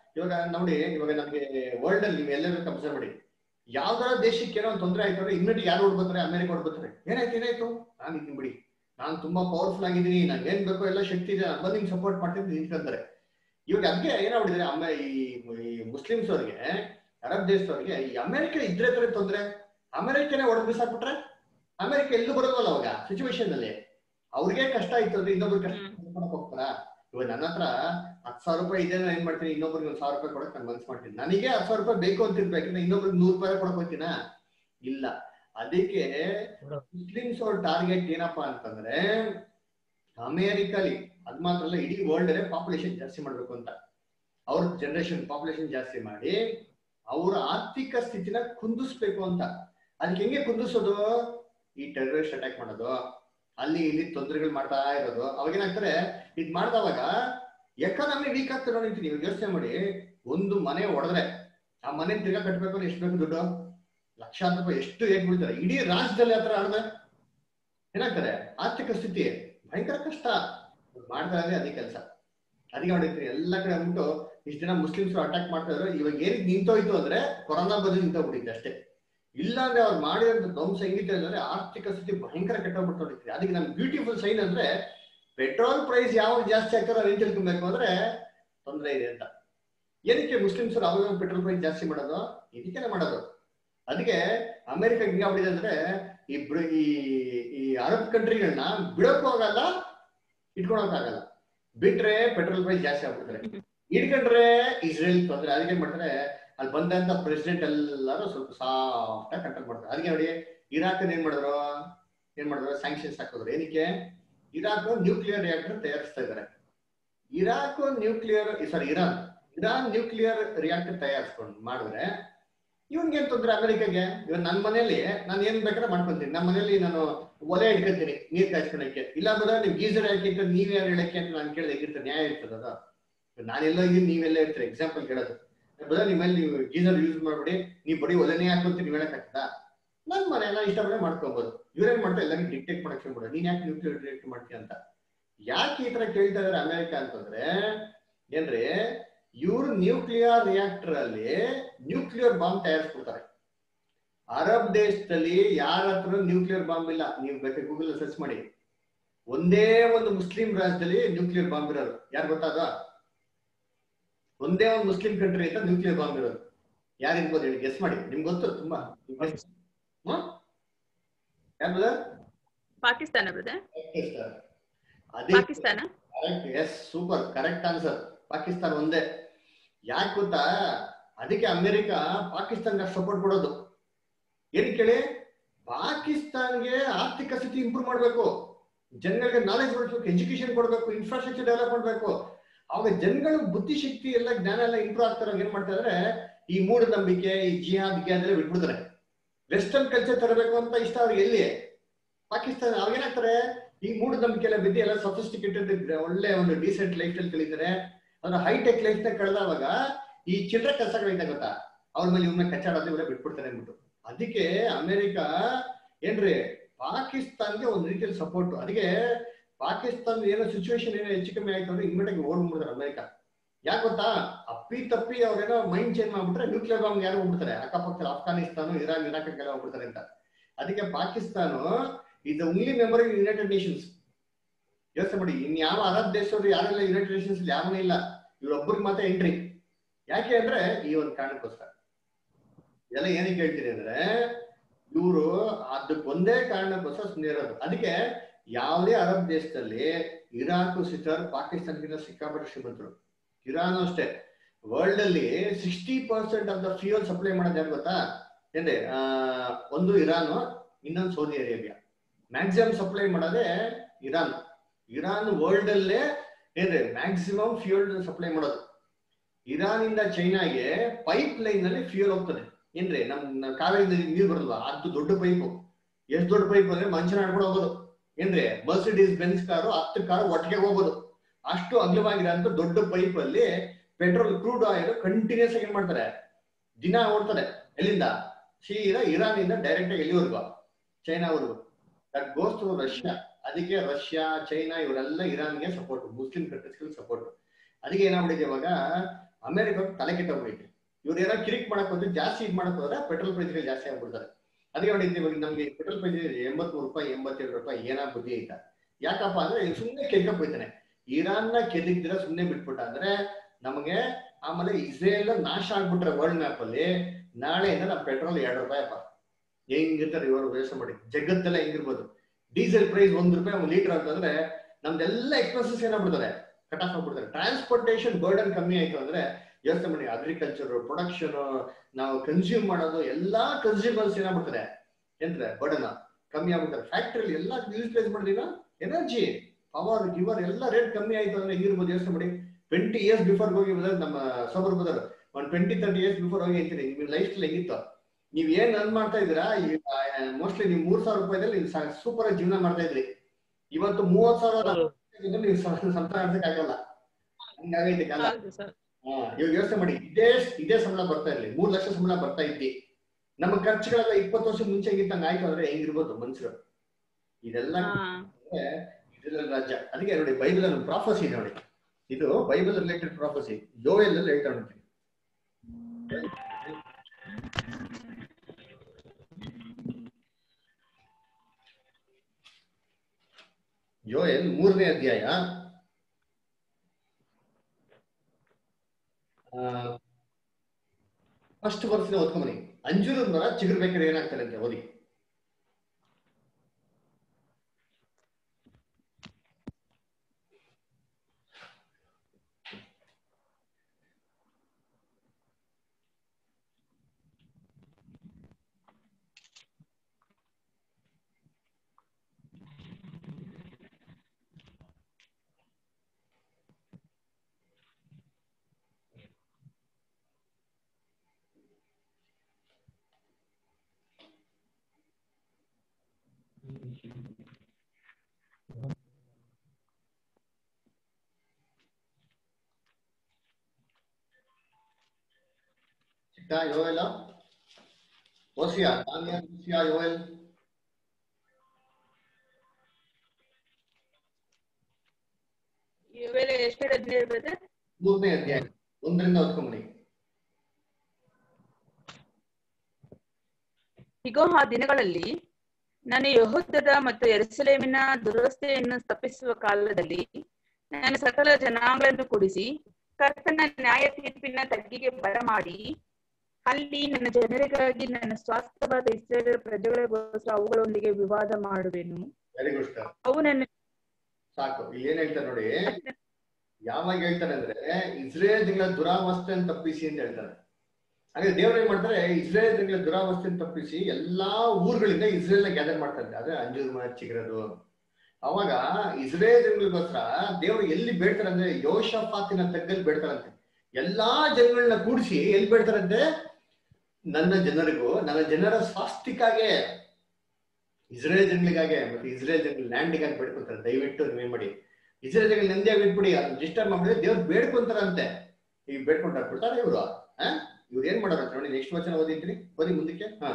ಇವಾಗ ನೋಡಿ, ಇವಾಗ ನಮ್ಗೆ ವರ್ಲ್ಡ್ ಅಲ್ಲಿ ನೀವು ಎಲ್ಲರೂ ಅಬ್ಸರ್ವ್ ಮಾಡಿ, ಯಾವ್ದಾರ ದೇಶಕ್ಕೆ ಏನೋ ಒಂದು ತೊಂದರೆ ಆಯ್ತು ಅಂದ್ರೆ ಇಮ್ಮಿಡಿಯೇಟ್ ಯಾರು ಓಡ್ಬರ್ತಾರೆ? ಅಮೆರಿಕ ಓಡ್ಬರ್ತಾರೆ. ಏನಾಯ್ತು ಏನಾಯ್ತು ನಾನು ಇದ್ದೀನಿ ಬಿಡಿ, ನಾನು ತುಂಬಾ ಪವರ್ಫುಲ್ ಆಗಿದ್ದೀನಿ, ನಂಗೆ ಏನ್ ಬೇಕೋ ಎಲ್ಲ ಶಕ್ತಿ ಇದೆ, ನಾನು ಬಂದು ನಿಮ್ಗೆ ಸಪೋರ್ಟ್ ಮಾಡ್ತೀನಿ ನಿಂತ್ಕೊಂತಾರೆ. ಇವಾಗ ಅದಕ್ಕೆ ಏನಾಗ್ಬಿಟ್ಟಿದ್ರೆ ಅಮ್ಮ ಈ ಮುಸ್ಲಿಮ್ಸ್ ಅವ್ರಿಗೆ, ಅರಬ್ ದೇಶದವ್ರಿಗೆ ಈ ಅಮೆರಿಕ ಇದ್ರೆ ತರ ತೊಂದ್ರೆ, ಅಮೆರಿಕನೇ ಒಡೆದು ಬಿಸಾಕ್ಬಿಟ್ರೆ ಅಮೆರಿಕ ಎಲ್ಲೂ ಬರೋದಲ್ಲ ಅವಾಗ ಸಿಚುವೇಶನ್ ಅಲ್ಲಿ. ಅವ್ರಿಗೆ ಕಷ್ಟ ಆಯ್ತು ಅಂದ್ರೆ ಇನ್ನೊಬ್ರು ಕಷ್ಟ ಹೋಗ್ತಾರ? ಇವಾಗ ನನ್ನ ಹತ್ರ ಹತ್ತು ಸಾವಿರ ರೂಪಾಯಿ ಇದೆ, ಏನ್ ಮಾಡ್ತೀನಿ, ಇನ್ನೊಬ್ರಿಗೆ ಒಂದು ಸಾವಿರ ರೂಪಾಯಿ ಕೊಡಕ್ ನಾನು ಮನ್ಸು ಮಾಡ್ತೀನಿ. ನನಗೆ ಹತ್ತು ಸಾವಿರ ರೂಪಾಯಿ ಬೇಕು ಅಂತಿರ್ಬೇಕಂದ್ರೆ ಇನ್ನೊಬ್ರಿಗೆ ನೂರು ರೂಪಾಯಿ ಕೊಡಕ್ ಹೋಗ್ತೀನಾ? ಇಲ್ಲ. ಅದಕ್ಕೆ ಮುಸ್ಲಿಮ್ಸ್ ಅವ್ರ ಟಾರ್ಗೆಟ್ ಏನಪ್ಪಾ ಅಂತಂದ್ರೆ ಅಮೇರಿಕಲಿ ಅದ್ ಮಾತ್ರ ಅಲ್ಲ, ಇಡೀ ವರ್ಲ್ಡ್ ಅಲ್ಲೇ ಪಾಪ್ಯುಲೇಷನ್ ಜಾಸ್ತಿ ಮಾಡ್ಬೇಕು ಅಂತ. ಅವ್ರ ಜನರೇಷನ್ ಪಾಪ್ಯುಲೇಷನ್ ಜಾಸ್ತಿ ಮಾಡಿ ಅವರ ಆರ್ಥಿಕ ಸ್ಥಿತಿನ ಕುಂದಿಸ್ಬೇಕು ಅಂತ. ಅದಕ್ಕೆ ಹೆಂಗೆ ಕುಂದಿಸೋದು? ಈ ಟೆರರಿಸ್ಟ್ ಅಟ್ಯಾಕ್ ಮಾಡೋದು, ಅಲ್ಲಿ ಇಲ್ಲಿ ತೊಂದರೆಗಳು ಮಾಡ್ತಾ ಇರೋದು. ಅವಾಗೇನಾಗ್ತಾರೆ, ಇದ್ ಮಾಡ್ದವಾಗ ಎಕಾನಮಿ ವೀಕ್ ಆಗ್ತದೆ. ನೋಡಿ, ನೀವು ಯೋಚನೆ ಮಾಡಿ, ಒಂದು ಮನೆ ಹೊಡೆದ್ರೆ ಆ ಮನೆ ತಿರ್ಗಾ ಕಟ್ಬೇಕು ಅಂದ್ರೆ ಎಷ್ಟು ಬೇಕು ದುಡ್ಡು? ಲಕ್ಷಾಂತರ ರೂಪಾಯಿ. ಎಷ್ಟು ಏಟ್ ಬೀಳ್ತಾರೆ ಇಡೀ ರಾಜ್ಯದಲ್ಲಿ. ಹತ್ರ ಆಡಿದ್ರೆ ಏನಾಗ್ತಾರೆ? ಆರ್ಥಿಕ ಸ್ಥಿತಿ ಭಯಂಕರ ಕಷ್ಟ. ಮಾಡ್ತಾ ಇದ್ರೆ ಅದೇ ಕೆಲಸ. ಅದಕ್ಕೆ ಮಾಡಿರ್ತೀನಿ ಎಲ್ಲ ಕಡೆ ಅಂದ್ಬಿಟ್ಟು ಇಷ್ಟು ದಿನ ಮುಸ್ಲಿಮ್ಸ್ ಅಟ್ಯಾಕ್ ಮಾಡ್ತಾ ಇದ್ರು. ಇವಾಗ ಏನಿಗೆ ನಿಂತೋಯ್ತು ಅಂದ್ರೆ ಕೊರೋನಾ ಬದಲು ನಿಂತೋಗ್ಬಿಟ್ಟಿದೆ ಅಷ್ಟೇ. ಇಲ್ಲಾಂದ್ರೆ ಅವ್ರು ಮಾಡಿರೋಂಥ ಧ್ವಂಸ ಹೆಂಗಿತ್ತು ಅಂದ್ರೆ ಆರ್ಥಿಕ ಸ್ಥಿತಿ ಭಯಂಕರ ಕೆಟ್ಟೋಗ್ಬಿಟ್ಟು. ಅದಕ್ಕೆ ನಮ್ಗೆ ಬ್ಯೂಟಿಫುಲ್ ಸೈನ್ ಅಂದ್ರೆ ಪೆಟ್ರೋಲ್ ಪ್ರೈಸ್ ಯಾವಾಗ ಜಾಸ್ತಿ ಆಗ್ತಾರೋ ಅದೇನ್ ತಿಳ್ಕೊಬೇಕು ಅಂದ್ರೆ ತೊಂದರೆ ಇದೆ ಅಂತ. ಏನಕ್ಕೆ ಮುಸ್ಲಿಮ್ಸ್ ಅವಾಗ ಪೆಟ್ರೋಲ್ ಪ್ರೈಸ್ ಜಾಸ್ತಿ ಮಾಡೋದು? ಇದಕ್ಕೆಲ್ಲ ಮಾಡೋದು. ಅದಕ್ಕೆ ಅಮೆರಿಕ ಹಿಂಗಾಗ್ಬಿಟ್ಟಿದೆ ಅಂದ್ರೆ ಇಬ್ರು ಈ ಈ ಅರಬ್ ಕಂಟ್ರಿಗಳನ್ನ ಬಿಡೋಕ್ಕೂ ಆಗಲ್ಲ, ಇಟ್ಕೊಳಕ್ಕಾಗಲ್ಲ. ಬಿಟ್ರೆ ಪೆಟ್ರೋಲ್ ಪ್ರೈಸ್ ಜಾಸ್ತಿ ಆಗ್ಬಿಡ್ತಾರೆ, ಇಟ್ಕೊಂಡ್ರೆ ಇಸ್ರೇಲ್ ತೊಂದ್ರೆ. ಅದಕ್ಕೆ ಏನ್ ಮಾಡ್ತಾರೆ, ಅಲ್ಲಿ ಬಂದಂತ ಪ್ರೆಸಿಡೆಂಟ್ ಎಲ್ಲರೂ ಸ್ವಲ್ಪ ಸಾಫ್ಟ್ ಆಗಿ ಕಂಟ್ರೋಲ್ ಮಾಡ್ತಾರೆ. ಅದಕ್ಕೆ ನೋಡಿ ಇರಾಕ್ ಏನ್ ಮಾಡಿದ್ರು ಏನ್ ಮಾಡಿದ್ರು ಸ್ಯಾಂಕ್ಷನ್ಸ್ ಹಾಕಿದ್ರು. ಏನಕ್ಕೆ? ಇರಾಕ್ ನ್ಯೂಕ್ಲಿಯರ್ ರಿಯಾಕ್ಟರ್ ತಯಾರಿಸ್ತಾ ಇದ್ದಾರೆ. Iraq nuclear sorry Iran Iran nuclear reactor ತಯಾರಿಸ್ಕೊಂಡು ಮಾಡಿದ್ರೆ ಇವನ್ಗೇನ್ ತೊಂದ್ರೆ ಅಮೆರಿಕಾಗೆ? ಇವಾಗ ನನ್ನ ಮನೇಲಿ ನಾನು ಏನ್ ಬೇಕಾದ್ರೆ ಮಾಡ್ಕೊಂತೀನಿ. ನಮ್ಮ ಮನೇಲಿ ನಾನು ಒಲೆ ಇಟ್ಕೊಂತೀನಿ ನೀರ್ ಕಾಯಿಸ್ಕೊಳಕ್ಕೆ. ಇಲ್ಲ ಅಂದ್ರೆ ನೀವು ಗೀಸರ್ ಹಾಕಿಟ್ಟು ನೀವ್ ಯಾರು ಹೇಳಕ್ಕೆ ಅಂತ ನಾನು ಕೇಳಿದೆ ಇರ್ತದೆ, ನ್ಯಾಯ ಇರ್ತದ? ಅದು ನಾನೆಲ್ಲ ಇದೀನಿ, ನೀವೆಲ್ಲ ಇರ್ತೀರಿ. ಎಕ್ಸಾಂಪಲ್ ಕೇಳೋದು, ಬದ ನಿಮ್ಮಲ್ಲಿ ನೀವು ಗೀಸರ್ ಯೂಸ್ ಮಾಡ್ಬಿಡಿ, ನೀವು ಬರೀ ಒಲೆನೇ ಹಾಕೊಂತ ನೀವು ಹೇಳಕ್ ಆಗ್ತದಾ? ನನ್ ಮನೆ ನಾನು ಇಷ್ಟ ಬಂದ್ರೆ ಮಾಡ್ಕೊಬೋದು. ಇವ್ರೇನ್ ಮಾಡ್ತಾರೆ, ಎಲ್ಲರಿಗೂ ಡಿಕ್ಟೇಟ್ ಮಾಡಕ್ ಶುರು. ನೀನ್ ಯಾಕೆ ನ್ಯೂಕ್ಲಿಯರ್ ಡಿಟೆಕ್ಟ್ ಮಾಡ್ತೀಯ ಅಂತ. ಯಾಕೆ ಈ ತರ ಕೇಳ್ತಾ ಇದಾರೆ ಅಮೆರಿಕ ಅಂತಂದ್ರೆ ಏನ್ರಿ, ಇವ್ರು ನ್ಯೂಕ್ಲಿಯರ್ ರಿಯಾಕ್ಟರ್ ಅಲ್ಲಿ ನ್ಯೂಕ್ಲಿಯರ್ ಬಾಂಬ್ ತಯಾರಿಸ್ಕೊಡ್ತಾರೆ. ಅರಬ್ ದೇಶದಲ್ಲಿ ಯಾರ ಹತ್ರ ನ್ಯೂಕ್ಲಿಯರ್ ಬಾಂಬ್ ಇಲ್ಲ. ನೀವು ಬೇಕಾದ್ರೆ ಗೂಗಲ್ ಸರ್ಚ್ ಮಾಡಿ, ಒಂದೇ ಒಂದು ಮುಸ್ಲಿಂ ರಾಜ್ಯದಲ್ಲಿ ನ್ಯೂಕ್ಲಿಯರ್ ಬಾಂಬ್ ಇರೋದು ಯಾರು ಗೊತ್ತಾದ? ಒಂದೇ ಒಂದು ಮುಸ್ಲಿಂ ಕಂಟ್ರಿ ಅಂತ ನ್ಯೂಕ್ಲಿಯರ್ ಬಾಂಬ್ ಇರೋದು ಯಾರು ಇರ್ಬೋದು ಹೇಳಿ? ಗೆಸ್ ಮಾಡಿ, ನಿಮ್ಗೆ ಗೊತ್ತು ತುಂಬಾ. Pakistan brother. Pakistan. Yes, super, correct answer. Pakistan ಒಂದೇ. ಯಾಕೆ ಗೊತ್ತಾ? ಅದಕ್ಕೆ ಅಮೆರಿಕ ಪಾಕಿಸ್ತಾನ್ಗೆ ಸಪೋರ್ಟ್ ಕೊಡೋದು. ಏನಕ್ಕೆ ಹೇಳಿ? ಪಾಕಿಸ್ತಾನ್ಗೆ ಆರ್ಥಿಕ ಸ್ಥಿತಿ ಇಂಪ್ರೂವ್ ಮಾಡ್ಬೇಕು, ಜನಗಳಿಗೆ ನಾಲೆಜ್ ಕೊಡ್ಬೇಕು, ಎಜುಕೇಶನ್ ಕೊಡ್ಬೇಕು, ಇನ್ಫ್ರಾಸ್ಟ್ರಕ್ಚರ್ ಡೆವಲಪ್ ಮಾಡ್ಬೇಕು. ಅವಾಗ ಜನಗಳ ಬುದ್ಧಿಶಕ್ತಿ ಎಲ್ಲ ಜ್ಞಾನ ಎಲ್ಲ ಇಂಪ್ರೂವ್ ಆಗ್ತಾರೆ. ಏನ್ ಮಾಡ್ತಾ ಇದ್ರೆ ಈ ಮೂಢನಂಬಿಕೆ, ಈ ಜಿಹಾದ್ಗೆ ಅಂದ್ರೆ ಬಿಟ್ಬಿಡ್ತಾರೆ. ವೆಸ್ಟರ್ನ್ ಕಲ್ಚರ್ ತರಬೇಕು ಅಂತ ಇಷ್ಟ ಅವ್ರಿಗೆ. ಎಲ್ಲಿ? ಪಾಕಿಸ್ತಾನ. ಅವಾಗ ಏನಾಗ್ತಾರೆ, ಈ ಮೂಢನಂಬಿಕೆ ಎಲ್ಲ ಬಿದ್ದು ಎಲ್ಲ ಸಫಿಸ್ಟಿಕೇಟೆಡ್ ಒಳ್ಳೆ ಒಂದು ಡೀಸೆಂಟ್ ಲೈಫ್ ಸ್ಟೈಲ್ ಕಲಿತಾರೆ. ಅಂದ್ರೆ ಹೈಟೆಕ್ ಲೈಫ್ ನ ಕಳೆದವಾಗ ಈ ಚಿಲ್ಲರೆ ಕೆಲಸಗಳಿಂದ ಗೊತ್ತಾ ಅವ್ರ ಮೇಲೆ ಇವ್ರನ್ನ ಕಚ್ಚಾಡೋದು ಇವರೇ ಬಿಟ್ಬಿಡ್ತಾರೆ ಅಂದ್ಬಿಟ್ಟು. ಅದಕ್ಕೆ ಅಮೆರಿಕ ಏನ್ರಿ ಪಾಕಿಸ್ತಾನ್ಗೆ ಒಂದ್ ರೀತಿಯಲ್ಲಿ ಸಪೋರ್ಟ್. ಅದಕ್ಕೆ ಪಾಕಿಸ್ತಾನ ಏನೋ ಸಿಚುವೇಶನ್ ಏನೋ ಹೆಚ್ಚು ಕಮ್ಮಿ ಆಯ್ತು ಅಂದ್ರೆ ಇಮಿಡಿಯೇಟ್ ಓಡ್ಬಿಡ್ತಾರೆ ಅಮೆರಿಕ. ಯಾಕೆ ಗೊತ್ತಾ? ಅಪ್ಪಿ ತಪ್ಪಿ ಅವ್ರೇನೋ ಮೈಂಡ್ ಚೇಂಜ್ ಮಾಡ್ಬಿಟ್ರೆ ನ್ಯೂಕ್ಲಿಯರ್ ಬಾಂಬ್ ಯಾರು ಹೋಗ್ಬಿಡ್ತಾರೆ ಅಕ್ಕಪಕ್ಕದಲ್ಲಿ ಅಫ್ಘಾನಿಸ್ತಾನ, ಇರಾನ್, ಇರಾಕ್ಗೆಲ್ಲ ಹೋಗ್ಬಿಡ್ತಾರೆ ಅಂತ. ಅದಕ್ಕೆ Pakistan is the only member in United Nations. ಯೋಚನೆ ಮಾಡಿ, ಇನ್ ಯಾವ ಅರಬ್ ದೇಶದವರು ಯಾರೆಲ್ಲ ಯುನೈಟೆಡ್ ನೇಷನ್ಸ್ ಯಾವನೇ ಇಲ್ಲ, ಇವ್ರೊಬ್ಬರಿಗೆ ಮಾತ್ರ ಎಂಟ್ರಿ. ಯಾಕೆ ಅಂದ್ರೆ ಈ ಒಂದು ಕಾರಣಕ್ಕೋಸ್ಕರ. ಇದೆಲ್ಲ ಏನಕ್ಕೆ ಹೇಳ್ತೀನಿ ಅಂದ್ರೆ ಇವರು ಅದಕ್ಕೆ ಒಂದೇ ಕಾರಣಕ್ಕೋಸ್ಕರ ಸುಮ್ಮನೆ ಇರೋದು. ಅದಕ್ಕೆ ಯಾವುದೇ ಅರಬ್ ದೇಶದಲ್ಲಿ ಇರಾಕ್ ಸಿಸ್ಟರ್ ಪಾಕಿಸ್ತಾನಕ್ಕಿಂತ ಸಿಕ್ಕಾಪಟ್ಟೆ ಶ್ರೀಮಂತರು. ಇರಾನ್ ಅಷ್ಟೇ. ವರ್ಲ್ಡ್ ಅಲ್ಲಿ sixty percent of the fuel supply ಮಾಡೋದು ಯಾರು ಗೊತ್ತಾ? ಏನ್ರಿ, ಆ ಒಂದು ಇರಾನ್, ಇನ್ನೊಂದು ಸೌದಿ ಅರೇಬಿಯಾ. ಮ್ಯಾಕ್ಸಿಮಮ್ ಸಪ್ಲೈ ಮಾಡೋದೇ ಇರಾನ್. ಇರಾನ್ ವರ್ಲ್ಡ್ ಅಲ್ಲೇ ಏನ್ರಿ ಮ್ಯಾಕ್ಸಿಮಮ್ ಫ್ಯೂಯಲ್ ಸಪ್ಲೈ ಮಾಡೋದು. ಇರಾನ್ ಇಂದ ಚೈನಾಗೆ ಪೈಪ್ ಲೈನ್ ನಲ್ಲಿ ಫ್ಯೂಯಲ್ ಹೋಗ್ತದೆ. ಏನ್ರಿ ನಮ್ ಕಾವೇರಿ ನೀರು ಬರಲ್ವಾ, ಅದು ದೊಡ್ಡ ಪೈಪು. ಎಷ್ಟು ದೊಡ್ಡ ಪೈಪ್ ಅಂದ್ರೆ ಮನುಷ್ಯನ ಆಡ್ಕೊಂಡು ಹೋಗೋದು. ಏನ್ರಿ ಮರ್ಸಿಡೀಸ್ ಬೆನ್ಸ್ ಕಾರು ಹತ್ತು ಕಾರು ಒಟ್ಟಿಗೆ ಹೋಗ್ಬೋದು. ಅಷ್ಟು ಅಗಲವಾಗಿರೋ ದೊಡ್ಡ ಪೈಪ್ ಅಲ್ಲಿ ಪೆಟ್ರೋಲ್, ಕ್ರೂಡ್ ಆಯಿಲ್ ಕಂಟಿನ್ಯೂಸ್ ಆಗಿ ಏನ್ ಮಾಡ್ತಾರೆ, ದಿನ ಓಡ್ತಾರೆ. ಎಲ್ಲಿಂದ? ಸೀದಾ ಇರಾನ್ ಇಂದ ಡೈರೆಕ್ಟ್ ಆಗಿ ಎಲ್ಲಿವರೆಗೂ? ಚೈನಾವರೆಗೂ. That goes to Russia. ಅದಕ್ಕೆ ರಷ್ಯಾ, ಚೈನಾ ಇವರೆಲ್ಲ ಇರಾನ್ಗೆ ಸಪೋರ್ಟ್, ಮುಸ್ಲಿಂ ಕಂಟ್ರೀಸ್ಗೆ ಸಪೋರ್ಟ್. ಅದಕ್ಕೆ ಏನಾಗ್ಬಿಟ್ಟಿದೆ ಇವಾಗ ಅಮೆರಿಕ ತಲೆ ಕೆಟ್ಟೋಗ್ಬಿಟ್ಟು ಇವ್ರು ಏನೋ ಕಿರಿಕ್ ಮಾಡಕ್ ಹೋದ್ರೆ ಜಾಸ್ತಿ ಇದು ಮಾಡಕ್ ಹೋದ್ರೆ ಪೆಟ್ರೋಲ್ ಪ್ರೈಸ್ಗಳು ಜಾಸ್ತಿ ಆಗ್ಬಿಡ್ತಾರೆ. ಅದಕ್ಕೆ ನೋಡಿ ಇವಾಗ ನಮ್ಗೆ ಪೆಟ್ರೋಲ್ ಪ್ರೈಸ್ ಎಂಬತ್ಮೂರು ರೂಪಾಯಿ ಎಂಬತ್ತೇಳು ರೂಪಾಯಿ ಏನಾ ಬುದ್ಧಿ ಐತಾ? ಯಾಕಪ್ಪ ಅಂದ್ರೆ ಸುಮ್ಮನೆ ಕೆಲ್ಕಪ್ ಹೋಯ್ತಾನೆ. ಇರಾನ್ ನ ಕೆದಕ್ದಿರ ಸುಮ್ಮನೆ ಬಿಟ್ಬಿಟ್ಟ ಅಂದ್ರೆ ನಮಗೆ ಆಮೇಲೆ ಇಸ್ರೇಲ್ ನಾಶ ಆಗ್ಬಿಟ್ರೆ ವರ್ಲ್ಡ್ ಮ್ಯಾಪ್ ಅಲ್ಲಿ ನಾಳೆಯಿಂದ ನಮ್ ಪೆಟ್ರೋಲ್ ಎರಡು ರೂಪಾಯಿ ಅಪ್ಪ ಹೆಂಗಿರ್ತಾರೆ ಇವರು ಯೋಚನೆ ಮಾಡಿ. ಜಗತ್ತೆಲ್ಲ ಹೆಂಗಿರ್ಬೋದು. ಡೀಸೆಲ್ ಪ್ರೈಸ್ ಒಂದ್ ರೂಪಾಯಿ ಒಂದು ಲೀಟರ್ ಅಂತಂದ್ರೆ ನಮ್ದೆಲ್ಲ ಎಕ್ಸ್ಪೆನ್ಸಸ್ ಏನಾಗ್ಬಿಡ್ತಾರೆ, ಕಟ್ ಆಫ್ ಆಗ್ಬಿಡ್ತಾರೆ. ಟ್ರಾನ್ಸ್ಪೋರ್ಟೇಷನ್ ಬರ್ಡನ್ ಕಮ್ಮಿ ಆಯ್ತು ಅಂದ್ರೆ ಯೋಚನೆ ಮಾಡಿ, ಅಗ್ರಿಕಲ್ಚರ್, ಪ್ರೊಡಕ್ಷನ್, ನಾವು ಕನ್ಸ್ಯೂಮ್ ಮಾಡೋದು ಎಲ್ಲಾ ಕನ್ಸ್ಯೂಮರ್ಸ್ ಏನಾಗ್ಬಿಡ್ತಾರೆ ಎಂದ್ರೆ ಬರ್ಡನ್ ಕಮ್ಮಿ ಆಗ್ಬಿಡ್ತಾರೆ. ಫ್ಯಾಕ್ಟ್ರಿಲಿ ಎಲ್ಲ ಯೂಸ್ ಪ್ಲೇಸ್ ಮಾಡಿದೀಗ ಎನರ್ಜಿ ಪವರ್ ಗಿವರ್ ಎಲ್ಲ ರೇಟ್ ಕಮ್ಮಿ ಆಯ್ತು ಅಂದ್ರೆ ಹೆಂಗಿರ್ಬೋದು ಯೋಚನೆ ಮಾಡಿ. ಟ್ವೆಂಟಿ ಇಯರ್ಸ್ ಬಿಫೋರ್ ಹೋಗಿ ನಮ್ಮ ಸಬರ್ ಬದಲು ಒಂದ್ ಟ್ವೆಂಟಿ ತರ್ಟಿ ಇಯರ್ಸ್ ಬಿಫೋರ್ ಹೋಗಿ ಅಂತೀನಿ ನಿಮ್ ಲೈಫ್ ಸ್ಟೈಲ್ ಹೆಂಗಿತ್ತು, ನೀವ್ ಏನ್ ರನ್ ಮಾಡ್ತಾ ಇದ್ದೀರಾ, ಮೋಸ್ಟ್ಲಿ ನೀವು ಮೂರ್ ಸಾವಿರ ರೂಪಾಯಿದಲ್ಲಿ ಸೂಪರ್ ಆಗಿ ಜೀವನ ಮಾಡ್ತಾ ಇದ್ರಿ. ಇವತ್ತು ಮೂವತ್ ಸಾವಿರ ನೀವು ಸಂತಾನ ಆಡ್ಸಕ್ ಆಗಲ್ಲ, ಹಂಗಾಗೈತೆ ಕಾಲ. ಹಾ ಇವಾಗ ಯೋಚನೆ ಮಾಡಿ, ಇದೇ ಇದೇ ಸಂಬಳ ಬರ್ತಾ ಇರ್ಲಿ, ಮೂರ್ ಲಕ್ಷ ಸಂಬಳ ಬರ್ತಾ ಇದ್ದಿ, ನಮ್ಮ ಖರ್ಚುಗಳೆಲ್ಲ ಇಪ್ಪತ್ತು ವರ್ಷ ಮುಂಚೆ ಹೆಂಗಿತ್ತಂಗ ಆಯ್ತು ಅಂದ್ರೆ ಹೆಂಗಿರ್ಬೋದು ಮನುಷ್ಯರು. ಇದೆಲ್ಲ ಇಸ್ರೇಲ್ ರಾಜ್ಯ. ಅದಕ್ಕೆ ನೋಡಿ ಬೈಬಲ್ ಅಲ್ಲಿ ಪ್ರಾಫಸಿ ಇದೆ ನೋಡಿ, ಇದು ಬೈಬಲ್ ರಿಲೇಟೆಡ್ ಪ್ರಾಫಸಿ. ಯೋಯಲ್ ಅಲ್ಲಿ ಹೇಳ್ತಾ ನೋಡ್ತೀನಿ, ಯೋಯಲ್ ಮೂರನೇ ಅಧ್ಯಾಯ ಫಸ್ಟ್ ವರ್ಸಿನ ಓದ್ಕೊಂಬನಿ. ಅಂಜೂರದ ಮರ ಚಿಗುರ್ಬೇಕಾದ್ರೆ ಏನಾಗ್ತಾರೆ ಅಂತ ಓದಿ. ಚಿಕ್ಕ ಯೋಯಲ್ ಓಸಿಯಾ ದಾನಿಯೇಲ್ ಓಸಿಯಾ ಯೋಯಲ್ ಮೂರನೇ ಅಧ್ಯಾಯ ಒಂದರಿಂದ ಓದ್ಕೊಂಬನಿ. ಇಗೋ, ಆ ದಿನಗಳಲ್ಲಿ ನಾನು ಯೆಹೂದದ ಮತ್ತು ಯೆರೂಸಲೇಮಿನ ದುರವಸ್ಥೆಯನ್ನು ತಪ್ಪಿಸುವ ಕಾಲದಲ್ಲಿ ನಾನು ಸಕಲ ಜನಾಂಗಗಳನ್ನು ಕೂಡಿಸಿ ಕರ್ತನ ನ್ಯಾಯ ತೀರ್ಪಿನ ತಗ್ಗಿಗೆ ಬರಮಾಡಿ ಅಲ್ಲಿ ನನ್ನ ಜನರಿಗಾಗಿ ನನ್ನ ಸ್ವಾಸ್ಥ್ಯವಾದ ಇಸ್ರಾಯೇಲ್ ಪ್ರಜೆಗಳಿಗೋಸ್ಕರ ಅವುಗಳೊಂದಿಗೆ ವಿವಾದ ಮಾಡುವೆನು. ಅವು ನನ್ನ ಸಾಕು. ಏನ್ ಹೇಳ್ತಾರೆ ನೋಡಿ, ಯಾವಾಗ ಹೇಳ್ತಾರೆ ಅಂದ್ರೆ ಇಸ್ರೇಲ್ ಜನಗಳ ದುರಾವಸ್ಥೆಯನ್ನು ತಪ್ಪಿಸಿ ಅಂತ ಹೇಳ್ತಾರೆ. ಹಾಗೆ ದೇವ್ರು ಏನ್ ಮಾಡ್ತಾರೆ, ಇಸ್ರೇಲ್ ಜನಗಳ ದುರಾವಸ್ಥೆಯನ್ನು ತಪ್ಪಿಸಿ ಎಲ್ಲಾ ಊರುಗಳಿಂದ ಇಸ್ರೇಲ್ ನ ಗ್ಯಾದರ್ ಮಾಡ್ತಾರೆ. ಅದೇ ಅಂಜೂರ ಮರ ಚಿಗುರೋದು. ಅವಾಗ ಇಸ್ರೇಲ್ ಜನಗಳಿಗೋಸ್ಕರ ದೇವ್ರು ಎಲ್ಲಿ ಬೇಡ್ತಾರೆ ಅಂದ್ರೆ ಯೋಷಾಫಾತಿನ ತಗ್ಗಲ್ಲಿ ಬೇಡ್ತಾರಂತೆ. ಎಲ್ಲಾ ಜನಗಳನ್ನ ಕೂಡಿಸಿ ಎಲ್ಲಿ ಬೇಡ್ತಾರಂತೆ, ನನ್ನ ಜನರಿಗೂ ನನ್ನ ಜನರ ಸ್ವಾಸ್ಥ್ಯಕ್ಕಾಗೆ, ಇಸ್ರೇಲ್ ಜನಗಳಿಗಾಗೆ ಮತ್ತೆ ಇಸ್ರೇಲ್ ಜನಗಳ ಲ್ಯಾಂಡಿಗಾಗಿ ಬೇಡ್ಕೊಂತಾರೆ. ದಯವಿಟ್ಟು ನೀವೇನ್ ಮಾಡಿ, ಇಸ್ರೇಲ್ ಜನಗಳ ನೆಮ್ಮದಿಯಾಗಿ ಬಿಟ್ಬಿಡಿ, ಅದನ್ನ ಡಿಸ್ಟರ್ಬ್ ಮಾಡಿದ್ರೆ ದೇವ್ರು ಬೇಡ್ಕೊಂತಾರಂತೆ. ಈಗ ಬೇಡ್ಕೊಂಡ್ರೆ ಬಿಡ್ತಾರೆ ಇವ್ರು. ಹ ಇವ್ರು ಏನ್ ಮಾಡೋರು ಅಂತ ನೋಡಿ, ನೆಕ್ಸ್ಟ್ ವಚನ ಓದಿದ್ರಿ, ಓದಿ ಮುಂದಕ್ಕೆ. ಹಾ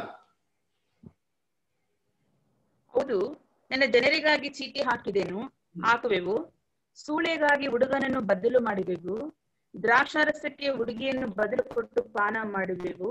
ಹೌದು, ನನ್ನ ಜನರಿಗಾಗಿ ಚೀಟಿ ಹಾಕಿದೆನು, ಹಾಕುವೆವು. ಸೂಳೆಗಾಗಿ ಹುಡುಗನನ್ನು ಬದಲು ಮಾಡಿದೆವು, ದ್ರಾಕ್ಷಾರಸಕ್ಕೆ ಹುಡುಗಿಯನ್ನು ಬದಲು ಕೊಟ್ಟು ಪಾನ ಮಾಡುವೆವು.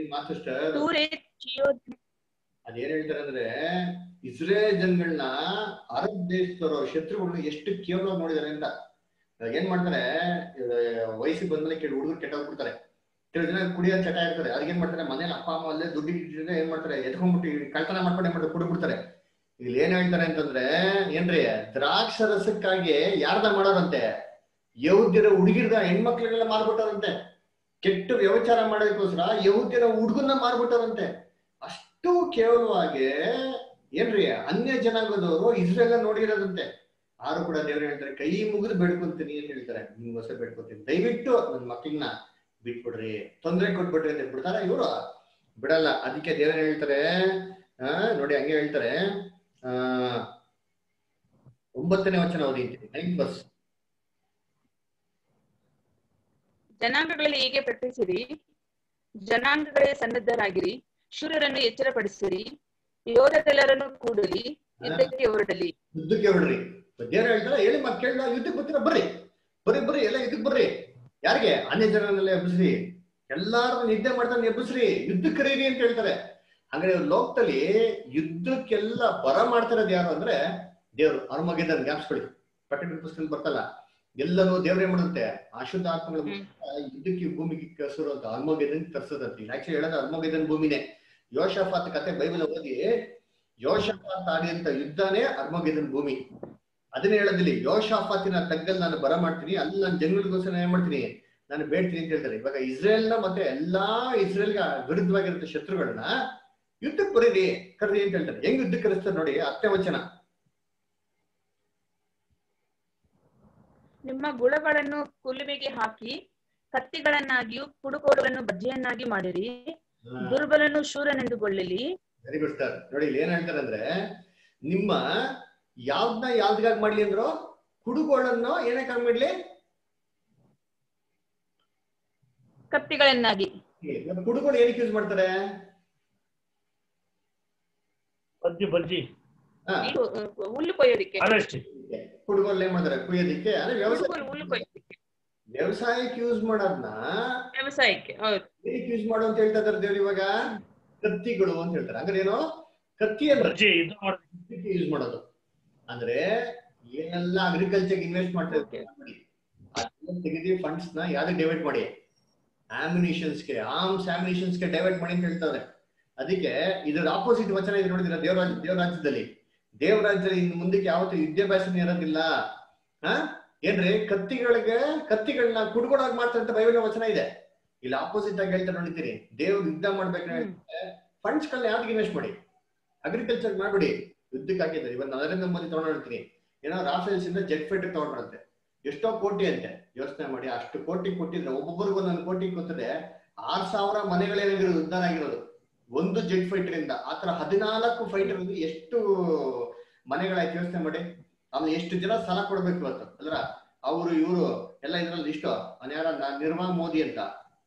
ಅದೇನ್ ಹೇಳ್ತಾರೆ ಅಂದ್ರೆ, ಇಸ್ರೇಲ್ ಜನಗಳನ್ನ ಅರಬ್ ದೇಶದವರು ಶತ್ರುಗಳನ್ನ ಎಷ್ಟು ಕೇವಲ ನೋಡಿದಾರೆ ಅಂತ. ಏನ್ ಮಾಡ್ತಾರೆ, ವಯಸ್ಸಿಗೆ ಬಂದ್ಮೇಲೆ ಕೆಲ ಹುಡುಗರು ಕೆಟ್ಟೋಗ್ಬಿಡ್ತಾರೆ. ಕೆಲವು ಜನ ಕುಡಿಯೋ ಚಟ ಇರ್ತಾರೆ. ಅದಕ್ಕೇನ್ ಮಾಡ್ತಾರೆ, ಮನೇಲಿ ಅಪ್ಪ ಅಮ್ಮ ಅಲ್ಲೇ ದುಡ್ಡು ಇಟ್ಟಿದ್ರೆ ಏನ್ ಮಾಡ್ತಾರೆ, ಎತ್ಕೊಂಡ್ಬಿಟ್ಟು ಕಳ್ತನ ಮಾಡ್ಕೊಂಡು ಏನ್ ಮಾಡ್ತಾರೆ, ಕುಡಿಬಿಡ್ತಾರೆ. ಇಲ್ಲಿ ಏನ್ ಹೇಳ್ತಾರೆ ಅಂತಂದ್ರೆ ಏನ್ರಿ, ದ್ರಾಕ್ಷರಸಕ್ಕಾಗಿ ಯಾರ್ದ ಮಾಡೋರಂತೆ, ಯಹೂದ್ಯರ ಹುಡುಗಿರ್ದ ಹೆಣ್ಮಕ್ಳಿಗೆಲ್ಲ ಮಾರ್ಬಿಟ್ಟವ್ರಂತೆ. ಕೆಟ್ಟ ವ್ಯವಚಾರ ಮಾಡೋದಕ್ಕೋಸ್ಕರ ಯಹೂದ್ಯರ ಹುಡುಗನ್ನ ಮಾರ್ಬಿಟ್ಟವ್ರಂತೆ. ಅಷ್ಟು ಕೇವಲವಾಗಿ ಏನ್ರಿ ಅನ್ಯ ಜನಾಂಗದವರು ಇಸ್ರೇಲ್ ನೋಡಿರೋದಂತೆ. ಆರು ಕೂಡ ದೇವ್ರು ಹೇಳ್ತಾರೆ, ಕೈ ಮುಗಿದು ಬೇಡ್ಕೊಂತೀನಿ ಅಂತ ಹೇಳ್ತಾರೆ. ನಿಮ್ಗೋಸ್ಕರ ಬೇಡ್ಕೊಂತೀನಿ, ದಯವಿಟ್ಟು ನನ್ನ ಮಕ್ಕಳನ್ನ ಬಿಟ್ಬಿಡ್ರಿ, ತೊಂದರೆ ಕೊಟ್ಬಿಡ್ರಿ ಅಂತ ಬಿಡ್ತಾರ ಇವರು, ಬಿಡಲ್ಲ. ಅದಕ್ಕೆ ದೇವ್ರ ಹೇಳ್ತಾರೆ, ಆ ನೋಡಿ ಹಂಗೆ ಹೇಳ್ತಾರೆ. ಆ ಒಂಬತ್ತನೇ ವಚನ ಓದಿದ್ದೀನಿ, ನೈನ್ ಬಸ್. ಜನಾಂಗಗಳಲ್ಲಿ ಹೀಗೆ ಪ್ರಕಟಿಸಿರಿ, ಜನಾಂಗಗಳೇ ಸನ್ನದ್ಧರಾಗಿರಿ, ಶೂರರನ್ನು ಎಚ್ಚರಪಡಿಸಿರಿ, ಯೋಧರೆಲ್ಲರನ್ನು ಕೂಡಲಿ, ಯುದ್ಧಕ್ಕೆ ಹೊರಡಲಿ. ಯುದ್ಧಕ್ಕೆ ಹೊರಡ್ರಿ. ದೇವ್ರ ಹೇಳ್ತಾರೆ, ಹೇಳಿ ಮತ್ ಕೇಳ, ಯುದ್ಧಕ್ಕೆ ಬರ್ತೀರ, ಬರ್ರಿ ಬರ್ರಿ ಬರ್ರಿ ಎಲ್ಲ ಯುದ್ಧಕ್ಕೆ ಬರ್ರಿ. ಯಾರಿಗೆ? ಅನ್ಯ ಜನರನ್ನೆಲ್ಲ ಎಬ್ಬಿಸ್ರಿ, ಎಲ್ಲಾರು ನಿದ್ದೆ ಮಾಡ್ತಾನೆ ಎಬ್ಬಿಸ್ರಿ, ಯುದ್ಧ ಕರೀರಿ ಅಂತ ಹೇಳ್ತಾರೆ. ಹಾಗಾದ್ರೆ ಲೋಕದಲ್ಲಿ ಯುದ್ಧಕ್ಕೆಲ್ಲ ಬರ ಮಾಡ್ತಿರೋದು ಯಾರು ಅಂದ್ರೆ ದೇವ್ರು. ಅರ್ಮಗೆದನ್ ಜ್ಞಾಪಿಸ್ಕೊಳ್ಳಿ, ಪ್ರಕಟಣೆ ಪುಸ್ತಕದಲ್ಲಿ ಬರ್ತಲ್ಲ, ಎಲ್ಲರೂ ದೇವ್ರೇ ಮಾಡುತ್ತೆ ಅಶುದ್ಧ ಆತ್ಮಗಳು ಯುದ್ಧಕ್ಕೆ ಭೂಮಿಗೆ ಕರ್ಸೋರು ಅಂತ ಅರ್ಮಗೆದನ್ ತರ್ಸೋದಂತ. ಆಕ್ಚುಲಿ ಹೇಳೋದು ಅರ್ಮಗೆದನ್ ಭೂಮಿನೇ. ಯೋಷಾಫಾತ್ ಕತೆ ಬೈಬಲ್ ಓದಿ, ಯೋಷಾಫಾತ್ ಆಡಿಯಂತ ಯುದ್ಧನೇ ಅರ್ಮಗೆದನ್ ಭೂಮಿ. ಅದನ್ನೇ ಹೇಳೋದಿಲ್ಲ, ಯೋಷಾಫಾತಿನ ತಗ್ಗಲ್ಲಿ ನಾನು ಬರ ಮಾಡ್ತೀನಿ, ಅಲ್ಲಿ ನಾನು ಜನಗಳಿಗೋಸ್ಕರ ಏನ್ ಮಾಡ್ತೀನಿ, ನಾನು ಬೇಡ್ತೀನಿ ಅಂತ ಹೇಳ್ತಾರೆ. ಇವಾಗ ಇಸ್ರೇಲ್ನ ಮತ್ತೆ ಎಲ್ಲಾ ಇಸ್ರೇಲ್ಗೆ ವಿರುದ್ಧವಾಗಿರುತ್ತೆ ಶತ್ರುಗಳನ್ನ ಯುದ್ಧಕ್ಕೆ ಬರೀರಿ ಕರೀರಿ ಅಂತ ಹೇಳ್ತಾರೆ. ಹೆಂಗ್ ಯುದ್ಧಕ್ಕೆ ಕರೆಸ್ತಾರೆ ನೋಡಿ, ಹತ್ತನೇ ವಚನ. ನಿಮ್ಮ ಗುಳಗಳನ್ನು ಕುಲುಮೆಗೆ ಹಾಕಿ ಕತ್ತಿಗಳನ್ನಾಗಿಯೂ ಕುಡುಗೋಲುಗಳನ್ನು ಬಜ್ಜೆಯನ್ನಾಗಿ ಮಾಡಿರಿ, ದುರ್ಬಲನು ಶೂರನೆಂದುಕೊಳ್ಳಲಿ. Very good sir. ನೋಡಿ ಇಲ್ಲಿ ಏನ್ ಹೇಳ್ತಾರೆ ಅಂದ್ರೆ, ನಿಮ್ಮ ಯಾವ್ದನ್ನ ಯಾವ್ದಾಗ ಮಾಡ್ಲಿ ಅಂದ್ರು, ಕುಡುಗೋಳನ್ನು ಏನಕ್ಕೆ ಮಾಡ್ಲಿ, ಕತ್ತಿಗಳನ್ನಾಗಿ. ಕುಡುಗೋಳು ಏನಕ್ಕೆ ಯೂಸ್ ಮಾಡ್ತಾರೆ? ಬಜ್ಜಿ ಬಜ್ಜಿ ಹುಲ್ಲು ಕೊಯ್ಯೋದಿಕ್ಕೆ. ಕುಡುಗೋಲ್ ಏನ್ ಮಾಡ್ತಾರೆ? ಕುಯ್ಯೋದಿಕ್ಕೆ. ಅಂದ್ರೆ ವ್ಯವಸಾಯ ಹುಲ್ಲು ಕೊಯ್ಯೋದಿಕ್ಕೆ, ವ್ಯವಸಾಯಕ್ಕೆ ಯೂಸ್ ಮಾಡೋದನ್ನ ವ್ಯವಸಾಯಕ್ಕೆ ಏನಕ್ಕೆ ಯೂಸ್ ಮಾಡು ಅಂತ ಹೇಳ್ತಾ ಇದ್ದಾರೆ ದೇವ್ರು ಇವಾಗ? ಕತ್ತಿಗಳು ಅಂತ ಹೇಳ್ತಾರೆ. ಅಂದ್ರೆ ಏನು? ಕತ್ತಿ ಅಂದ್ರೆ ಯೂಸ್ ಮಾಡೋದು. ಅಂದ್ರೆ ಏನೆಲ್ಲ ಅಗ್ರಿಕಲ್ಚರ್ ಇನ್ವೆಸ್ಟ್ ಮಾಡ್ತಾರೆ ಅದನ್ನ ತೆಗೆದಿ ಫಂಡ್ಸ್ ನ ಯಾವ್ದಕ್ಕೆ ಡೈವರ್ಟ್ ಮಾಡಿ? ಆಮ್ಯುನಿಷನ್ಸ್ಗೆ, ಆರ್ಮ್ಸ್ ಆಮ್ಯುನಿಷನ್ಸ್ಗೆ ಡೈವರ್ಟ್ ಮಾಡಿ ಅಂತ ಹೇಳ್ತಾರೆ. ಅದಕ್ಕೆ ಇದ್ರ ಆಪೋಸಿಟ್ ವಚನ ಇದು ನೋಡಿದಿರ ದೇವರಾಜ್ ದೇವರಾಜ್ಯದಲ್ಲಿ. ದೇವರಾಜ್ಯದಲ್ಲಿ ಇನ್ನು ಮುಂದಕ್ಕೆ ಯಾವತ್ತೂ ಯುದ್ಧಾಭ್ಯಾಸನೇ ಇರೋದಿಲ್ಲ. ಹಾ ಏನ್ರಿ? ಕತ್ತಿಗಳಿಗೆ ಕತ್ತಿಗಳನ್ನ ಕುಡ್ಕೊಡೋಗ್ ಮಾಡ್ತಾರೆ ಅಂತ ಬೈಬಲ್ ವಚನ ಇದೆ. ಇಲ್ಲಿ ಆಪೋಸಿಟ್ ಆಗಿ ಹೇಳ್ತಾರೆ ನೋಡಿದ್ದೀರಿ, ದೇವ್ರು ಯುದ್ಧ ಮಾಡ್ಬೇಕಾದ್ರೆ ಫಂಡ್ಸ್ ಗಳನ್ನ ಯಾವ್ದಕ್ಕೆ ಇನ್ವೆಸ್ಟ್ ಮಾಡಿ? ಅಗ್ರಿಕಲ್ಚರ್ ಮಾಡ್ಬಿಡಿ, ಯುದ್ಧಕ್ಕೆ ಹಾಕಿದ್ದಾರೆ. ಇವತ್ತು ನರೇಂದ್ರ ಮೋದಿ ತಗೊಂಡಿರ್ತೀನಿ, ಏನೋ ರಾಫೇಲ್ಸ್ ಇಂದ ಜೆಟ್ ಫೈಟರ್ ತಗೊಂಡ್ರಂತೆ, ಎಷ್ಟೋ ಕೋಟಿ ಅಂತೆ. ಯೋಚನೆ ಮಾಡಿ, ಅಷ್ಟು ಕೋಟಿ ಕೊಟ್ಟಿದ್ರೆ ಒಬ್ಬೊಬ್ಬರಿಗೂ ಒಂದೊಂದು ಕೋಟಿ ಕೊಟ್ಟಿದ್ರೆ ಆರ್ ಸಾವಿರ ಮನೆಗಳೇನಾಗಿರೋದು ಉದ್ಧಾರ ಆಗಿರೋದು ಒಂದು ಜೆಟ್ ಫೈಟರ್ ಇಂದ. ಆತರ ಹದಿನಾಲ್ಕು ಫೈಟರ್ ಎಷ್ಟು ಮನೆಗಳಾಯ್ತು ಯೋಚನೆ ಮಾಡಿ. ಆಮೇಲೆ ಎಷ್ಟು ಜನ ಸಾಲ ಕೊಡ್ಬೇಕು ಇವತ್ತು ಅಲ್ರ, ಅವರು ಇವರು ಎಲ್ಲ ಇದ್ರಲ್ಲಿ ಇಷ್ಟು ಯಾರ ನಿರ್ಮಾ ಮೋದಿ ಅಂತ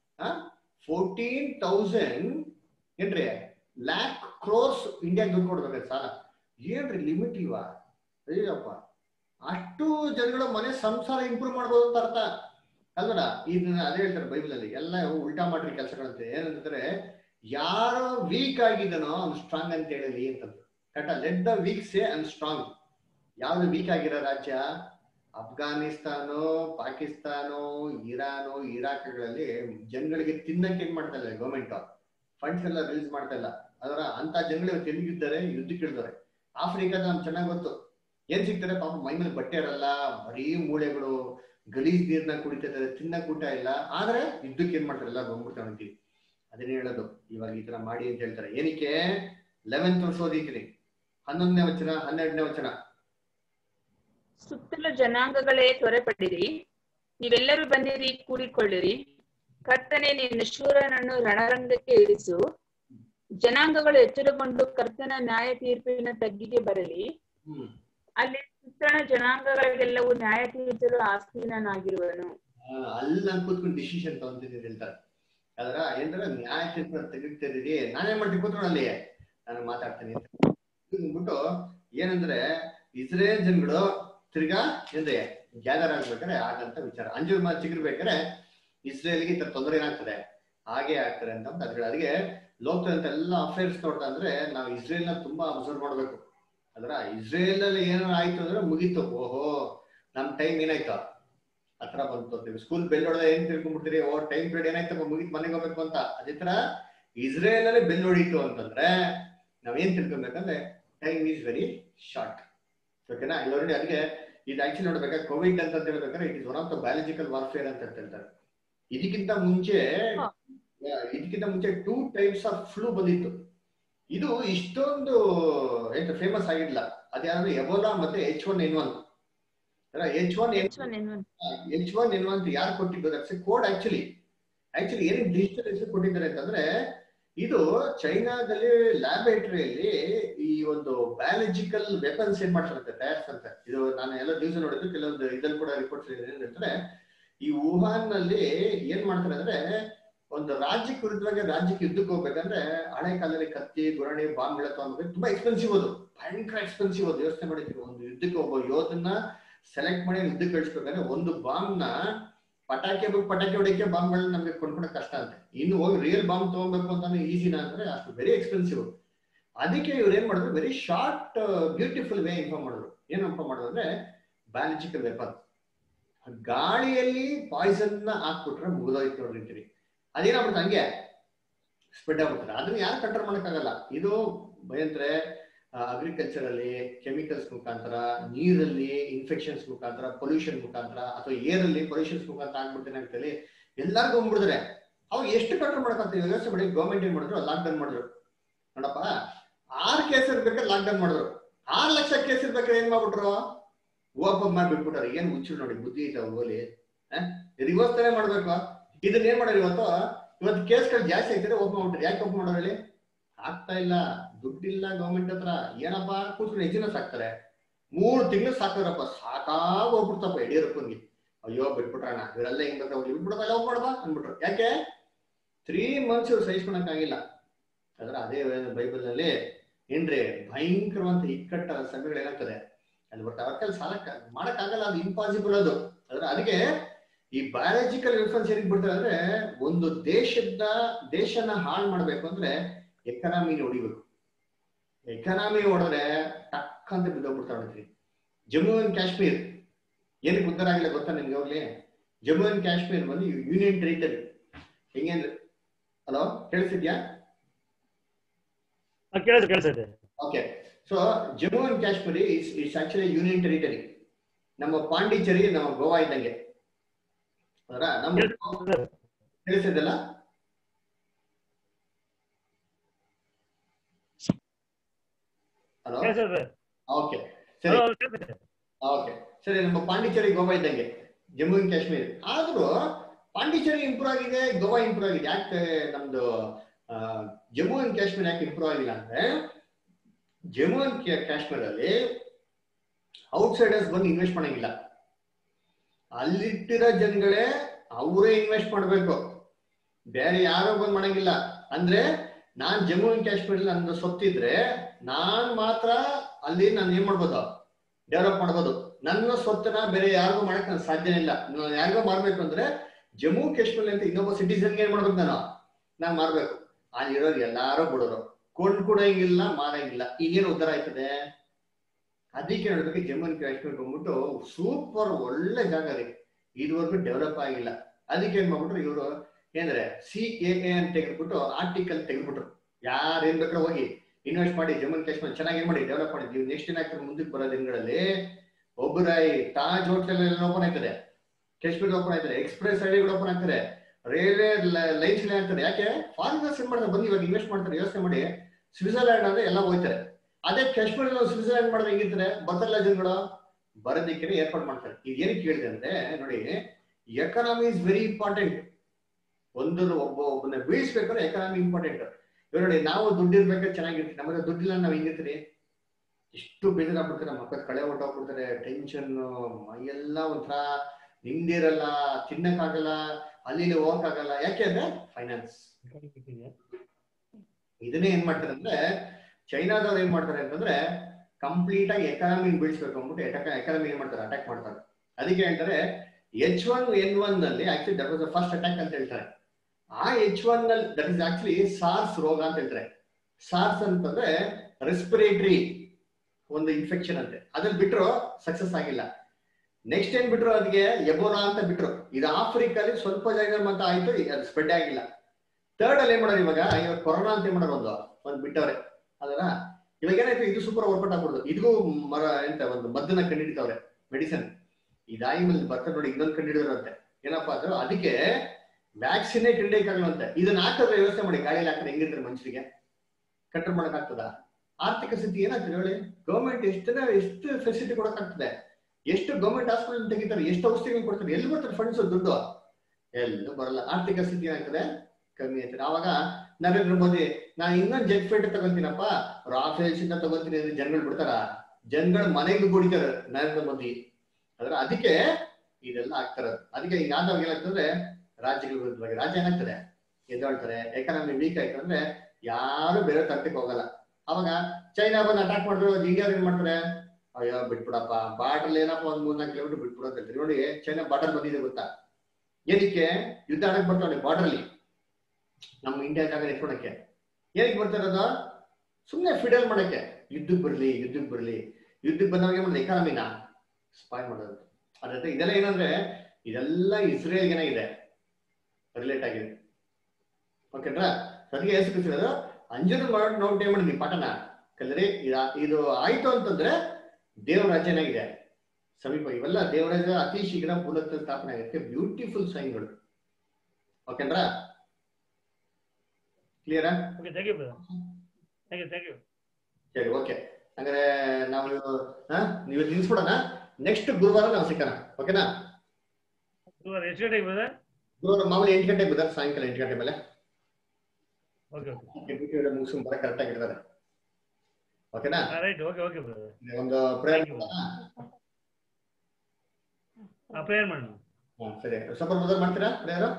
ಫೋರ್ಟೀನ್ ತೌಸಂಡ್ ಏನ್ರಿ ಲ್ಯಾಕ್ ಕ್ರೋರ್ಸ್ ಇಂಡಿಯಾಗೆ ದುಡ್ಡು ಕೊಡ್ಬೇಕು ಸಾಲ. ಏನ್ರಿ ಲಿಮಿಟ್ ಇಲ್ವಾ? ಅಯ್ಯಪ್ಪ, ಅಷ್ಟು ಜನಗಳ ಮನೆ ಸಂಸಾರ ಇಂಪ್ರೂವ್ ಮಾಡ್ಬೋದು ಅಂತ ಅರ್ಥ ಅಲ್ವಲ್ಲ. ಇದನ್ನ ಅದೇ ಹೇಳ್ತಾರೆ ಬೈಬಲ್ ಅಲ್ಲಿ, ಎಲ್ಲ ಉಲ್ಟಾ ಮಾಡ್ರಿ ಕೆಲಸಗಳಂತೆ. ಏನಂತಾರೆ, ಯಾರೋ ವೀಕ್ ಆಗಿದನೋ ಅವ್ನು ಸ್ಟ್ರಾಂಗ್ ಅಂತ ಹೇಳಲಿ ಅಂತಂದ್ರು. ಕರೆಕ್ಟಾ? Let the weak say I am strong. ಯಾವ್ದು ವೀಕ್ ಆಗಿರೋ ರಾಜ್ಯ? ಅಫ್ಘಾನಿಸ್ತಾನೋ, ಪಾಕಿಸ್ತಾನೋ, ಇರಾನೋ, ಇರಾಕ್ಗಳಲ್ಲಿ ಜನಗಳಿಗೆ ತಿನ್ನಕ್ಕೆ ಏನ್ ಮಾಡ್ತಾ ಇಲ್ಲ ಗೌರ್ಮೆಂಟ್, ಫಂಡ್ಸ್ ಎಲ್ಲ ರಿಲೀಸ್ ಮಾಡ್ತಾ ಇಲ್ಲ. ಅದರ ಅಂತ ಜನಗಳು ಇವತ್ತು ಎಲ್ಲಿದ್ದಾರೆ? ಯುದ್ಧಕ್ಕೆ ಇಳಿದವ್ರೆ. ಆಫ್ರಿಕಾದ ನಮ್ಗೆ ಚೆನ್ನಾಗಿ ಗೊತ್ತು, ಏನ್ ಸಿಗ್ತಾರೆ ಪಾಪ, ಮೈ ಮೇಲೆ ಬಟ್ಟೆ ಇರಲ್ಲ, ಬರೀ ಮೂಳೆಗಳು, ಗಲೀಜ್ ನೀರ್ನ ಕುಡಿತಿದ್ದಾರೆ, ತಿನ್ನಕ್ ಊಟ ಇಲ್ಲ. ಆದ್ರೆ ಯುದ್ಧಕ್ಕೆ ಏನ್ ಮಾಡ್ತಾರೆ? ಎಲ್ಲ ಬಂದ್ಬಿಡ್ತಾರೆ ಅಂತೀವಿ. ಅದನ್ನೇ ಹೇಳೋದು, ಇವಾಗ ಈ ತರ ಮಾಡಿ ಅಂತ ಹೇಳ್ತಾರೆ. ಏನಕ್ಕೆ? ಲೆವೆಂತ್ ವರ್ಷ ಓದಿದ್ರಿ, ಹನ್ನೊಂದನೇ ವಚನ, ಹನ್ನೆರಡನೇ ವಚನ. ಸುತ್ತಲೂ ಜನಾಂಗಗಳೇ ತ್ವರೆಪಡಿರಿ, ನೀವೆಲ್ಲರೂ ಬಂದಿರಿ, ಕೂಡಿಕೊಳ್ಳಿರಿ. ಕರ್ತನೆ ನಿನ್ನ ಶೂರನನ್ನು ರಣರಂಗಕ್ಕೆ ಇಳಿಸು. ಜನಾಂಗಗಳು ಎಚ್ಚರಗೊಂಡು ಕರ್ತನ ನ್ಯಾಯ ತೀರ್ಪಿನ ತಗ್ಗಿಗೆ ಬರಲಿ. ಅಲ್ಲಿ ಸುತ್ತಣ ಜನಾಂಗಗಳಿಗೆಲ್ಲವೂ ನ್ಯಾಯ ತೀರ್ಸಲು ಆಸೀನನಾಗಿರುವನು. ಅಲ್ಲಿ ನಾನು ಕೂತ್ಕೊಂಡು ಡಿಸಿಷನ್ ತಗೊಂತೀನಿ ಹೇಳ್ತಾರೆ. ಅದ್ರ ಏನಂದ್ರೆ ನ್ಯಾಯ ತೀರ್ಪು ತೆಗಿತೀರಿ, ನಾನೇನ್ ಮಾಡ್ತೀನಿ ಕೂತ್ಕೊಂಡು ಅಲ್ಲಿ ನಾನು ಮಾತಾಡ್ತೀನಿ ಅಂತ ಬಿಟ್ಟು. ಏನಂದ್ರೆ ಇಸ್ರೇಲ್ ಜನಗಳು ತಿರ್ಗಾ ಏನ್ರಿ ಗ್ಯಾದರ್ ಆಗ್ಬೇಕಾರೆ ಆಗಂತ ವಿಚಾರ. ಅಂಜೂರ್ ಮರ ಚಿಗುರ್ಬೇಕಾರೆ ಇಸ್ರೇಲ್ಗೆ ಈ ತರ ತೊಂದರೆ ಏನಾಗ್ತದೆ, ಹಾಗೆ ಆಗ್ತಾರೆ ಅಂತ ಅದ್ರ. ಅದಕ್ಕೆ ಲೋಕದಂತ ಎಲ್ಲ ಅಫೇರ್ಸ್ ನೋಡ್ತಾ ಅಂದ್ರೆ ನಾವು ಇಸ್ರೇಲ್ ನ ತುಂಬಾ ಅಬ್ಸರ್ವ್ ಮಾಡ್ಬೇಕು. ಅದ್ರ ಇಸ್ರೇಲ್ ಅಲ್ಲಿ ಏನಾರ ಆಯ್ತು ಅಂದ್ರೆ ಮುಗೀತು, ಓಹೋ ನಮ್ ಟೈಮ್ ಏನಾಯ್ತು ಹತ್ರ ಬಂತು. ಸ್ಕೂಲ್ ಬೆಲ್ ಹೊಡೆದ ಏನ್ ತಿಳ್ಕೊಂಡ್ಬಿಡ್ತೀರಿ, ಓ ಟೈಮ್ ಪೀರಿಯಡ್ ಏನಾಯ್ತು ಮುಗಿತ್ ಮನೆಗೆ ಹೋಗ್ಬೇಕು ಅಂತ. ಅದೇ ತರ ಇಸ್ರೇಲ್ ಅಲ್ಲಿ ಬೆಲ್ ಹೊಡೀತು ಅಂತಂದ್ರೆ ನಾವ್ ಏನ್ ತಿಳ್ಕೊಬೇಕಂದ್ರೆ ಟೈಮ್ ಈಸ್ ವೆರಿ ಶಾರ್ಟ್. ಓಕೆನಾ? ಇಲ್ಲಿ ಅದಕ್ಕೆ ಇದು ಆಕ್ಚುಲಿ ನೋಡ್ಬೇಕಾದ್ರೆ ಕೋವಿಡ್ ಅಂತ ಹೇಳ್ಬೇಕಾದ್ರೆ it is one of the biological warfare ಅಂತ ಹೇಳ್ತಾರೆ. ಇದಕ್ಕಿಂತ ಮುಂಚೆ ಇದಕ್ಕಿಂತ ಮುಂಚೆ ಟೂ ಟೈಪ್ಸ್ ಆಫ್ ಫ್ಲೂ ಬಂದಿತ್ತು. ಇದು ಇಷ್ಟೊಂದು ಎಂತ ಫೇಮಸ್ ಆಗಿಲ್ಲ. ಅದ್ಯಾವುದು ಎಬೋಲಾ ಮತ್ತೆ H one N one. H one H one N one ಯಾರು ಕೊಟ್ಟಿದ್ದು? That's a code actually. Actually ಏನಕ್ಕೆ ಡಿಜಿಟಲ್ ಹೆಸರು ಕೊಟ್ಟಿದ್ದಾರೆ ಅಂತಂದ್ರೆ, ಇದು ಚೈನಾದಲ್ಲಿ ಲ್ಯಾಬೊರೇಟರಿಯಲ್ಲಿ ಈ ಒಂದು ಬಯಾಲಜಿಕಲ್ ವೆಪನ್ಸ್ ಏನ್ ಮಾಡ್ತಾರೆ ತಯಾರಿಸ್ತಾರೆ. ಇದು ನಾನು ಎಲ್ಲ ನ್ಯೂಸ್ ನೋಡಿದ್ದು, ಕೆಲವೊಂದು ಇದ್ರಲ್ಲಿ ಕೂಡ ರಿಪೋರ್ಟ್ಸ್ ಏನ್ ಹೇಳ್ತಾರೆ, ಈ ವುಹಾನ್ ನಲ್ಲಿ ಏನ್ ಮಾಡ್ತಾರೆ ಅಂದ್ರೆ, ಒಂದು ರಾಜ್ಯಕ್ಕೆ ವಿರುದ್ಧವಾಗಿ ರಾಜ್ಯಕ್ಕೆ ಯುದ್ಧಕ್ಕೆ ಹೋಗ್ಬೇಕಂದ್ರೆ ಹಳೆ ಕಾಲದಲ್ಲಿ ಕತ್ತಿ, ಗುರಾಣಿ, ಬಾಂಬ್ಗಳ ತಗೊಂಡ್ಬೇಕು. ತುಂಬಾ ಎಕ್ಸ್ಪೆನ್ಸಿವ್, ಅದು ಭಯಂಕರ ಎಕ್ಸ್ಪೆನ್ಸಿವ್. ಅದು ಯೋಚನೆ ಮಾಡಿದ್ವಿ, ಒಂದು ಯುದ್ಧಕ್ಕೆ ಒಬ್ಬ ಯೋಧನ್ನ ಸೆಲೆಕ್ಟ್ ಮಾಡಿ ಯುದ್ಧಕ್ಕೆ ಕಳಿಸ್ಬೇಕಂದ್ರೆ ಒಂದು ಬಾಂಬ್ ನ ಪಟಾಕಿ ಪಟಾಕಿ ಹೊಡಿಕೆ ಬಾಂಬ್ಗಳನ್ನ ನಮ್ಗೆ ಕೊಂಡ್ಕೊಳಕ್ ಕಷ್ಟ ಅಂತೆ. ಇನ್ನು ಹೋಗಿ ರಿಯಲ್ ಬಾಂಬ್ ತಗೊಬೇಕು ಅಂತಾನೆ ಈಸಿನಾ ಅಂದ್ರೆ ಅಷ್ಟು ವೆರಿ ಎಕ್ಸ್ಪೆನ್ಸಿವ್. ಅದಕ್ಕೆ ಇವ್ರು ಏನ್ ಮಾಡಿದ್ರು, very short beautiful way inform ಮಾಡಿದ್ರು. ಏನ್ ಇನ್ಫಾರ್ಮ್ ಮಾಡಿದ್ರು ಅಂದ್ರೆ ಬಯಾಲಜಿಕಲ್ ವೆಪನ್. ಗಾಳಿಯಲ್ಲಿ ಪಾಯ್ಸನ್ ನ ಹಾಕ್ಬಿಟ್ರೆ ಮುಗಿದೋಯ್ತು ನೋಡ್ರಿ ಅಂತೀರಿ. ಅದೇನಾಗ್ಬಿಡುತ್ತೆ ಹಂಗೆ ಸ್ಪ್ರೆಡ್ ಆಗ್ಬಿಡ್ತಾರೆ. ಅದನ್ನ ಯಾರು ಕಂಟ್ರೋಲ್ ಮಾಡಕ್ಕಾಗಲ್ಲ. ಇದು ಭಯಂದ್ರೆ ಅಗ್ರಿಕಲ್ಚರ್ ಅಲ್ಲಿ ಕೆಮಿಕಲ್ಸ್ ಮುಖಾಂತರ, ನೀರಲ್ಲಿ ಇನ್ಫೆಕ್ಷನ್ಸ್ ಮುಖಾಂತರ, ಪೊಲ್ಯೂಷನ್ ಮುಖಾಂತರ ಅಥವಾ ಏರ್ ಅಲ್ಲಿ ಪೊಲ್ಯೂಷನ್ಸ್ ಮುಖಾಂತರ ಆಗ್ಬಿಡ್ತೇನೆ ಅಂತೇಳಿ ಎಲ್ಲಾರ್ಗು ಹೋಗ್ಬಿಡಿದ್ರೆ ಅವಾಗ ಎಷ್ಟು ಕಂಟ್ರೋಲ್ ಮಾಡಕಂತ ಯೋಚನೆ ಮಾಡಿ ಗೌರ್ಮೆಂಟ್ ಏನ್ ಮಾಡಿದ್ರು, ಲಾಕ್ ಡೌನ್ ಮಾಡಿದ್ರು. ನೋಡಪ್ಪ, ಆರ್ ಕೇಸ್ ಇರ್ಬೇಕಾದ್ರೆ ಲಾಕ್ ಡೌನ್ ಮಾಡಿದ್ರು. ಆರ್ ಲಕ್ಷ ಕೇಸ್ ಇರ್ಬೇಕಾದ್ರೆ ಏನ್ ಮಾಡ್ಬಿಟ್ರು, ಓಪನ್ ಮಾಡಿ ಬಿಟ್ಬಿಟ್ಟಾರೆ. ಏನ್ ಹುಚ್ಚು ನೋಡಿ, ಬುದ್ಧಿ ಐತೆ ಹೋಲಿ. ರಿವರ್ಸ್ ತಾನೇ ಮಾಡ್ಬೇಕು. ಇದನ್ನ ಏನ್ ಮಾಡೋರು, ಇವತ್ತು ಇವತ್ತು ಕೇಸ್ಗಳು ಜಾಸ್ತಿ ಆಗ್ತದೆ, ಓಪನ್ ಮಾಡ್ಬಿಟ್ರೆ. ಯಾಕೆ ಓಪನ್ ಮಾಡೋರು ಹೇಳಿ? ಆಗ್ತಾ ಇಲ್ಲ, ದುಡ್ಡಿಲ್ಲ ಗೌರ್ಮೆಂಟ್ ಹತ್ರ. ಏನಪ್ಪಾ ಕೂತ್ಕೊಂಡು ಎಜಿನ ಸಾಕ್ತಾರೆ. ಮೂರು ತಿಂಗಳು ಸಾಕ್ತಾರಪ್ಪ, ಸಾಕಾಗ ಹೋಗ್ಬಿಡ್ತಪ್ಪ ಯಡಿಯೂರಪ್ಪನ್ಗೆ. ಅಯ್ಯೋ ಬಿಟ್ಬಿಟ್ರಣ, ಇವರೆಲ್ಲ ಹೆಂಗ್ ಬರ್ತಾ ಹೋಗ್ಲಿ, ಬಿಟ್ಬಿಡಪ್ಪ ಎಲ್ಲ ಹೋಗ್ಬಿಡಪ್ಪ ಅಂದ್ಬಿಟ್ರು. ಯಾಕೆ ತ್ರೀ ಮಂತ್ಸ್ ಇವ್ರು ಸಹಿಸ್ಕೊಳಕ್ ಆಗಿಲ್ಲ. ಆದ್ರೆ ಅದೇ ಬೈಬಲ್ ನಲ್ಲಿ ಏನ್ರಿ ಭಯಂಕರವಂತ ಇಕ್ಕಟ್ಟ ಸಭೆಗಳು ಏನಾಗ್ತದೆ ಅಲ್ಲಿ ಬರ್ತಾರೆ. ಅವ್ರ ಕೈಲಿ ಸಾಲ ಮಾಡಕ್ ಆಗಲ್ಲ, ಅದು ಇಂಪಾಸಿಬಲ್ ಅದು. ಆದ್ರೆ ಅದಕ್ಕೆ ಈ ಬಯಾಲಜಿಕಲ್ ವೆಪನ್ಸ್ ಏನಿಗೆ ಬಿಡ್ತಾರೆ ಅಂದ್ರೆ, ಒಂದು ದೇಶದ ದೇಶನ ಹಾಳು ಮಾಡ್ಬೇಕು ಅಂದ್ರೆ ಎಕನಾಮಿನ ಹೊಡಿಬೇಕು. ಎಕನಾಮಿ ಹೊಡೆದ್ರೆ ಟಕ್ ಅಂತ ಬಿದ್ದೋಗ್ಬಿಡ್ತಾ ಹೊಡಿದ್ರಿ. ಜಮ್ಮು ಅಂಡ್ ಕಾಶ್ಮೀರ್ ಏನಕ್ಕೆ ಉದ್ಧಾರ ಆಗಿಲ್ಲ ಗೊತ್ತಾ ನಿಮ್ಗೆ? ಹೋಗ್ಲಿ, ಜಮ್ಮು ಅಂಡ್ ಕಾಶ್ಮೀರ್ ಬಂದು ಯೂನಿಯನ್ ಟೆರಿಟರಿ. ಹೆಂಗೆ ಅಂದ್ರೆ, ಹಲೋ ಕೇಳಿಸಿದ್ಯಾ? ಕೇಳಿಸಿದೆ. Okay, so Jammu and Kashmir it's it's actually union territory. ನಮ್ಮ ಪಾಂಡಿಚೇರಿ ನಮ್ಮ ಗೋವಾ ಇದ್ದಂಗೆ. ಅದರ ನಮ್ಮ ಕೇಳಿಸಿದ್ದಲ್ಲ? ಹಲೋ, ಓಕೆ ಸರಿ, ಓಕೆ ಸರಿ. ನಮ್ಮ ಪಾಂಡಿಚೇರಿ ಗೋವಾ ಇದ್ದಂಗೆ ಜಮ್ಮು ಅಂಡ್ ಕಾಶ್ಮೀರ್. ಆದ್ರೂ ಪಾಂಡಿಚೇರಿ ಇಂಪ್ರೂವ್ ಆಗಿದೆ, ಗೋವಾ ಇಂಪ್ರೂವ್ ಆಗಿದೆ. ಯಾಕೆ ನಮ್ದು ಜಮ್ಮು ಅಂಡ್ ಕಾಶ್ಮೀರ್ ಯಾಕೆ ಇಂಪ್ರೂವ್ ಆಗಿಲ್ಲ ಅಂದ್ರೆ, ಜಮ್ಮು ಅಂಡ್ ಕಾಶ್ಮೀರ್ ಅಲ್ಲಿ ಔಟ್ಸೈಡರ್ಸ್ ಬಂದು ಇನ್ವೆಸ್ಟ್ ಮಾಡಂಗಿಲ್ಲ. ಅಲ್ಲಿಟ್ಟಿರೋ ಜನಗಳೇ ಅವರೇ ಇನ್ವೆಸ್ಟ್ ಮಾಡ್ಬೇಕು, ಬೇರೆ ಯಾರೋ ಬಂದು ಮಾಡಂಗಿಲ್ಲ. ಅಂದ್ರೆ ನಾನ್ ಜಮ್ಮು ಅಂಡ್ ಕಾಶ್ಮೀರ್ ನಂದು ಸೊತ್ತಿದ್ರೆ ನಾನ್ ಮಾತ್ರ ಅಲ್ಲಿ ನಾನು ಏನ್ ಮಾಡ್ಬೋದು, ಡೆವಲಪ್ ಮಾಡ್ಬೋದು. ನನ್ನ ಸ್ವತ್ತನ್ನ ಬೇರೆ ಯಾರಿಗೂ ಮಾಡಕ್ ನನ್ ಸಾಧ್ಯನೇ ಇಲ್ಲ. ಯಾರಿಗೋ ಮಾಡ್ಬೇಕು ಅಂದ್ರೆ ಜಮ್ಮು ಕಾಶ್ಮೀರ್ ಅಂತ ಇನ್ನೊಬ್ಬ ಸಿಟಿಸನ್ಗೆ ಏನ್ ಮಾಡ್ಬೇಕು, ನಾನು ನಾನ್ ಮಾಡ್ಬೇಕು. ಅಲ್ಲಿರೋರು ಎಲ್ಲಾರು ಬಿಡೋರು, ಕೊಂಡ್ಕೊಡಂಗಿಲ್ಲ, ಮಾರಂಗಿಲ್ಲ. ಈಗೇನು ಉದ್ಧಾರ ಆಯ್ತದೆ? ಅದಕ್ಕೆ ನೋಡ್ಬೇಕು, ಜಮ್ಮು ಅಂಡ್ ಕಾಶ್ಮೀರ್ ಬಂದ್ಬಿಟ್ಟು ಸೂಪರ್ ಒಳ್ಳೆ ಜಾಗ ರೀ, ಇದುವರೆಗೂ ಡೆವಲಪ್ ಆಗಿಲ್ಲ. ಅದಕ್ಕೆ ಏನ್ ಮಾಡ್ಬಿಟ್ರು ಇವರು ಏನಂದ್ರೆ ಸಿ ಎ ಎ ಅಂತ ತೆಗೆದ್ಬಿಟ್ಟು ಆರ್ಟಿಕಲ್ ತೆಗೆದ್ಬಿಟ್ರು. ಯಾರು ಏನ್ ಬೇಕಾದ್ರೆ ಹೋಗಿ ಇನ್ವೆಸ್ಟ್ ಮಾಡಿ ಜಮ್ಮು ಅಂಡ್ ಕಾಶ್ಮೀರ್ ಚೆನ್ನಾಗಿ ಏನ್ ಮಾಡಿ ಡೆವಲಪ್ ಮಾಡಿದ್ವಿ. ನೆಕ್ಸ್ಟ್ ಏನಾಗ್ತದೆ ಮುಂದಕ್ಕೆ ಬರೋ ದಿನಗಳಲ್ಲಿ, ಒಬ್ಬರಾಯಿ ತಾಜ್ ಹೋಟೆಲ್ ಎಲ್ಲ ಓಪನ್ ಆಯ್ತದೆ, ಕಾಶ್ಮೀರ್ ಓಪನ್ ಆಯ್ತದೆ, ಎಕ್ಸ್ಪ್ರೆಸ್ ಹೈವೇಗಳು ಓಪನ್ ಆಗ್ತಾರೆ, ರೈಲ್ವೆ ಲೈನ್ಸ್ ಆಗ್ತದೆ. ಯಾಕೆ ಫಾರಿನರ್ಸ್ ಏನ್ ಮಾಡ್ತಾರೆ, ಬಂದು ಇವಾಗ ಇನ್ವೆಸ್ಟ್ ಮಾಡ್ತಾರೆ. ಯೋಚನೆ ಮಾಡಿ, ಸ್ವಿಟ್ಜರ್ಲ್ಯಾಂಡ್ ಅಂದ್ರೆ ಎಲ್ಲ ಹೋಗ್ತಾರೆ. ಅದೇ ಕಾಶ್ಮೀರ ಸ್ವಿಟ್ಜರ್ಲ್ಯಾಂಡ್ ಮಾಡಿದ್ರೆ ಹೆಂಗಿರ್ತಾರೆ, ಬರ್ತಾರಲ್ಲ ಜನಗಳು, ಬರೋದಕ್ಕೆ ಏರ್ಪಾಡು ಮಾಡ್ತಾರೆ. ಈಗ ಏನಕ್ಕೆ ಕೇಳಿದೆ ಅಂದ್ರೆ ನೋಡಿ, ಎಕನಾಮಿ ಇಸ್ ವೆರಿ ಇಂಪಾರ್ಟೆಂಟ್. ಒಂದು ಒಬ್ಬ ಒಬ್ಬನ ಬೀಳಿಸ್ಬೇಕಾದ್ರೆ ಎಕನಾಮಿ ಇಂಪಾರ್ಟೆಂಟ್. ಇವಾಗ ನೋಡಿ, ನಾವು ದುಡ್ಡು ಇರ್ಬೇಕಾದ್ರೆ ಚೆನ್ನಾಗಿರ್ತೀವಿ, ನಮಗೆ ದುಡ್ಡಿಲ್ಲ ನಾವ್ ಹೆಂಗಿರ್ತೀರಿ, ಎಷ್ಟು ಬೇಜಾರಾಗ್ಬಿಡ್ತಾರೆ, ಮಕ್ಕಳು ಕಳೆ ಹೊಟ್ಟೋಗ್ಬಿಡ್ತಾರೆ, ಟೆನ್ಷನ್, ಮೈಯೆಲ್ಲ ಒಂಥರ ನಿಂದಿರಲ್ಲ, ತಿನ್ನಕ್ಕಾಗಲ್ಲ, ಅಲ್ಲಿ ಹೋಗಕ್ಕಾಗಲ್ಲ. ಯಾಕೆ ಅಂದ್ರೆ ಫೈನಾನ್ಸ್. ಇದನ್ನೇ ಏನ್ ಮಾಡ್ತಾರೆ ಅಂದ್ರೆ, ಚೈನಾದವ್ರು ಏನ್ ಮಾಡ್ತಾರೆ ಅಂತಂದ್ರೆ ಕಂಪ್ಲೀಟ್ ಆಗಿ ಎಕಾನಮಿ ಬೀಳಿಸ್ಬೇಕು ಅಂದ್ಬಿಟ್ಟು ಎಕಾನಮಿ ಏನ್ ಮಾಡ್ತಾರೆ, ಅಟ್ಯಾಕ್ ಮಾಡ್ತಾರೆ. ಅದಕ್ಕೆ ಹೇಳ್ತಾರೆ ಎಚ್ ಒನ್ ಎನ್ ಒನ್ ನಲ್ಲಿ actually that was the first attack ಅಂತ ಹೇಳ್ತಾರೆ. ಆ ಎಚ್ ಒನ್ ನಲ್ಲಿ ದಟ್ ಇಸ್ ಆಕ್ಚುಲಿ ಸಾರ್ಸ್ ರೋಗ ಅಂತ ಹೇಳ್ತಾರೆ. ಸಾರ್ಸ್ ಅಂತಂದ್ರೆ ರೆಸ್ಪಿರೇಟರಿ ಒಂದು ಇನ್ಫೆಕ್ಷನ್ ಅಂತೆ. ಅದ್ರಲ್ಲಿ ಬಿಟ್ರು ಸಕ್ಸಸ್ ಆಗಿಲ್ಲ. ನೆಕ್ಸ್ಟ್ ಏನ್ ಬಿಟ್ರು, ಅದಕ್ಕೆ ಎಬೋಲಾ ಅಂತ ಬಿಟ್ರು. ಇದು ಆಫ್ರಿಕಾಲಿ ಸ್ವಲ್ಪ ಜಾಗ ಮಾತ್ರ ಆಯ್ತು, ಅದು ಸ್ಪ್ರೆಡ್ ಆಗಿಲ್ಲ. ಥರ್ಡ್ ಅಲ್ಲಿ ಏನ್ ಮಾಡೋರು ಇವಾಗ, ಇವಾಗ ಕೊರೋನಾ ಅಂತ ಏನ್ ಮಾಡೋರು, ಒಂದು ಒಂದು ಬಿಟ್ಟವ್ರೆ. ಅದರ ಇವಾಗ ಏನಾಯ್ತು, ಇದು ಸೂಪರ್ ವರ್ಕೌಟ್ ಆಗ್ಬಿಡುದು. ಇದಕ್ಕೂ ಮರ ಎಂತ ಒಂದು ಮದ್ದನ್ನ ಕಂಡಿಡ್ತಾವ್ರೆ, ಮೆಡಿಸನ್. ಇದಾಗಿ ಮೇಲೆ ಬರ್ತಾರೆ ನೋಡಿ, ಇನ್ನೊಂದು ಕಂಡಿಡಿದ್ರಂತೆ. ಏನಪ್ಪಾ ಅದು, ಅದಕ್ಕೆ ವ್ಯಾಕ್ಸಿನೇ ಕಂಡಿಡಕ್ಕಾಗಲ್ಲಂತೆ. ಇದನ್ನ ಹಾಕಿದ್ರೆ ವ್ಯವಸ್ಥೆ ಮಾಡಿ, ಗಾಳಿಯಲ್ಲಿ ಹಾಕಿದ್ರೆ ಹೆಂಗಿರ್ತಾರೆ ಮನುಷ್ಯರಿಗೆ, ಕಂಟ್ರೋಲ್ ಮಾಡಕ್ ಆಗ್ತದ? ಆರ್ಥಿಕ ಸ್ಥಿತಿ ಏನಾಗ್ತದೆ ಹೇಳಿ? ಗೌರ್ಮೆಂಟ್ ಎಷ್ಟು ಎಷ್ಟು ಫೆಸಿಲಿಟಿ ಕೊಡಕ್ ಆಗ್ತದೆ? ಎಷ್ಟು ಗೌರ್ಮೆಂಟ್ ಹಾಸ್ಪಿಟಲ್ ತೆಗಿತಾರೆ, ಎಷ್ಟು ಔಷಧಿಗಳು ಕೊಡ್ತಾರೆ, ಎಲ್ಲಿ ಬರ್ತಾರೆ ಫಂಡ್ಸ್, ದುಡ್ಡು ಎಲ್ಲೂ ಬರಲ್ಲ. ಆರ್ಥಿಕ ಸ್ಥಿತಿ ಏನಾಗ್ತದೆ, ಕಮ್ಮಿ ಆಗ್ತದೆ. ಆವಾಗ ನರೇಂದ್ರ ಮೋದಿ, ನಾನು ಇನ್ನೊಂದು ಜೆಟ್ ಫ್ಲೈಟ್ ತಗೊಂತೀನಪ್ಪ, ರಾಫೇಲ್ಸ್ ಇಂದ ತಗೊಂತೀನಿ ಅಂದ್ರೆ ಜನಗಳು ಬಿಡ್ತಾರ? ಜನಗಳ ಮನೆಗೂ ಕುಡಿತಾರೆ ನರೇಂದ್ರ ಮೋದಿ. ಅದ್ರ ಅದಕ್ಕೆ ಇದೆಲ್ಲ ಆಗ್ತಾರ. ಅದಕ್ಕೆ ಈಗ ಆದಾಗ ಏನಾಗ್ತದೆ, ರಾಜ್ಯಗಳ ವಿರುದ್ಧವಾಗಿ ರಾಜ್ಯ ಏನಾಗ್ತದೆ, ಎದ್ದೇಳ್ತಾರೆ. ಎಕಾನಮಿ ವೀಕ್ ಆಯ್ತು ಅಂದ್ರೆ ಯಾರು ಬೇರೆ ತರ್ತಿಕ್ ಹೋಗಲ್ಲ. ಅವಾಗ ಚೈನಾ ಬಂದು ಅಟ್ಯಾಕ್ ಮಾಡಿದ್ರು, ಇಂಡಿಯಾ ಏನ್ ಮಾಡ್ತಾರೆ, ಅಯ್ಯೋ ಬಿಟ್ಬಿಡಪ್ಪ, ಬಾಟಲ್ ಏನಪ್ಪ ಒಂದ್ ಮೂರ್ನಾಲ್ಕು ಕಿಲೋಮೀಟರ್ ಬಿಟ್ಬಿಡೋ ಅಂತ ಹೇಳ್ತೀವಿ. ನೋಡಿ ಚೈನಾ ಬಾಟಲ್ ಬಂದಿದೆ ಗೊತ್ತಾ, ಏನಕ್ಕೆ ಯುದ್ಧ ಆಡಕ್ ಬರ್ತಾವೆ ಬಾರ್ಡರ್ ಅಲ್ಲಿ, ನಮ್ಮ ಇಂಡಿಯಾ ಜಾಗ ಎತ್ಕೊಳಕ್ಕೆ. ಏನಕ್ಕೆ ಬರ್ತಾರದ? ಸುಮ್ಮನೆ ಫಿಡಲ್ ಮಾಡಕ್ಕೆ, ಯುದ್ಧಕ್ಕೆ ಬರ್ಲಿ ಯುದ್ಧಕ್ಕೆ ಬರ್ಲಿ ಯುದ್ಧಕ್ಕೆ ಬಂದಾಗ ಏನ್ ಮಾಡೋದು, ಎಕಾನಮಿನ ಸ್ಪಾಯ್ ಮಾಡೋದು. ಅದ್ರ ಇದೆಲ್ಲ ಏನಂದ್ರೆ ಇದೆಲ್ಲ ಇಸ್ರೇಲ್ಗೆನೇ ಇದೆ ರಿಲೇಟ್ ಆಗಿದೆ. ಓಕೆನಾ? ಅದಕ್ಕೆ ಎಷ್ಟು ಖುಷಿರೋದು ಅಂಜನ ಮಾಡಿ ನಾವು ಟೈಮ್ ಮಾಡಿದ್ವಿ ಪಾಠನ ಕಲ್ರಿ. ಇದು ಆಯ್ತು ಅಂತಂದ್ರೆ ದೇವರ ರಾಜ್ಯನೇ ಇದೆ ಸಮೀಪ. ಇವೆಲ್ಲ ದೇವರಾಜ್ಯ ಅತಿ ಶೀಘ್ರ ಮೂಲಕ ಸ್ಥಾಪನೆ ಆಗುತ್ತೆ. ಬ್ಯೂಟಿಫುಲ್ ಸೈನ್ಗಳು. ಓಕೆನಾ? ಕ್ಲಿಯರಾ? Okay, thank you brother. Thank you thank you ಸರಿ, ಓಕೆ. ಹಂಗಾರೆ ನಾವು ನೀವು ನಿಲ್ಸ್ಬಿಡೋಣ. ನೆಕ್ಸ್ಟ್ ಗುರುವಾರ ನಾವು ಸಿಕ್ಕೋಣ. ಓಕೆನಾ? ಗುರುವಾರ ಎಷ್ಟು ಗಂಟೆಗೆ ಬ್ರದರ್? ಗುರುವಾರ ಮಾಮೂಲಿ ಎಂಟು ಗಂಟೆಗೆ ಬುಧವಾರ ಸಾಯಂಕಾಲ ಎಂಟು ಗಂಟೆ ಮೇಲೆ. ಓಕೆ ಓಕೆ ಮುಗಿಸ್ಕೊಂಡು ಬರ ಕರೆಕ್ಟ್ ಆಗಿರ್ತಾರೆ. ಓಕೆನಾ? ರೈಟ್. Okay okay brother. ಒಂದು ಪ್ರೇಯರ್ ಪ್ರೇಯರ್ ಮಾಡೋಣ. ಹಾಂ ಸರಿ. ಸ್ವಲ್ಪ ಮೊದಲು ಮಾಡ್ತೀರಾ ಪ್ರೇಯರ್?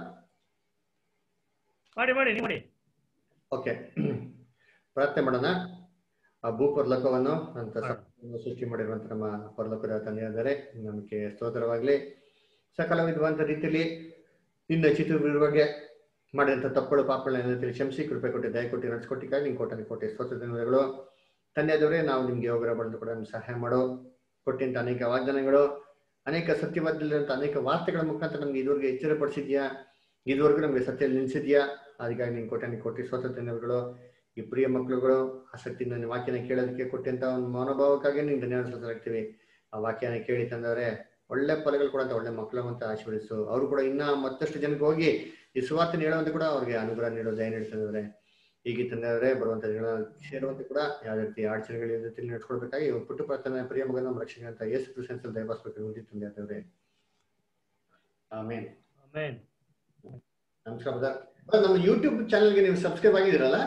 ಮಾಡಿ ಮಾಡಿ ನೀವು ಮಾಡಿ. ಓಕೆ, ಪ್ರಾರ್ಥನೆ ಮಾಡೋಣ. ಆ ಭೂ ಪರಲೋಕವನ್ನು ಅಂತ ಸೃಷ್ಟಿ ಮಾಡಿರುವಂತ ನಮ್ಮ ಪರಲೋಕದ ತಂದೆಯಾದರೆ ನಮಗೆ ಸ್ತೋತ್ರವಾಗಲಿ. ಸಕಲ ವಿಧವಾದ ರೀತಿಯಲ್ಲಿ ನಿನ್ನ ಚಿತ್ರವಿರುವಾಗೆ ಮಾಡಿದಂಥ ತಪ್ಪುಗಳು ಪಾಪಗಳನ್ನ ಕ್ಷಮಿಸಿ ಕೃಪೆ ಕೊಟ್ಟು ದಯ ಕೊಟ್ಟು ನಡೆಸ್ಕೊಟ್ಟಿಗಾಗಿ ನಿಂಗೆ ಕೋಟೆ ಕೋಟೆ ಸ್ತೋತ್ರ ಧನ್ಯವಾದಗಳು. ತಂದೆಯಾದವರೇ, ನಾವು ನಿಮ್ಗೆ ಯೋಗರ ಬಂದು ಕೂಡ ನಮ್ಗೆ ಸಹಾಯ ಮಾಡೋ ಕೊಟ್ಟಂತ ಅನೇಕ ವಾಗ್ದಾನಗಳು, ಅನೇಕ ಸತ್ಯವಾದಂಥ ಅನೇಕ ವಾರ್ತೆಗಳ ಮುಖಾಂತರ ನಮ್ಗೆ ಇದುವರೆಗೆ ಎಚ್ಚರಪಡಿಸಿದ್ಯಾ, ಇದುವರೆಗೂ ನಮ್ಗೆ ಸತ್ಯ ನಿಲ್ಲಿಸಿದ್ಯಾ. ಅದಕ್ಕಾಗಿ ನಿಂಗೆ ಕೋಟೆ ಕೋಟಿ ಸ್ತೋತ್ರ ಧನ್ಯವಾದಗಳು. ಈ ಪ್ರಿಯ ಮಕ್ಕಳುಗಳು ಆಸಕ್ತಿಯಿಂದ ನಿಮ್ಮ ವಾಕ್ಯನ ಕೇಳೋದಕ್ಕೆ ಕೊಟ್ಟಂತ ಒಂದು ಮನೋಭಾವಕ್ಕಾಗಿ ನಿಮ್ಗೆ ಧನ್ಯವಾದ ಸಲ್ಲಿಸ್ತೀವಿ. ಆ ವಾಕ್ಯನ ಕೇಳಿ ತಂದವರೆ ಒಳ್ಳೆ ಫಲಗಳು ಕೂಡ ಅಂತ ಒಳ್ಳೆ ಮಕ್ಕಳು ಅಂತ ಆಶೀರ್ವದಿಸು. ಅವರು ಕೂಡ ಇನ್ನ ಮತ್ತಷ್ಟು ಜನಕ್ಕೆ ಹೋಗಿ ಈ ಸುವಾರ್ತೆ ನೀಡುವಂತ ಕೂಡ ಅವ್ರಿಗೆ ಅನುಗ್ರಹ ನೀಡೋ ದಯ ನೀಡ್ತಂದ್ರೆ ಹೀಗೆ ತಂದವರೆ ಬರುವಂತ ಜನ ಸೇರುವಂತೆ ಕೂಡ ಯಾವ ರೀತಿ ಅಡಚಣೆಗಳ ಜೊತೆ ನಡ್ಸ್ಕೊಳ್ಬೇಕಾಗಿ ಪುಟ್ಟ ಪ್ರಾರ್ಥನೆ ಪ್ರಿಯ ಮಗನ ನಮ್ಮ ರಕ್ಷಣೆ ಅಂತ ಯೇಸು ಕ್ರಿಸ್ತನಲ್ಲಿ ದಯಪಾಲಿಸಬೇಕು ಉಂಟಿ ತಂದೆ ಆದವ್ರೆ. ಆಮೇನ್ ಆಮೇನ್. ನಮಸ್ಕಾರ ಬ್ರದರ್. ನಮ್ಮ ಯೂಟ್ಯೂಬ್ ಚಾನಲ್ಗೆ ನೀವು ಸಬ್ಸ್ಕ್ರೈಬ್ ಆಗಿದ್ದೀರಲ್ಲ?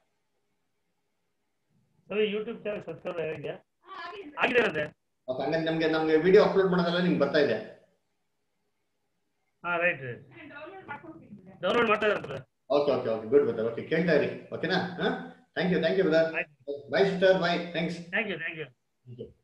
ಯೂಟ್ಯೂಬ್ ಚಾನಲ್ ಸಬ್ಸ್ಕ್ರೈಬ್ ಆಗಿದೆಯಾ? ಆಗಿದೆ ಅಂದ್ರೆ ಹಂಗಂದ್ರೆ ನಮ್ಗೆ ನಮ್ಗೆ ವಿಡಿಯೋ ಅಪ್ಲೋಡ್ ಮಾಡೋದೆಲ್ಲ ನಿಮ್ಗೆ ಬರ್ತಾ ಇದೆ. ಹಾ ರೈಟ್ ರೈಟ್. ಡೌನ್ಲೋಡ್ ಮಾಡ್ತಾ ಇದ್ದಾರೆ. Okay okay okay good brother. Okay, ಕೇಳ್ತಾ ಇರಿ. ಓಕೆನಾ? ಹಾ, thank you thank you brother. Bye sister, bye. Thanks. Thank you thank you.